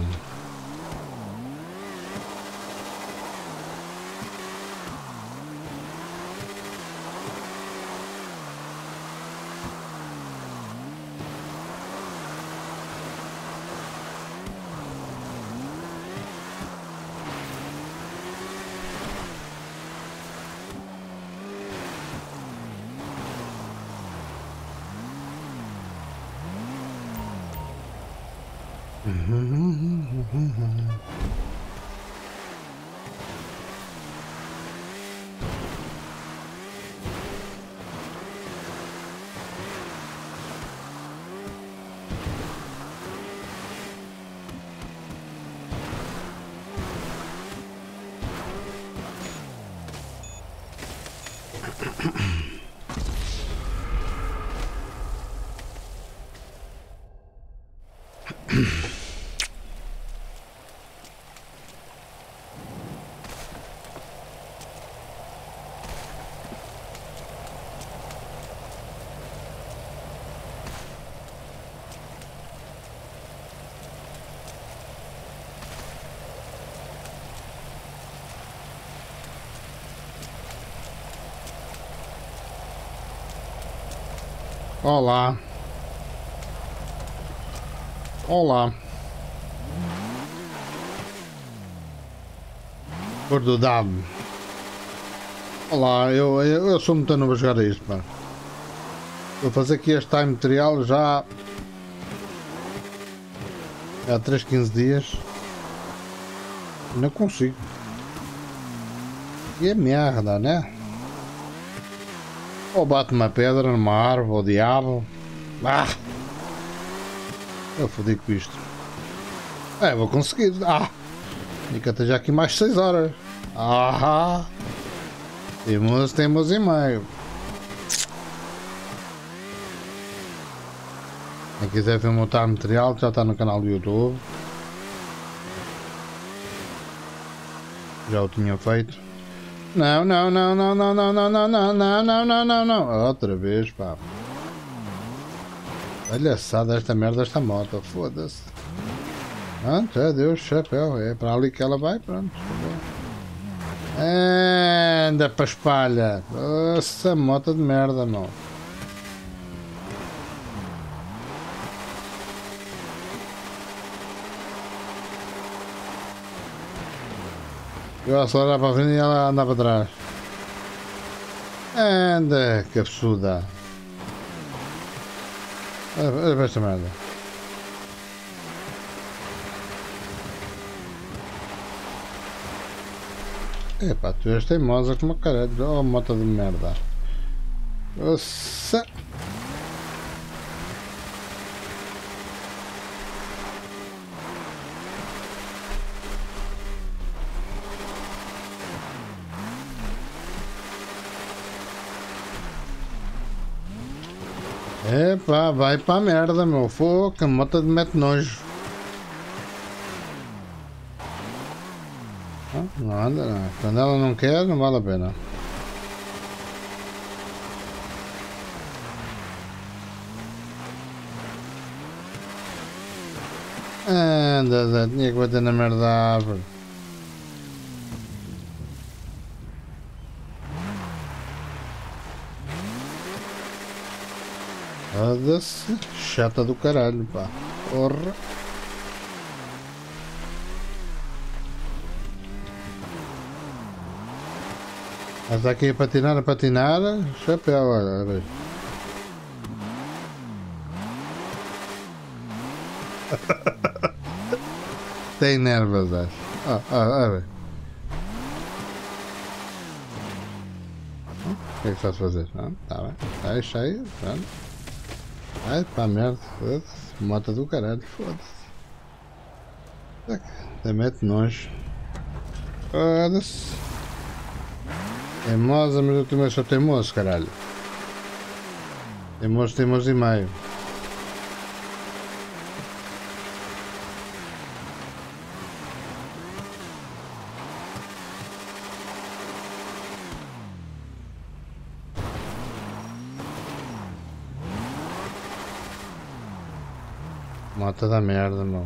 [SPEAKER 1] Olá. Olá. Gordo dado. Olá, eu, eu, eu sou muito novo a jogar a isto, mano. Vou fazer aqui este time material já há três, quinze dias. Não consigo. E é merda, né? Ou bate uma pedra numa árvore, ou diabo. Ah! Eu fodi com isto. É, vou conseguir. Ah! E que até já aqui mais seis horas. Ah! Temos, temos e meio. Quem quiser ver montar material já está no canal do YouTube. Já o tinha feito. Não, não, não, não, não, não, não, não, não, não, não, não, não, não. Outra vez, pá. Olha só desta merda, esta moto. Foda-se. Pronto, adeus, chapéu. É para ali que ela vai, pronto. Anda para a espalha. Essa moto de merda, não. Eu acelerar para a frente e ela anda para trás. Anda, que absurda. Olha para esta merda. Epá, tu és teimosa como caralho. Oh, moto de merda. Nossa. Epá, vai para a merda, meu. Fogo, que a moto de mete nojo. Não anda, não. Quando ela não quer, não vale a pena. Anda, anda, tinha que bater na merda da árvore. Foda-se, chata do caralho, pá. Porra. Mas aqui a patinar, a patinar, chapéu, olha. Tem nervos, acho. Ah, ah, olha. O que é que estás a fazer? Não, tá bem. Deixa aí, pronto. Ai, pá, merda, foda-se. Moto do caralho, foda-se. Até mete nojo. Foda-se. Teimosa, mas eu também sou teimoso, caralho. Teimoso, teimoso e meio. Moto da merda, meu.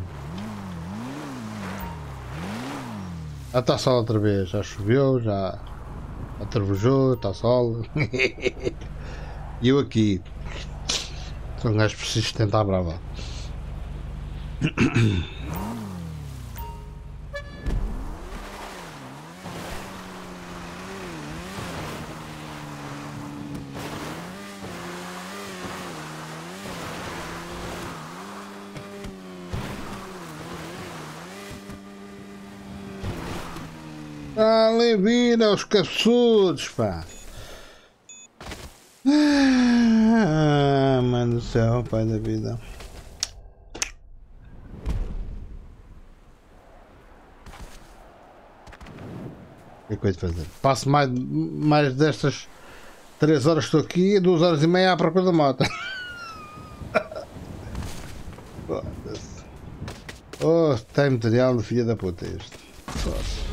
[SPEAKER 1] Já está sol outra vez, já choveu, já atravejou, está sol. E eu aqui. Sou um gajo persistente à brava. Ali vira os cabeçudos, pá. Ah, mano do céu, pai da vida. O que é que eu de fazer? Passo mais, mais destas três horas estou aqui, duas horas e meia à procura da moto. Foda-se. Oh, tem material de filha da puta este. Foda-se.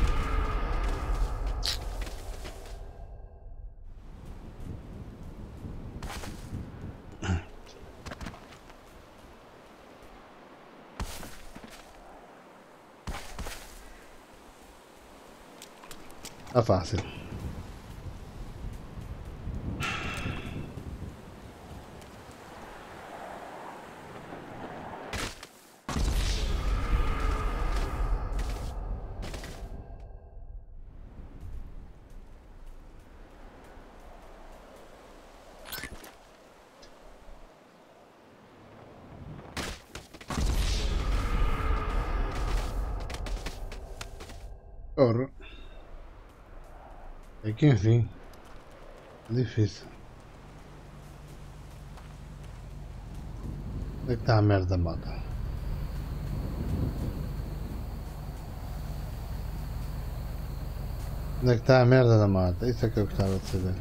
[SPEAKER 1] Tá fácil. Porra. É que enfim. É difícil. Onde é que está a merda da moto? Onde é que está a merda da moto? Isso é que eu gostava de saber.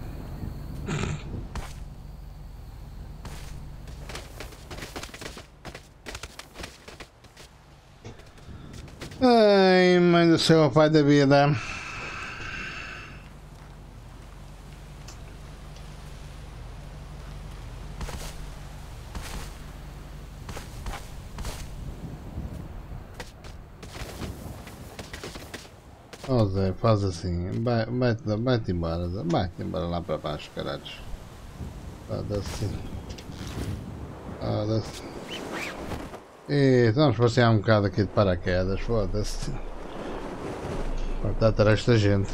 [SPEAKER 1] Ai, mãe do céu, pai da vida. Ó Zé, faz assim, vai, vai-te vai-te embora, Zé. Vai-te embora lá para baixo, caralho. Foda-se. Foda-se. E vamos passear um bocado aqui de paraquedas, foda-se. Para estar atrás desta gente.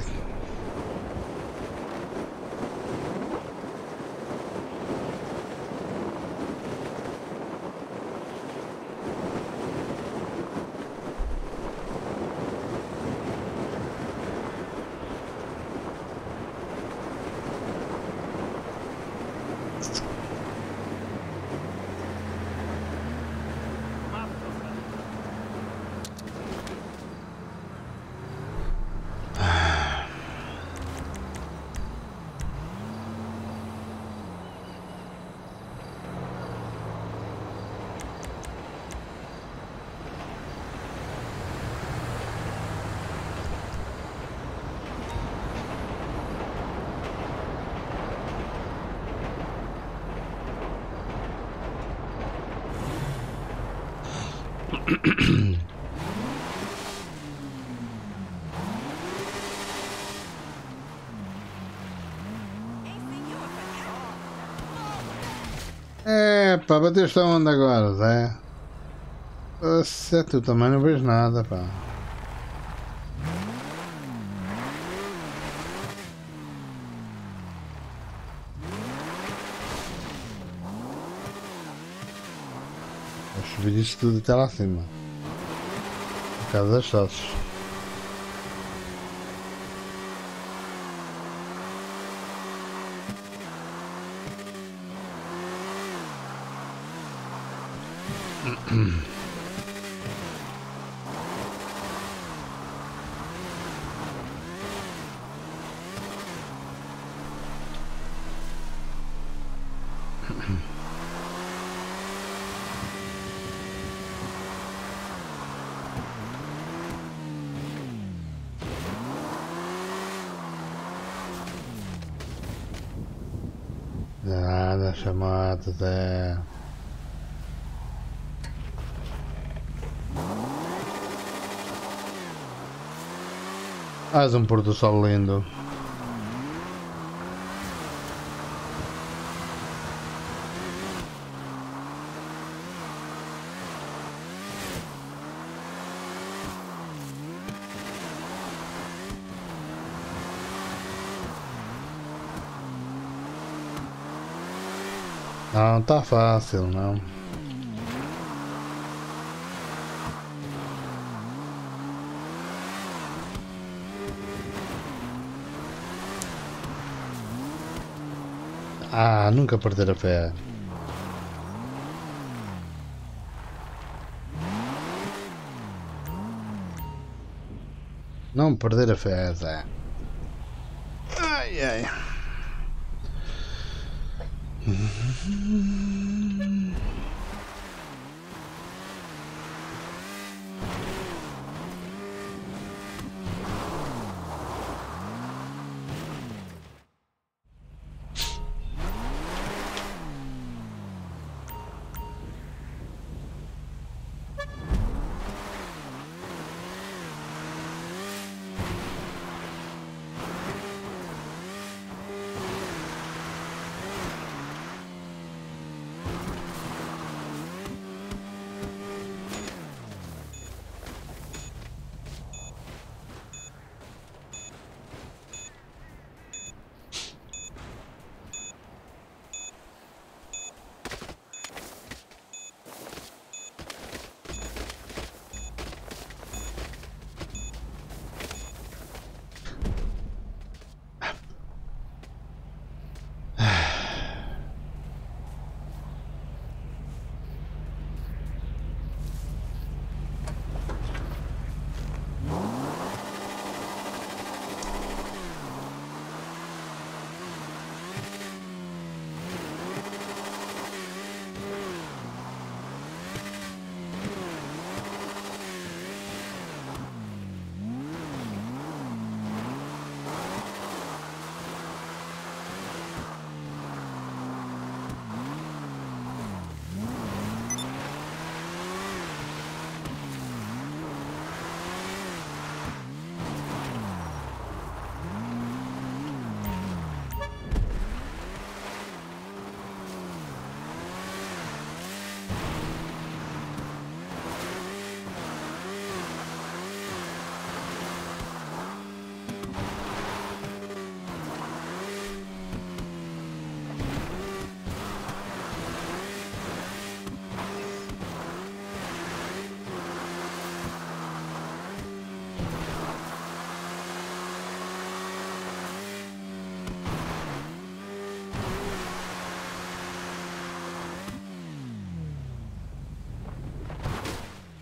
[SPEAKER 1] É, pá, bateste a onda agora, Zé. Você, tu também não vês nada, pá. Vou subir isto tudo até lá acima. Por causa das sócios. Nada, chamado, Zé. Faz um pôr do sol lindo. Não tá fácil, não. Ah, nunca perder a fé. Não perder a fé, Zé. Ai, ai.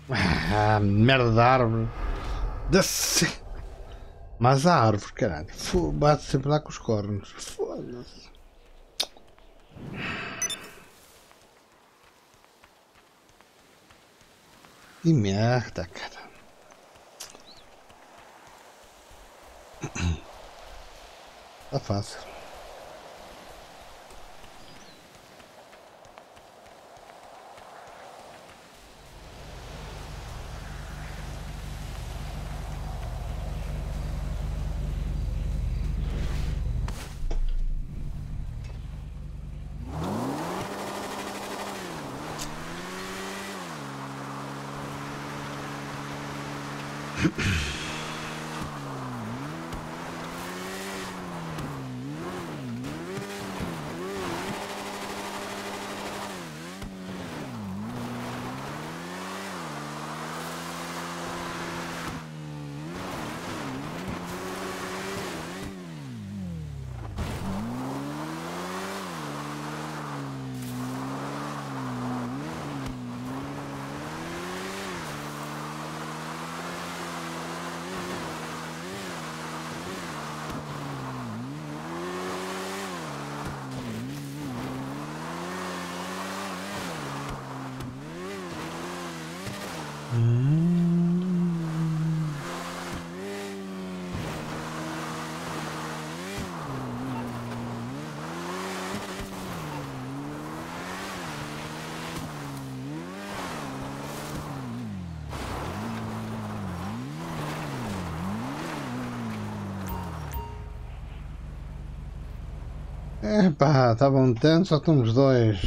[SPEAKER 1] Ah, merda da árvore. Desce. Mas a árvore, caralho. Bate sempre lá com os cornos. Foda-se. Que merda, cara. Tá fácil. Epá, estava um tanto, só estamos dois.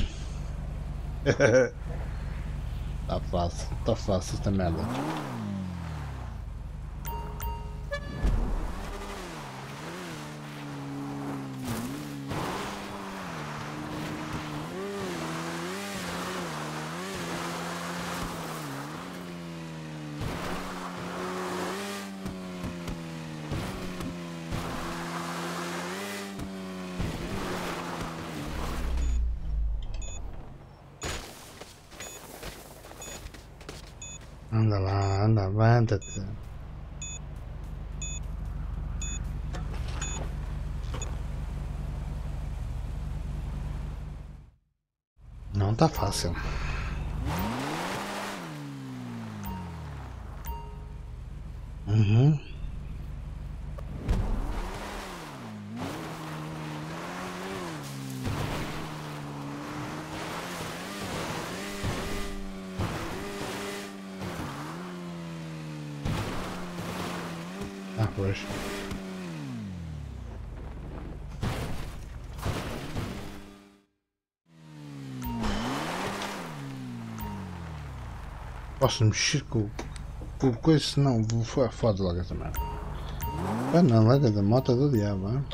[SPEAKER 1] Tá fácil, tá fácil esta merda. Anda lá, anda, levanta-te. Não tá fácil. Uhum. Ah, pois. Posso mexer com com coisa, senão vou foda logo essa merda. Ah não, larga da moto do diabo, hein?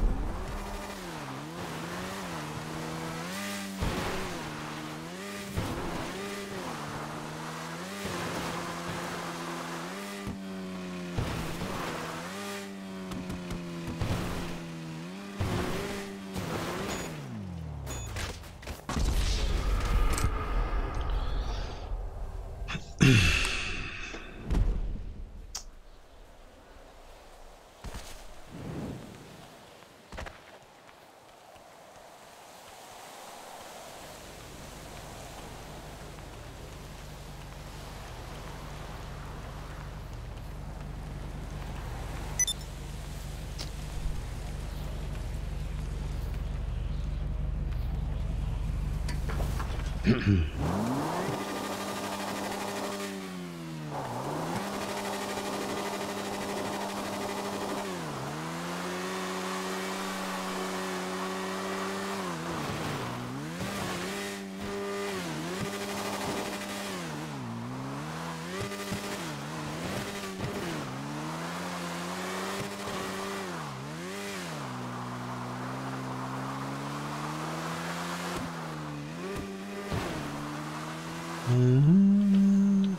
[SPEAKER 1] Uhum.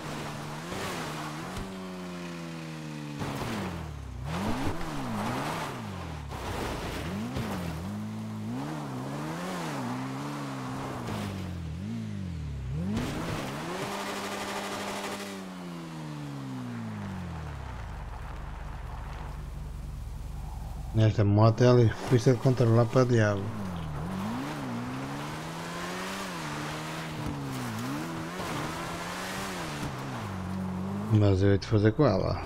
[SPEAKER 1] Esta moto é difícil de controlar para diabo. Mas eu hei de fazer com ela.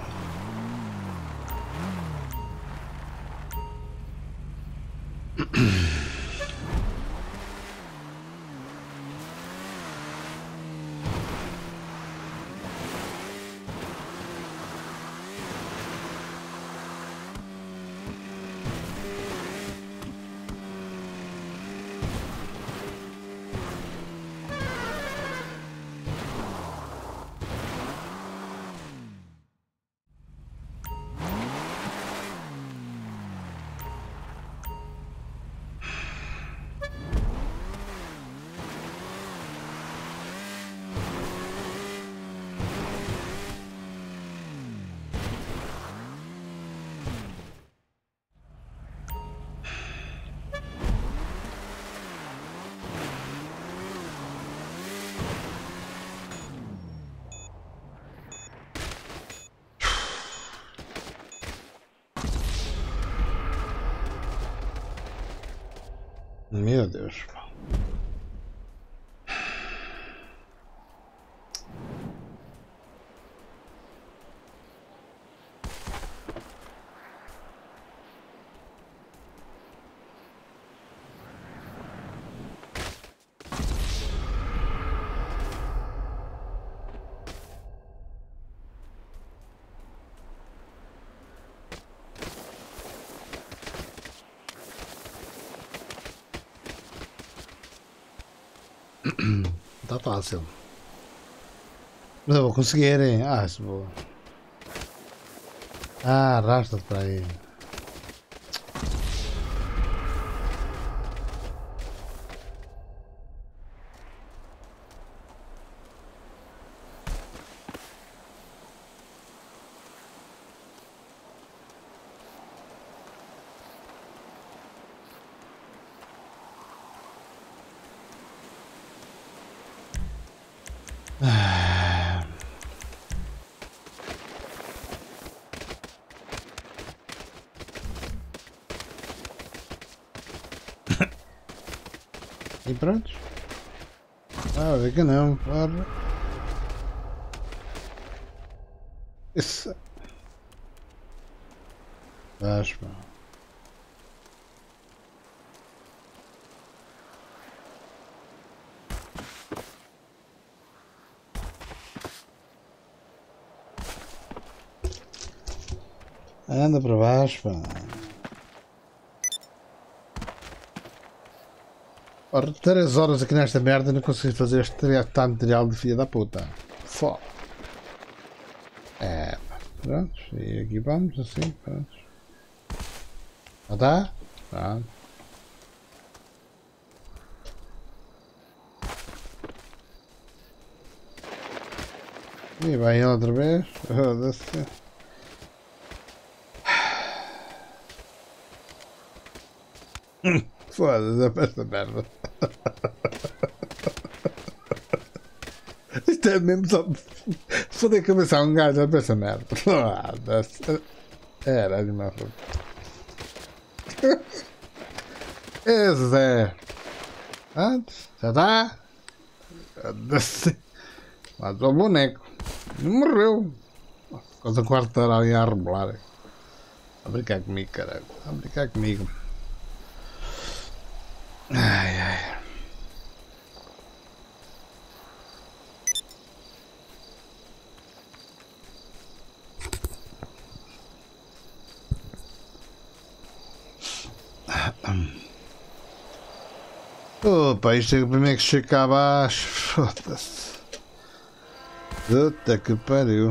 [SPEAKER 1] Meu Deus. Tá fácil. Mas eu vou conseguir, hein? Ah, se vou. Ah, arrasta-te para aí. E pronto. Ah, vê que não, claro. Isso. Acho, pá. Anda para baixo, pá. Ora, três horas aqui nesta merda e não consegui fazer este tanto material de filha da puta. Foda. É, pá. Pronto. E aqui vamos assim, pronto. Já está? Pronto. E vai ele outra vez. Foda-se. Foda-se, esta merda. Isto é mesmo só foder a cabeça a um gajo a essa merda. Foda-se. Era animal. Esse é. Antes, já está. Foda-se. Matou o boneco. Não morreu. Coisa um quarto de hora ali a rebolar. A brincar comigo, caralho. A brincar comigo. Ai, ai. Opa, isto é o primeiro que chega cá abaixo. Foda-se. Puta que pariu.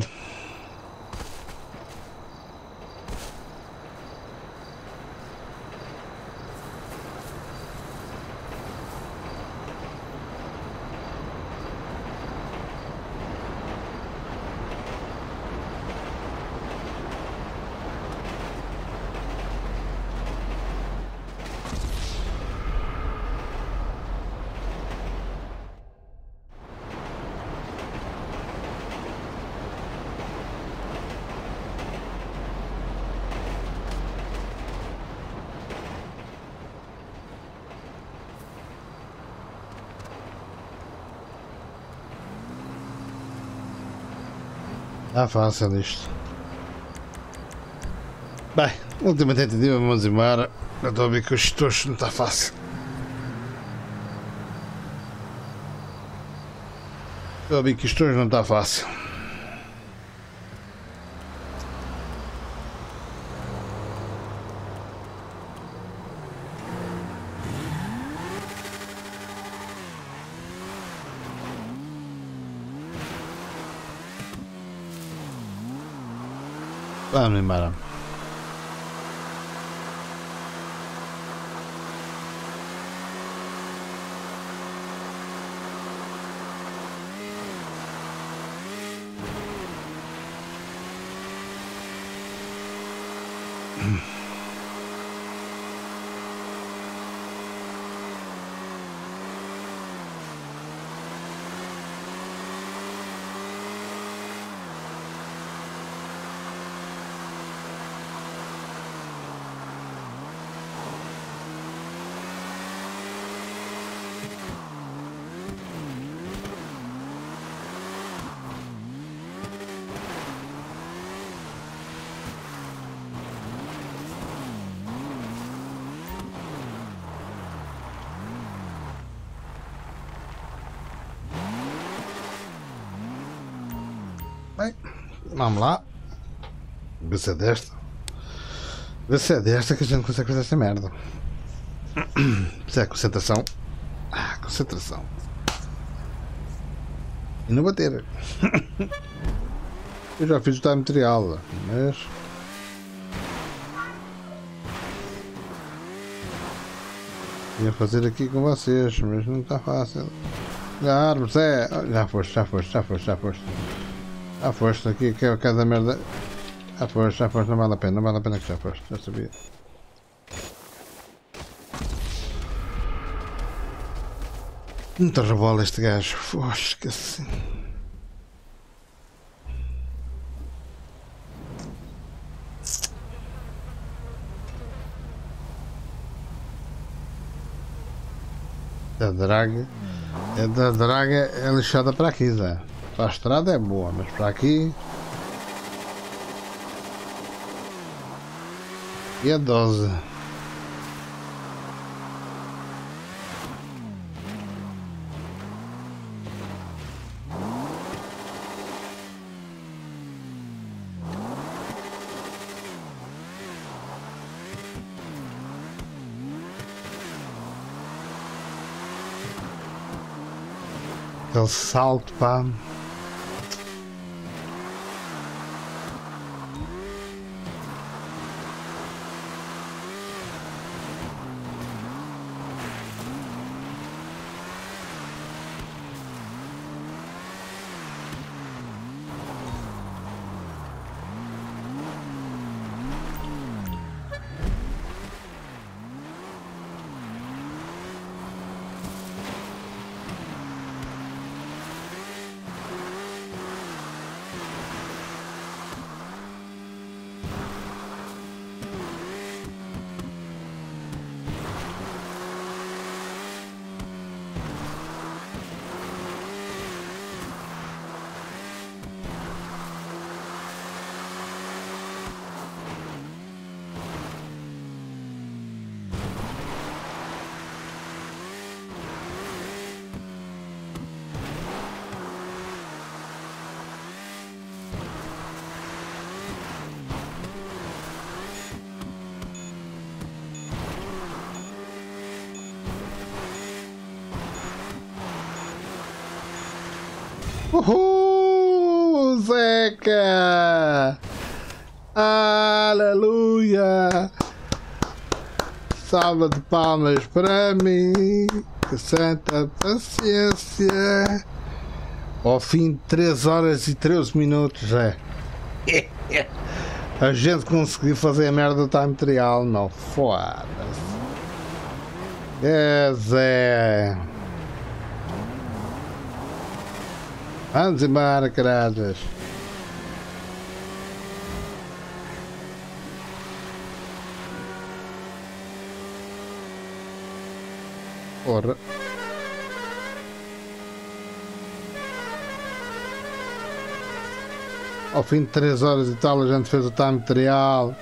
[SPEAKER 1] Está fácil isto. Bem, última tentativa, vamos embora. Eu estou a ver que os gestores não está fácil. Estou a ver que isto hoje não está fácil. Vamos embora. Bem, vamos lá. Vê se é desta. Vê se é desta que a gente consegue fazer esta merda. Se é concentração. Ah, concentração. E não bater. Eu já fiz o time material, mas... ia fazer aqui com vocês, mas não está fácil. Já árvores, é... Já foste, já foste, já foste, já foste. Já foste aqui, que é cada merda. Já foste, já foste, não vale a pena, não vale a pena que já foste, já sabia. Muita rebola este gajo, fosca-se. A draga, a da draga é lixada para aqui, Zé. Para a estrada é boa, mas para aqui... E a doze. Aquele salto, pá. Uhul, Zeca! Aleluia! Salva de palmas para mim, que santa paciência! Ao fim de três horas e treze minutos, é. A gente conseguiu fazer a merda do time trial, não foda-se. É, Zé. Vamos embora, caradas. Porra. ao fim de três horas e tal a gente fez o time material.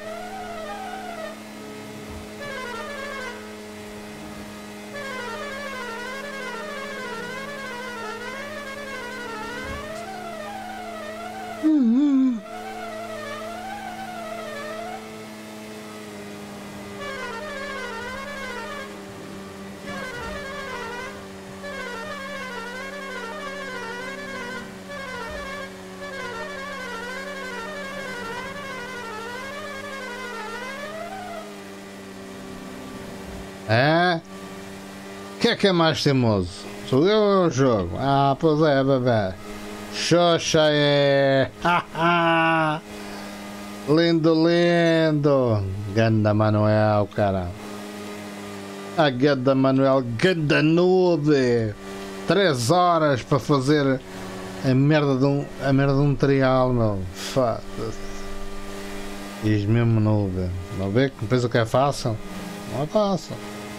[SPEAKER 1] É? Que é que é mais teimoso? Sou eu ou o jogo? Ah, pois é, bebê. Xoxa é. Lindo, lindo. Ganda Manuel, cara. A Ganda Manuel, Ganda nube. Três horas para fazer a merda de um, a merda de um trial, meu. Foda-se. Diz mesmo nube. Não vê que pensa que é fácil? Não é fácil.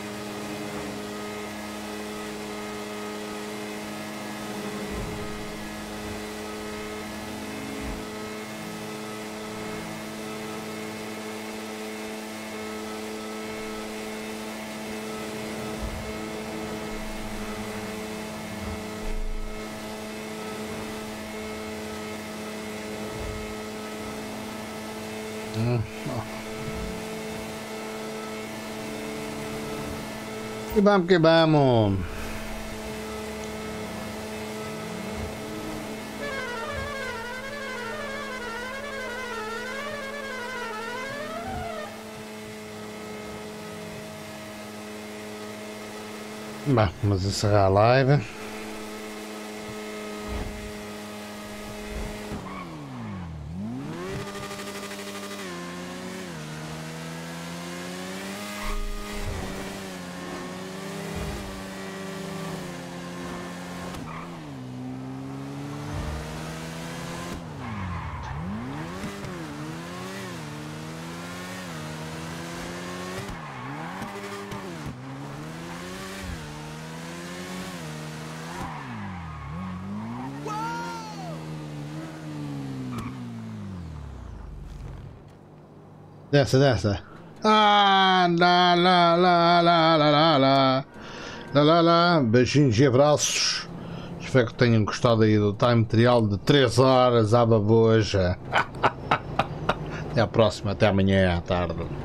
[SPEAKER 1] Que vamos, que vamos. Bom, vamos encerrar a live. Desce, desce. Ah, lá, lá, lá, lá, lá, lá, lá. Lá, lá, lá. Beijinhos e abraços. Espero que tenham gostado aí do time material de três horas à baboja. Até à próxima, até amanhã à tarde.